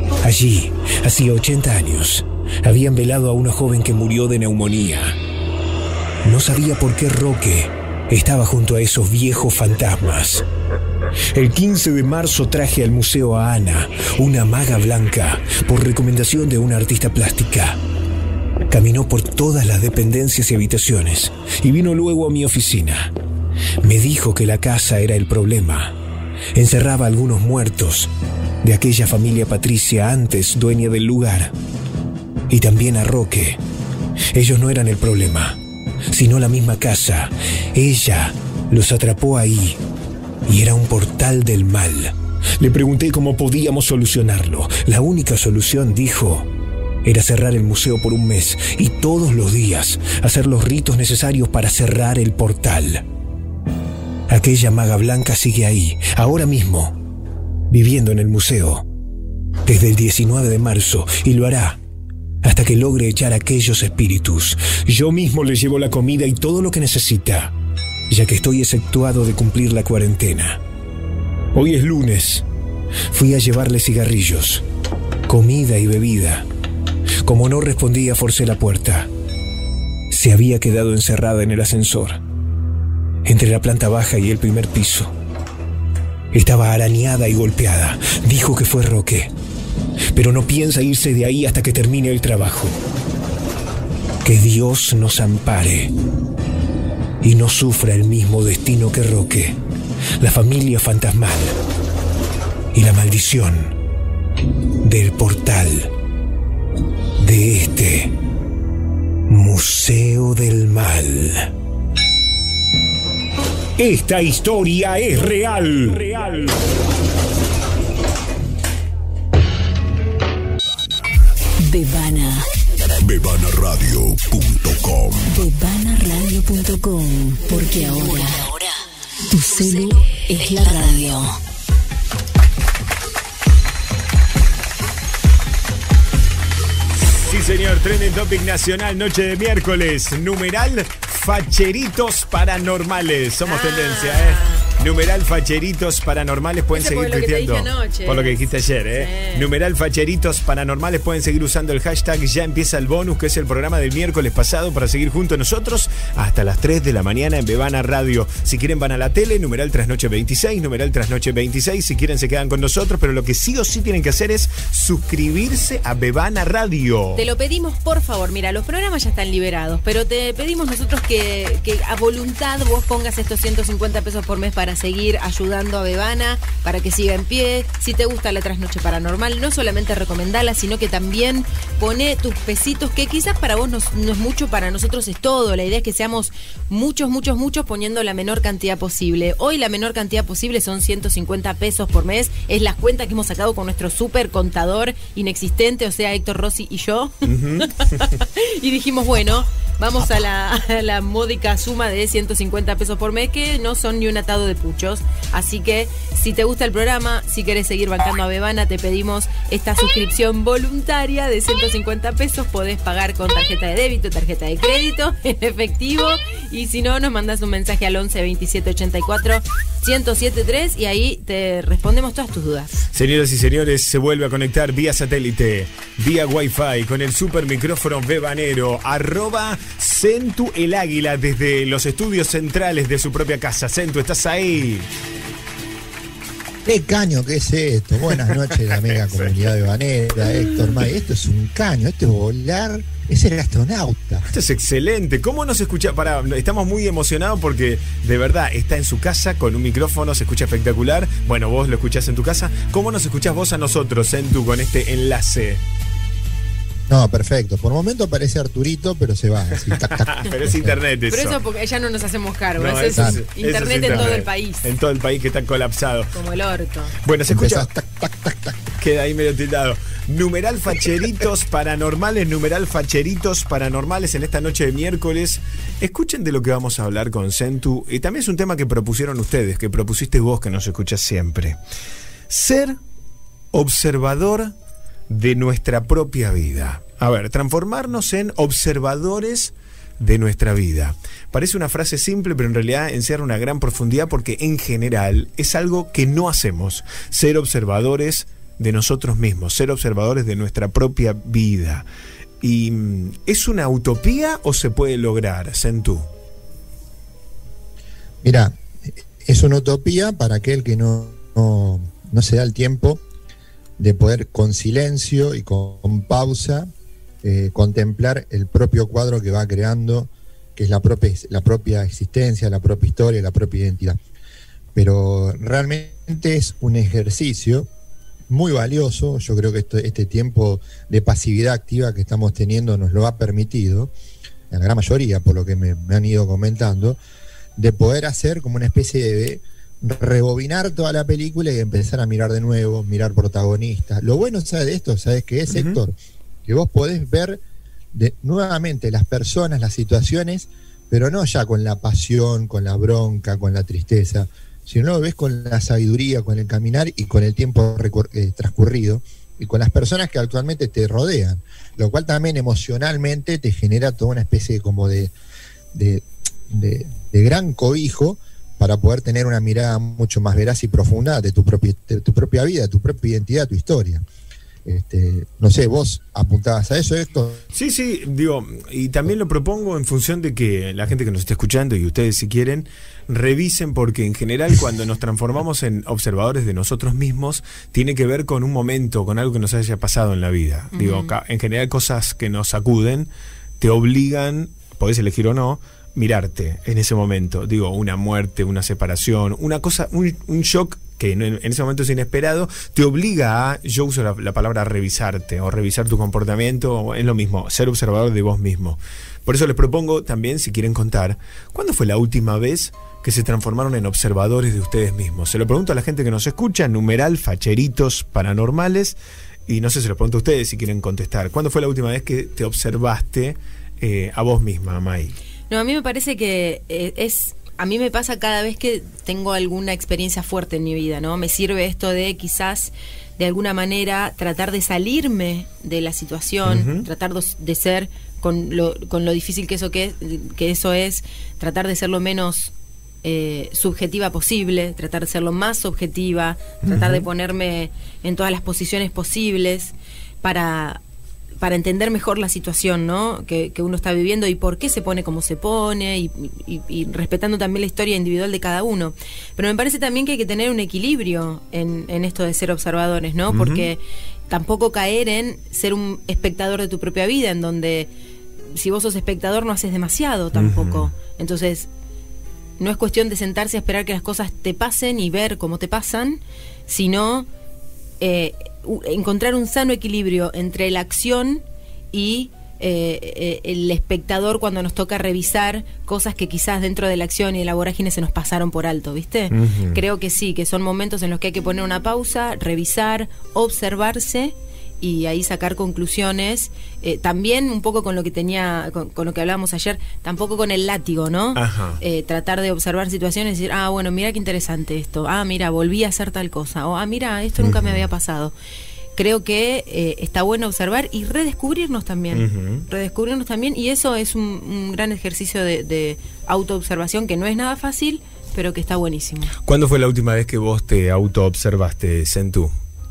Allí, hacía ochenta años, habían velado a una joven que murió de neumonía. No sabía por qué Roque estaba junto a esos viejos fantasmas. El quince de marzo traje al museo a Ana, una maga blanca, por recomendación de una artista plástica. Caminó por todas las dependencias y habitaciones y vino luego a mi oficina. Me dijo que la casa era el problema. Encerraba a algunos muertos de aquella familia patricia antes dueña del lugar. Y también a Roque. Ellos no eran el problema, sino la misma casa. Ella los atrapó ahí y era un portal del mal. Le pregunté cómo podíamos solucionarlo. La única solución, dijo, era cerrar el museo por un mes y todos los días hacer los ritos necesarios para cerrar el portal. Aquella maga blanca sigue ahí, ahora mismo, viviendo en el museo, desde el diecinueve de marzo, y lo hará hasta que logre echar a aquellos espíritus. Yo mismo le llevo la comida y todo lo que necesita, ya que estoy exceptuado de cumplir la cuarentena. Hoy es lunes. Fui a llevarle cigarrillos, comida y bebida. Como no respondía, forcé la puerta. Se había quedado encerrada en el ascensor, entre la planta baja y el primer piso. Estaba arañada y golpeada. Dijo que fue Roque, pero no piensa irse de ahí hasta que termine el trabajo. Que Dios nos ampare y no sufra el mismo destino que Roque, la familia fantasmal y la maldición del portal de este Museo del Mal. Esta historia es real. Real. Bebana. Bebana Radio punto com. Bebana Radio punto com. Porque ahora tu celu es la radio. Sí, señor, Trending Topic Nacional, noche de miércoles. Numeral facheritos paranormales. Somos ah. tendencia, ¿eh? Numeral facheritos paranormales, pueden seguir tuiteando. Por lo que dijiste ayer, ¿eh? Sí. Numeral facheritos paranormales, pueden seguir usando el hashtag Ya Empieza el Bonus, que es el programa del miércoles pasado, para seguir junto a nosotros hasta las tres de la mañana en Bebana Radio. Si quieren van a la tele, numeral Trasnoche veintiséis, numeral Trasnoche veintiséis. Si quieren se quedan con nosotros, pero lo que sí o sí tienen que hacer es suscribirse a Bebana Radio. Te lo pedimos, por favor. Mira, los programas ya están liberados, pero te pedimos nosotros que, que a voluntad vos pongas estos ciento cincuenta pesos por mes para seguir ayudando a Bebana, para que siga en pie. Si te gusta la Trasnoche Paranormal, no solamente recomendala, sino que también pone tus pesitos, que quizás para vos no, no es mucho, para nosotros es todo. La idea es que seamos muchos, muchos, muchos poniendo la menor cantidad posible. Hoy la menor cantidad posible son ciento cincuenta pesos por mes. Es la cuenta que hemos sacado con nuestro super contador inexistente, o sea, Héctor Rossi y yo. Uh-huh. Y dijimos, bueno, vamos a la, a la módica suma de ciento cincuenta pesos por mes, que no son ni un atado de puchos. Así que si te gusta el programa, si querés seguir bancando a Bebana, te pedimos esta suscripción voluntaria de ciento cincuenta pesos. Podés pagar con tarjeta de débito, tarjeta de crédito, en efectivo, y si no, nos mandás un mensaje al once veintisiete ochenta y cuatro ciento setenta y tres y ahí te respondemos todas tus dudas. Señoras y señores, se vuelve a conectar vía satélite, vía Wi-Fi, con el super micrófono bebanero, arroba Centu el Águila, desde los estudios centrales de su propia casa. Centu, ¿estás ahí? ¿Qué caño que es esto? Buenas noches, amiga comunidad bebanera, Héctor May. Esto es un caño, esto es volar, es el astronauta. Esto es excelente. ¿Cómo nos escucha? Para, estamos muy emocionados porque de verdad está en su casa con un micrófono, se escucha espectacular. Bueno, vos lo escuchás en tu casa. ¿Cómo nos escuchás vos a nosotros, Centu, con este enlace? No, perfecto. Por momento aparece Arturito, pero se va. Así, tac, tac. Pero es internet eso. Pero eso porque ya no nos hacemos cargo. No, eso eso es, es, internet, eso es internet en todo el país. En todo el país que está colapsado. Como el orto. Bueno, se escucha. Empezás, tac, tac, tac, tac. Queda ahí medio tildado. Numeral facheritos paranormales, numeral facheritos paranormales en esta noche de miércoles. Escuchen de lo que vamos a hablar con Centu. Y también es un tema que propusieron ustedes, que propusiste vos, que nos escuchas siempre. Ser observador de nuestra propia vida. A ver, transformarnos en observadores de nuestra vida. Parece una frase simple, pero en realidad encierra una gran profundidad, porque en general es algo que no hacemos. Ser observadores de nosotros mismos, ser observadores de nuestra propia vida. ¿Y es una utopía o se puede lograr, Sentú? Mira, es una utopía para aquel que no, no, no se da el tiempo de poder con silencio y con, con pausa eh, contemplar el propio cuadro que va creando, que es la propia, la propia existencia, la propia historia, la propia identidad. Pero realmente es un ejercicio muy valioso. Yo creo que esto, este tiempo de pasividad activa que estamos teniendo nos lo ha permitido, en la gran mayoría, por lo que me, me han ido comentando, de poder hacer como una especie de rebobinar toda la película y empezar a mirar de nuevo, mirar protagonistas. Lo bueno, ¿sabes de esto? ¿Sabes qué es, uh-huh. Héctor? Que vos podés ver de, nuevamente las personas, las situaciones, pero no ya con la pasión, con la bronca, con la tristeza, sino lo ves con la sabiduría, con el caminar y con el tiempo recur- eh, transcurrido y con las personas que actualmente te rodean, lo cual también emocionalmente te genera toda una especie como de, de, de, de gran cobijo para poder tener una mirada mucho más veraz y profunda de tu propia, de tu propia vida, de tu propia identidad, tu historia. Este, no sé, vos apuntabas a eso, Héctor. Sí, sí, digo, y también lo propongo en función de que la gente que nos esté escuchando y ustedes si quieren, revisen, porque en general cuando nos transformamos en observadores de nosotros mismos, tiene que ver con un momento, con algo que nos haya pasado en la vida. Uh-huh. Digo, en general cosas que nos sacuden, te obligan, podés elegir o no, mirarte en ese momento. Digo, una muerte, una separación, una cosa, un, un shock que en, en ese momento es inesperado, te obliga a, yo uso la, la palabra revisarte, o revisar tu comportamiento, es lo mismo, ser observador de vos mismo. Por eso les propongo también, si quieren contar, ¿cuándo fue la última vez que se transformaron en observadores de ustedes mismos? Se lo pregunto a la gente que nos escucha, numeral facheritos paranormales, y no sé, se lo pregunto a ustedes si quieren contestar. ¿Cuándo fue la última vez que te observaste eh, a vos misma, May? No, a mí me parece que eh, es... A mí me pasa cada vez que tengo alguna experiencia fuerte en mi vida, ¿no? Me sirve esto de quizás de alguna manera tratar de salirme de la situación, uh-huh. tratar de ser con lo, con lo difícil que eso que, es, que eso es, tratar de ser lo menos eh, subjetiva posible, tratar de ser lo más objetiva, uh-huh. tratar de ponerme en todas las posiciones posibles para... para entender mejor la situación, ¿no? que, que uno está viviendo y por qué se pone como se pone y, y, y respetando también la historia individual de cada uno. Pero me parece también que hay que tener un equilibrio en, en esto de ser observadores, ¿no? Uh-huh. Porque tampoco caer en ser un espectador de tu propia vida, en donde si vos sos espectador no haces demasiado tampoco. Uh-huh. Entonces, no es cuestión de sentarse a esperar que las cosas te pasen y ver cómo te pasan, sino... Eh, encontrar un sano equilibrio entre la acción y eh, eh, el espectador cuando nos toca revisar cosas que quizás dentro de la acción y de la vorágine se nos pasaron por alto, ¿viste? Uh-huh. Creo que sí, que son momentos en los que hay que poner una pausa, revisar, observarse y ahí sacar conclusiones, eh, también un poco con lo que tenía, con, con lo que hablábamos ayer, tampoco con el látigo, ¿no? Ajá. Eh, tratar de observar situaciones y decir, ah, bueno, mira qué interesante esto, ah, mira, volví a hacer tal cosa, o ah, mira, esto nunca uh-huh. me había pasado. Creo que eh, está bueno observar y redescubrirnos también, uh-huh. redescubrirnos también, y eso es un, un gran ejercicio de, de autoobservación que no es nada fácil, pero que está buenísimo. ¿Cuándo fue la última vez que vos te autoobservaste, Sentú?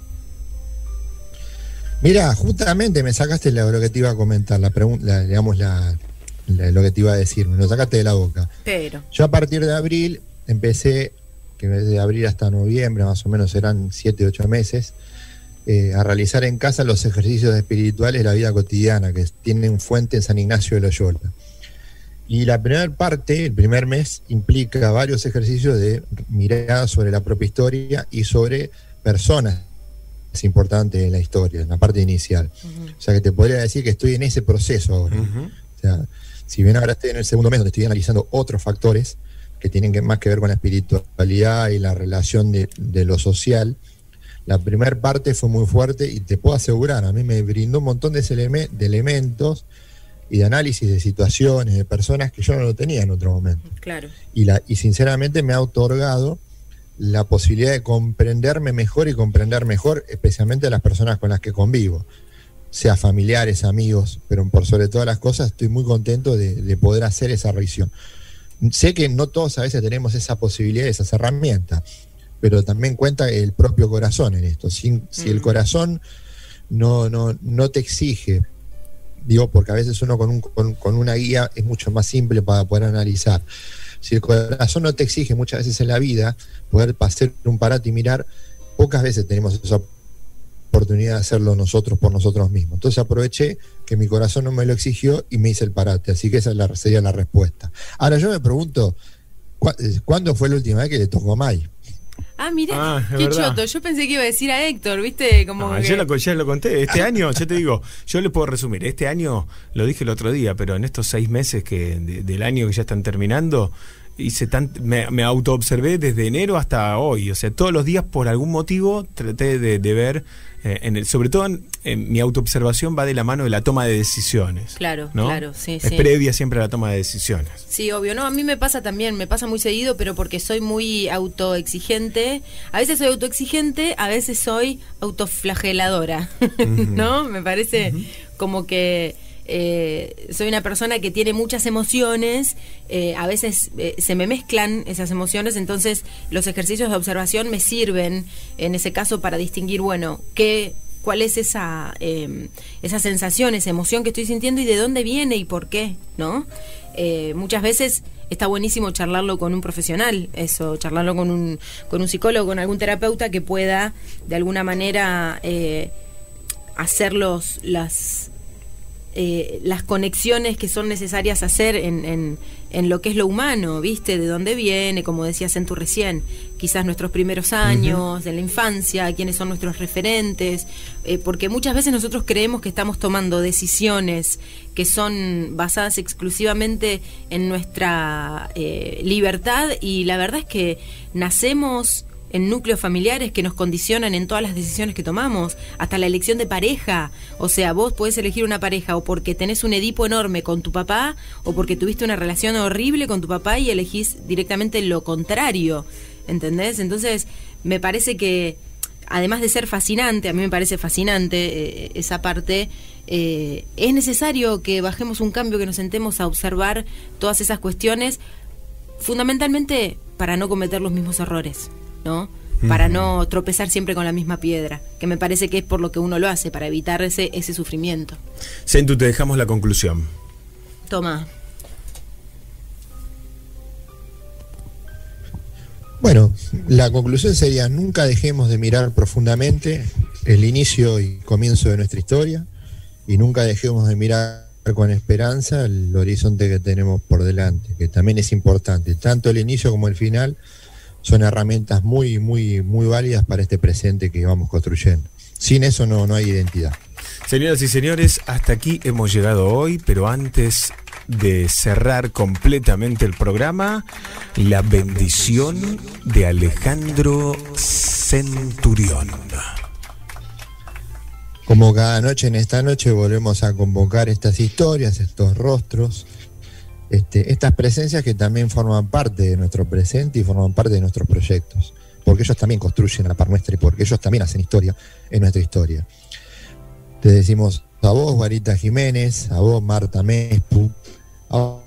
Mira, justamente me sacaste lo que te iba a comentar, la pregunta, digamos, la, la, lo que te iba a decir, me lo sacaste de la boca. Pero. Yo a partir de abril empecé, que desde abril hasta noviembre, más o menos serán siete, ocho meses, eh, a realizar en casa los ejercicios espirituales de la vida cotidiana, que tienen fuente en San Ignacio de Loyola. Y la primera parte, el primer mes, implica varios ejercicios de mirada sobre la propia historia y sobre personas. Es importante en la historia, en la parte inicial. Uh-huh. O sea que te podría decir que estoy en ese proceso ahora. Uh-huh. O sea, si bien ahora estoy en el segundo mes donde estoy analizando otros factores que tienen que, más que ver con la espiritualidad y la relación de, de lo social, la primera parte fue muy fuerte y te puedo asegurar, a mí me brindó un montón de, eleme- de elementos y de análisis de situaciones, de personas que yo no lo tenía en otro momento. Claro. Y, la, y sinceramente me ha otorgado la posibilidad de comprenderme mejor y comprender mejor, especialmente a las personas con las que convivo, sea familiares, amigos, pero por sobre todas las cosas estoy muy contento de, de poder hacer esa revisión. Sé que no todos a veces tenemos esa posibilidad, esas herramientas, pero también cuenta el propio corazón en esto. Si, mm. si el corazón no, no, no te exige, digo, porque a veces uno con, un, con, con una guía es mucho más simple para poder analizar. Si el corazón no te exige muchas veces en la vida poder pasar un parate y mirar, pocas veces tenemos esa oportunidad de hacerlo nosotros por nosotros mismos. Entonces aproveché que mi corazón no me lo exigió y me hice el parate, así que esa es la, sería la respuesta. Ahora yo me pregunto, ¿cuándo fue la última vez que le tocó a May? Ah, mira, ah, qué verdad. choto. Yo pensé que iba a decir a Héctor, ¿viste? Como no, que... yo lo, ya lo conté. Este año, yo te digo, yo le puedo resumir. Este año, lo dije el otro día, pero en estos seis meses que de, del año que ya están terminando, hice tan, me, me autoobservé desde enero hasta hoy. O sea, todos los días, por algún motivo, traté de, de ver, eh, en el, sobre todo en, en mi autoobservación va de la mano de la toma de decisiones. Claro, ¿no? claro, sí, es sí. previa siempre a la toma de decisiones. Sí, obvio. No, a mí me pasa también, me pasa muy seguido, pero porque soy muy autoexigente. A veces soy autoexigente, a veces soy autoflageladora, uh-huh. ¿no? Me parece uh-huh. como que eh, soy una persona que tiene muchas emociones, eh, a veces eh, se me mezclan esas emociones, entonces los ejercicios de observación me sirven en ese caso para distinguir, bueno, qué... cuál es esa eh, esa sensación, esa emoción que estoy sintiendo y de dónde viene y por qué, ¿no? Eh, muchas veces está buenísimo charlarlo con un profesional, eso, charlarlo con un, con un psicólogo, con algún terapeuta que pueda de alguna manera eh, hacer los, las, eh, las conexiones que son necesarias hacer en, en, en lo que es lo humano, ¿viste? De dónde viene, como decías en tu recién, quizás nuestros primeros años, uh-huh. de la infancia, quiénes son nuestros referentes, eh, porque muchas veces nosotros creemos que estamos tomando decisiones que son basadas exclusivamente en nuestra eh, libertad, y la verdad es que nacemos en núcleos familiares que nos condicionan en todas las decisiones que tomamos, hasta la elección de pareja. O sea, vos podés elegir una pareja o porque tenés un Edipo enorme con tu papá, o porque tuviste una relación horrible con tu papá y elegís directamente lo contrario, ¿entendés? Entonces, me parece que, además de ser fascinante, a mí me parece fascinante eh, esa parte, eh, es necesario que bajemos un cambio, que nos sentemos a observar todas esas cuestiones, fundamentalmente para no cometer los mismos errores, ¿no? Para no tropezar siempre con la misma piedra, que me parece que es por lo que uno lo hace, para evitar ese, ese sufrimiento. Sentu, te dejamos la conclusión. Toma. Bueno, la conclusión sería: nunca dejemos de mirar profundamente el inicio y comienzo de nuestra historia, y nunca dejemos de mirar con esperanza el horizonte que tenemos por delante, que también es importante. Tanto el inicio como el final son herramientas muy, muy, muy válidas para este presente que vamos construyendo. Sin eso no, no hay identidad. Señoras y señores, hasta aquí hemos llegado hoy, pero antes de cerrar completamente el programa, la bendición de Alejandro Centurión. Como cada noche, en esta noche volvemos a convocar estas historias, estos rostros, Este, estas presencias que también forman parte de nuestro presente y forman parte de nuestros proyectos, porque ellos también construyen a la par nuestra y porque ellos también hacen historia en nuestra historia. Te decimos a vos, Guarita Jiménez, a vos, Marta Mespu, a vos.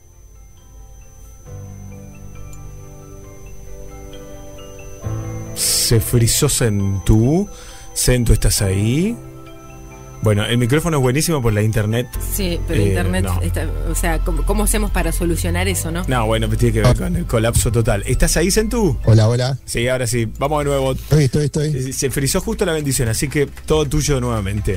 Se frizó Centu. Centu, ¿estás ahí? Bueno, el micrófono es buenísimo por la internet. Sí, pero eh, internet, no. está, o sea, ¿cómo, ¿cómo hacemos para solucionar eso, no? No, bueno, tiene que ver con el colapso total. ¿Estás ahí, Centu? Hola, hola. Sí, ahora sí, vamos de nuevo. Estoy, estoy, estoy. Se frizó justo la bendición, así que todo tuyo nuevamente.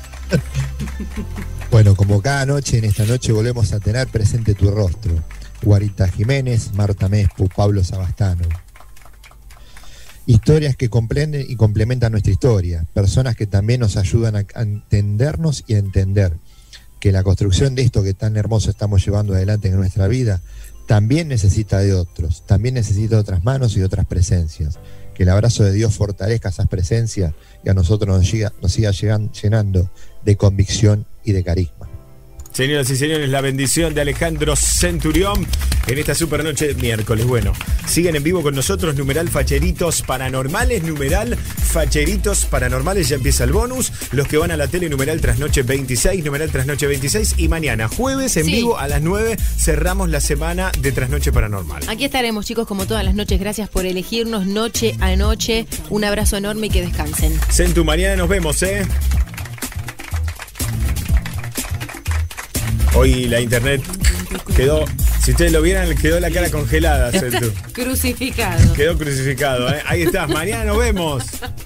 Bueno, como cada noche, en esta noche volvemos a tener presente tu rostro. Guarita Jiménez, Marta Mespu, Pablo Sabastano. Historias que comprenden y complementan nuestra historia, personas que también nos ayudan a entendernos y a entender que la construcción de esto que tan hermoso estamos llevando adelante en nuestra vida también necesita de otros, también necesita de otras manos y de otras presencias. Que el abrazo de Dios fortalezca esas presencias y a nosotros nos, llega, nos siga llegan, llenando de convicción y de carisma. Señoras y señores, la bendición de Alejandro Centurión. en esta super noche de miércoles. Bueno, siguen en vivo con nosotros, numeral Facheritos Paranormales, numeral Facheritos Paranormales, ya empieza el bonus. Los que van a la tele, numeral Trasnoche veintiséis, numeral Trasnoche veintiséis. Y mañana, jueves, en sí. vivo a las nueve, cerramos la semana de Trasnoche Paranormal. Aquí estaremos, chicos, como todas las noches. Gracias por elegirnos noche a noche. Un abrazo enorme y que descansen. Centu, mañana nos vemos, ¿eh? Hoy la internet quedó, si ustedes lo vieran, quedó la cara congelada, Centu. Crucificado. Quedó crucificado, ¿eh? Ahí estás, mañana nos vemos.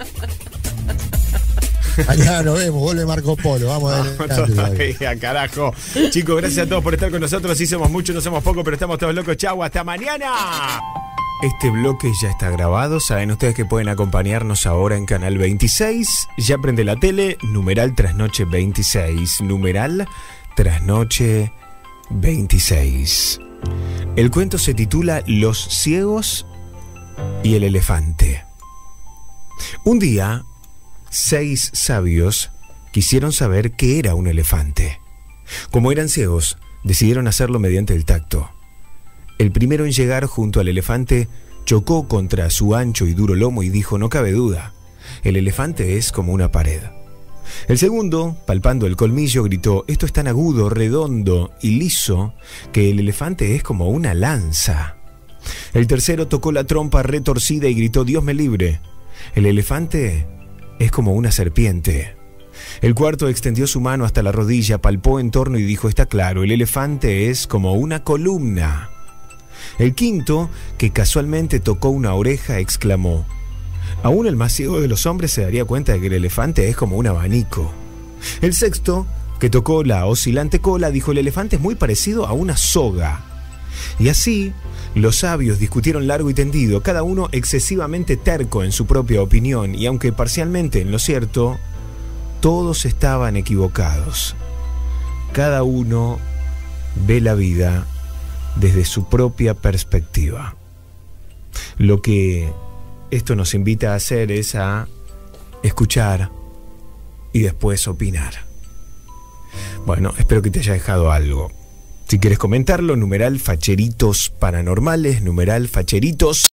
Mañana nos vemos, vuelve Marco Polo, vamos a ver. Todavía, carajo. Chicos, gracias a todos por estar con nosotros. Sí somos muchos, no somos pocos, pero estamos todos locos. Chau, hasta mañana. Este bloque ya está grabado. Saben ustedes que pueden acompañarnos ahora en Canal veintiséis. Ya prende la tele, numeral Trasnoche veintiséis. Numeral Trasnoche veintiséis. El cuento se titula Los ciegos y el elefante. Un día, seis sabios quisieron saber qué era un elefante. Como eran ciegos, decidieron hacerlo mediante el tacto. El primero en llegar junto al elefante chocó contra su ancho y duro lomo y dijo: no cabe duda, el elefante es como una pared. El segundo, palpando el colmillo, gritó: esto es tan agudo, redondo y liso que el elefante es como una lanza. El tercero tocó la trompa retorcida y gritó: Dios me libre, el elefante es como una serpiente. El cuarto extendió su mano hasta la rodilla, palpó en torno y dijo: está claro, el elefante es como una columna. El quinto, que casualmente tocó una oreja, exclamó: aún el más ciego de los hombres se daría cuenta de que el elefante es como un abanico. El sexto, que tocó la oscilante cola, dijo: el elefante es muy parecido a una soga. Y así, los sabios discutieron largo y tendido, cada uno excesivamente terco en su propia opinión, y aunque parcialmente en lo cierto, todos estaban equivocados. Cada uno ve la vida desde su propia perspectiva. Lo que esto nos invita a hacer es a escuchar y después opinar. Bueno, espero que te haya dejado algo. Si quieres comentarlo, numeral Facheritos Paranormales, numeral Facheritos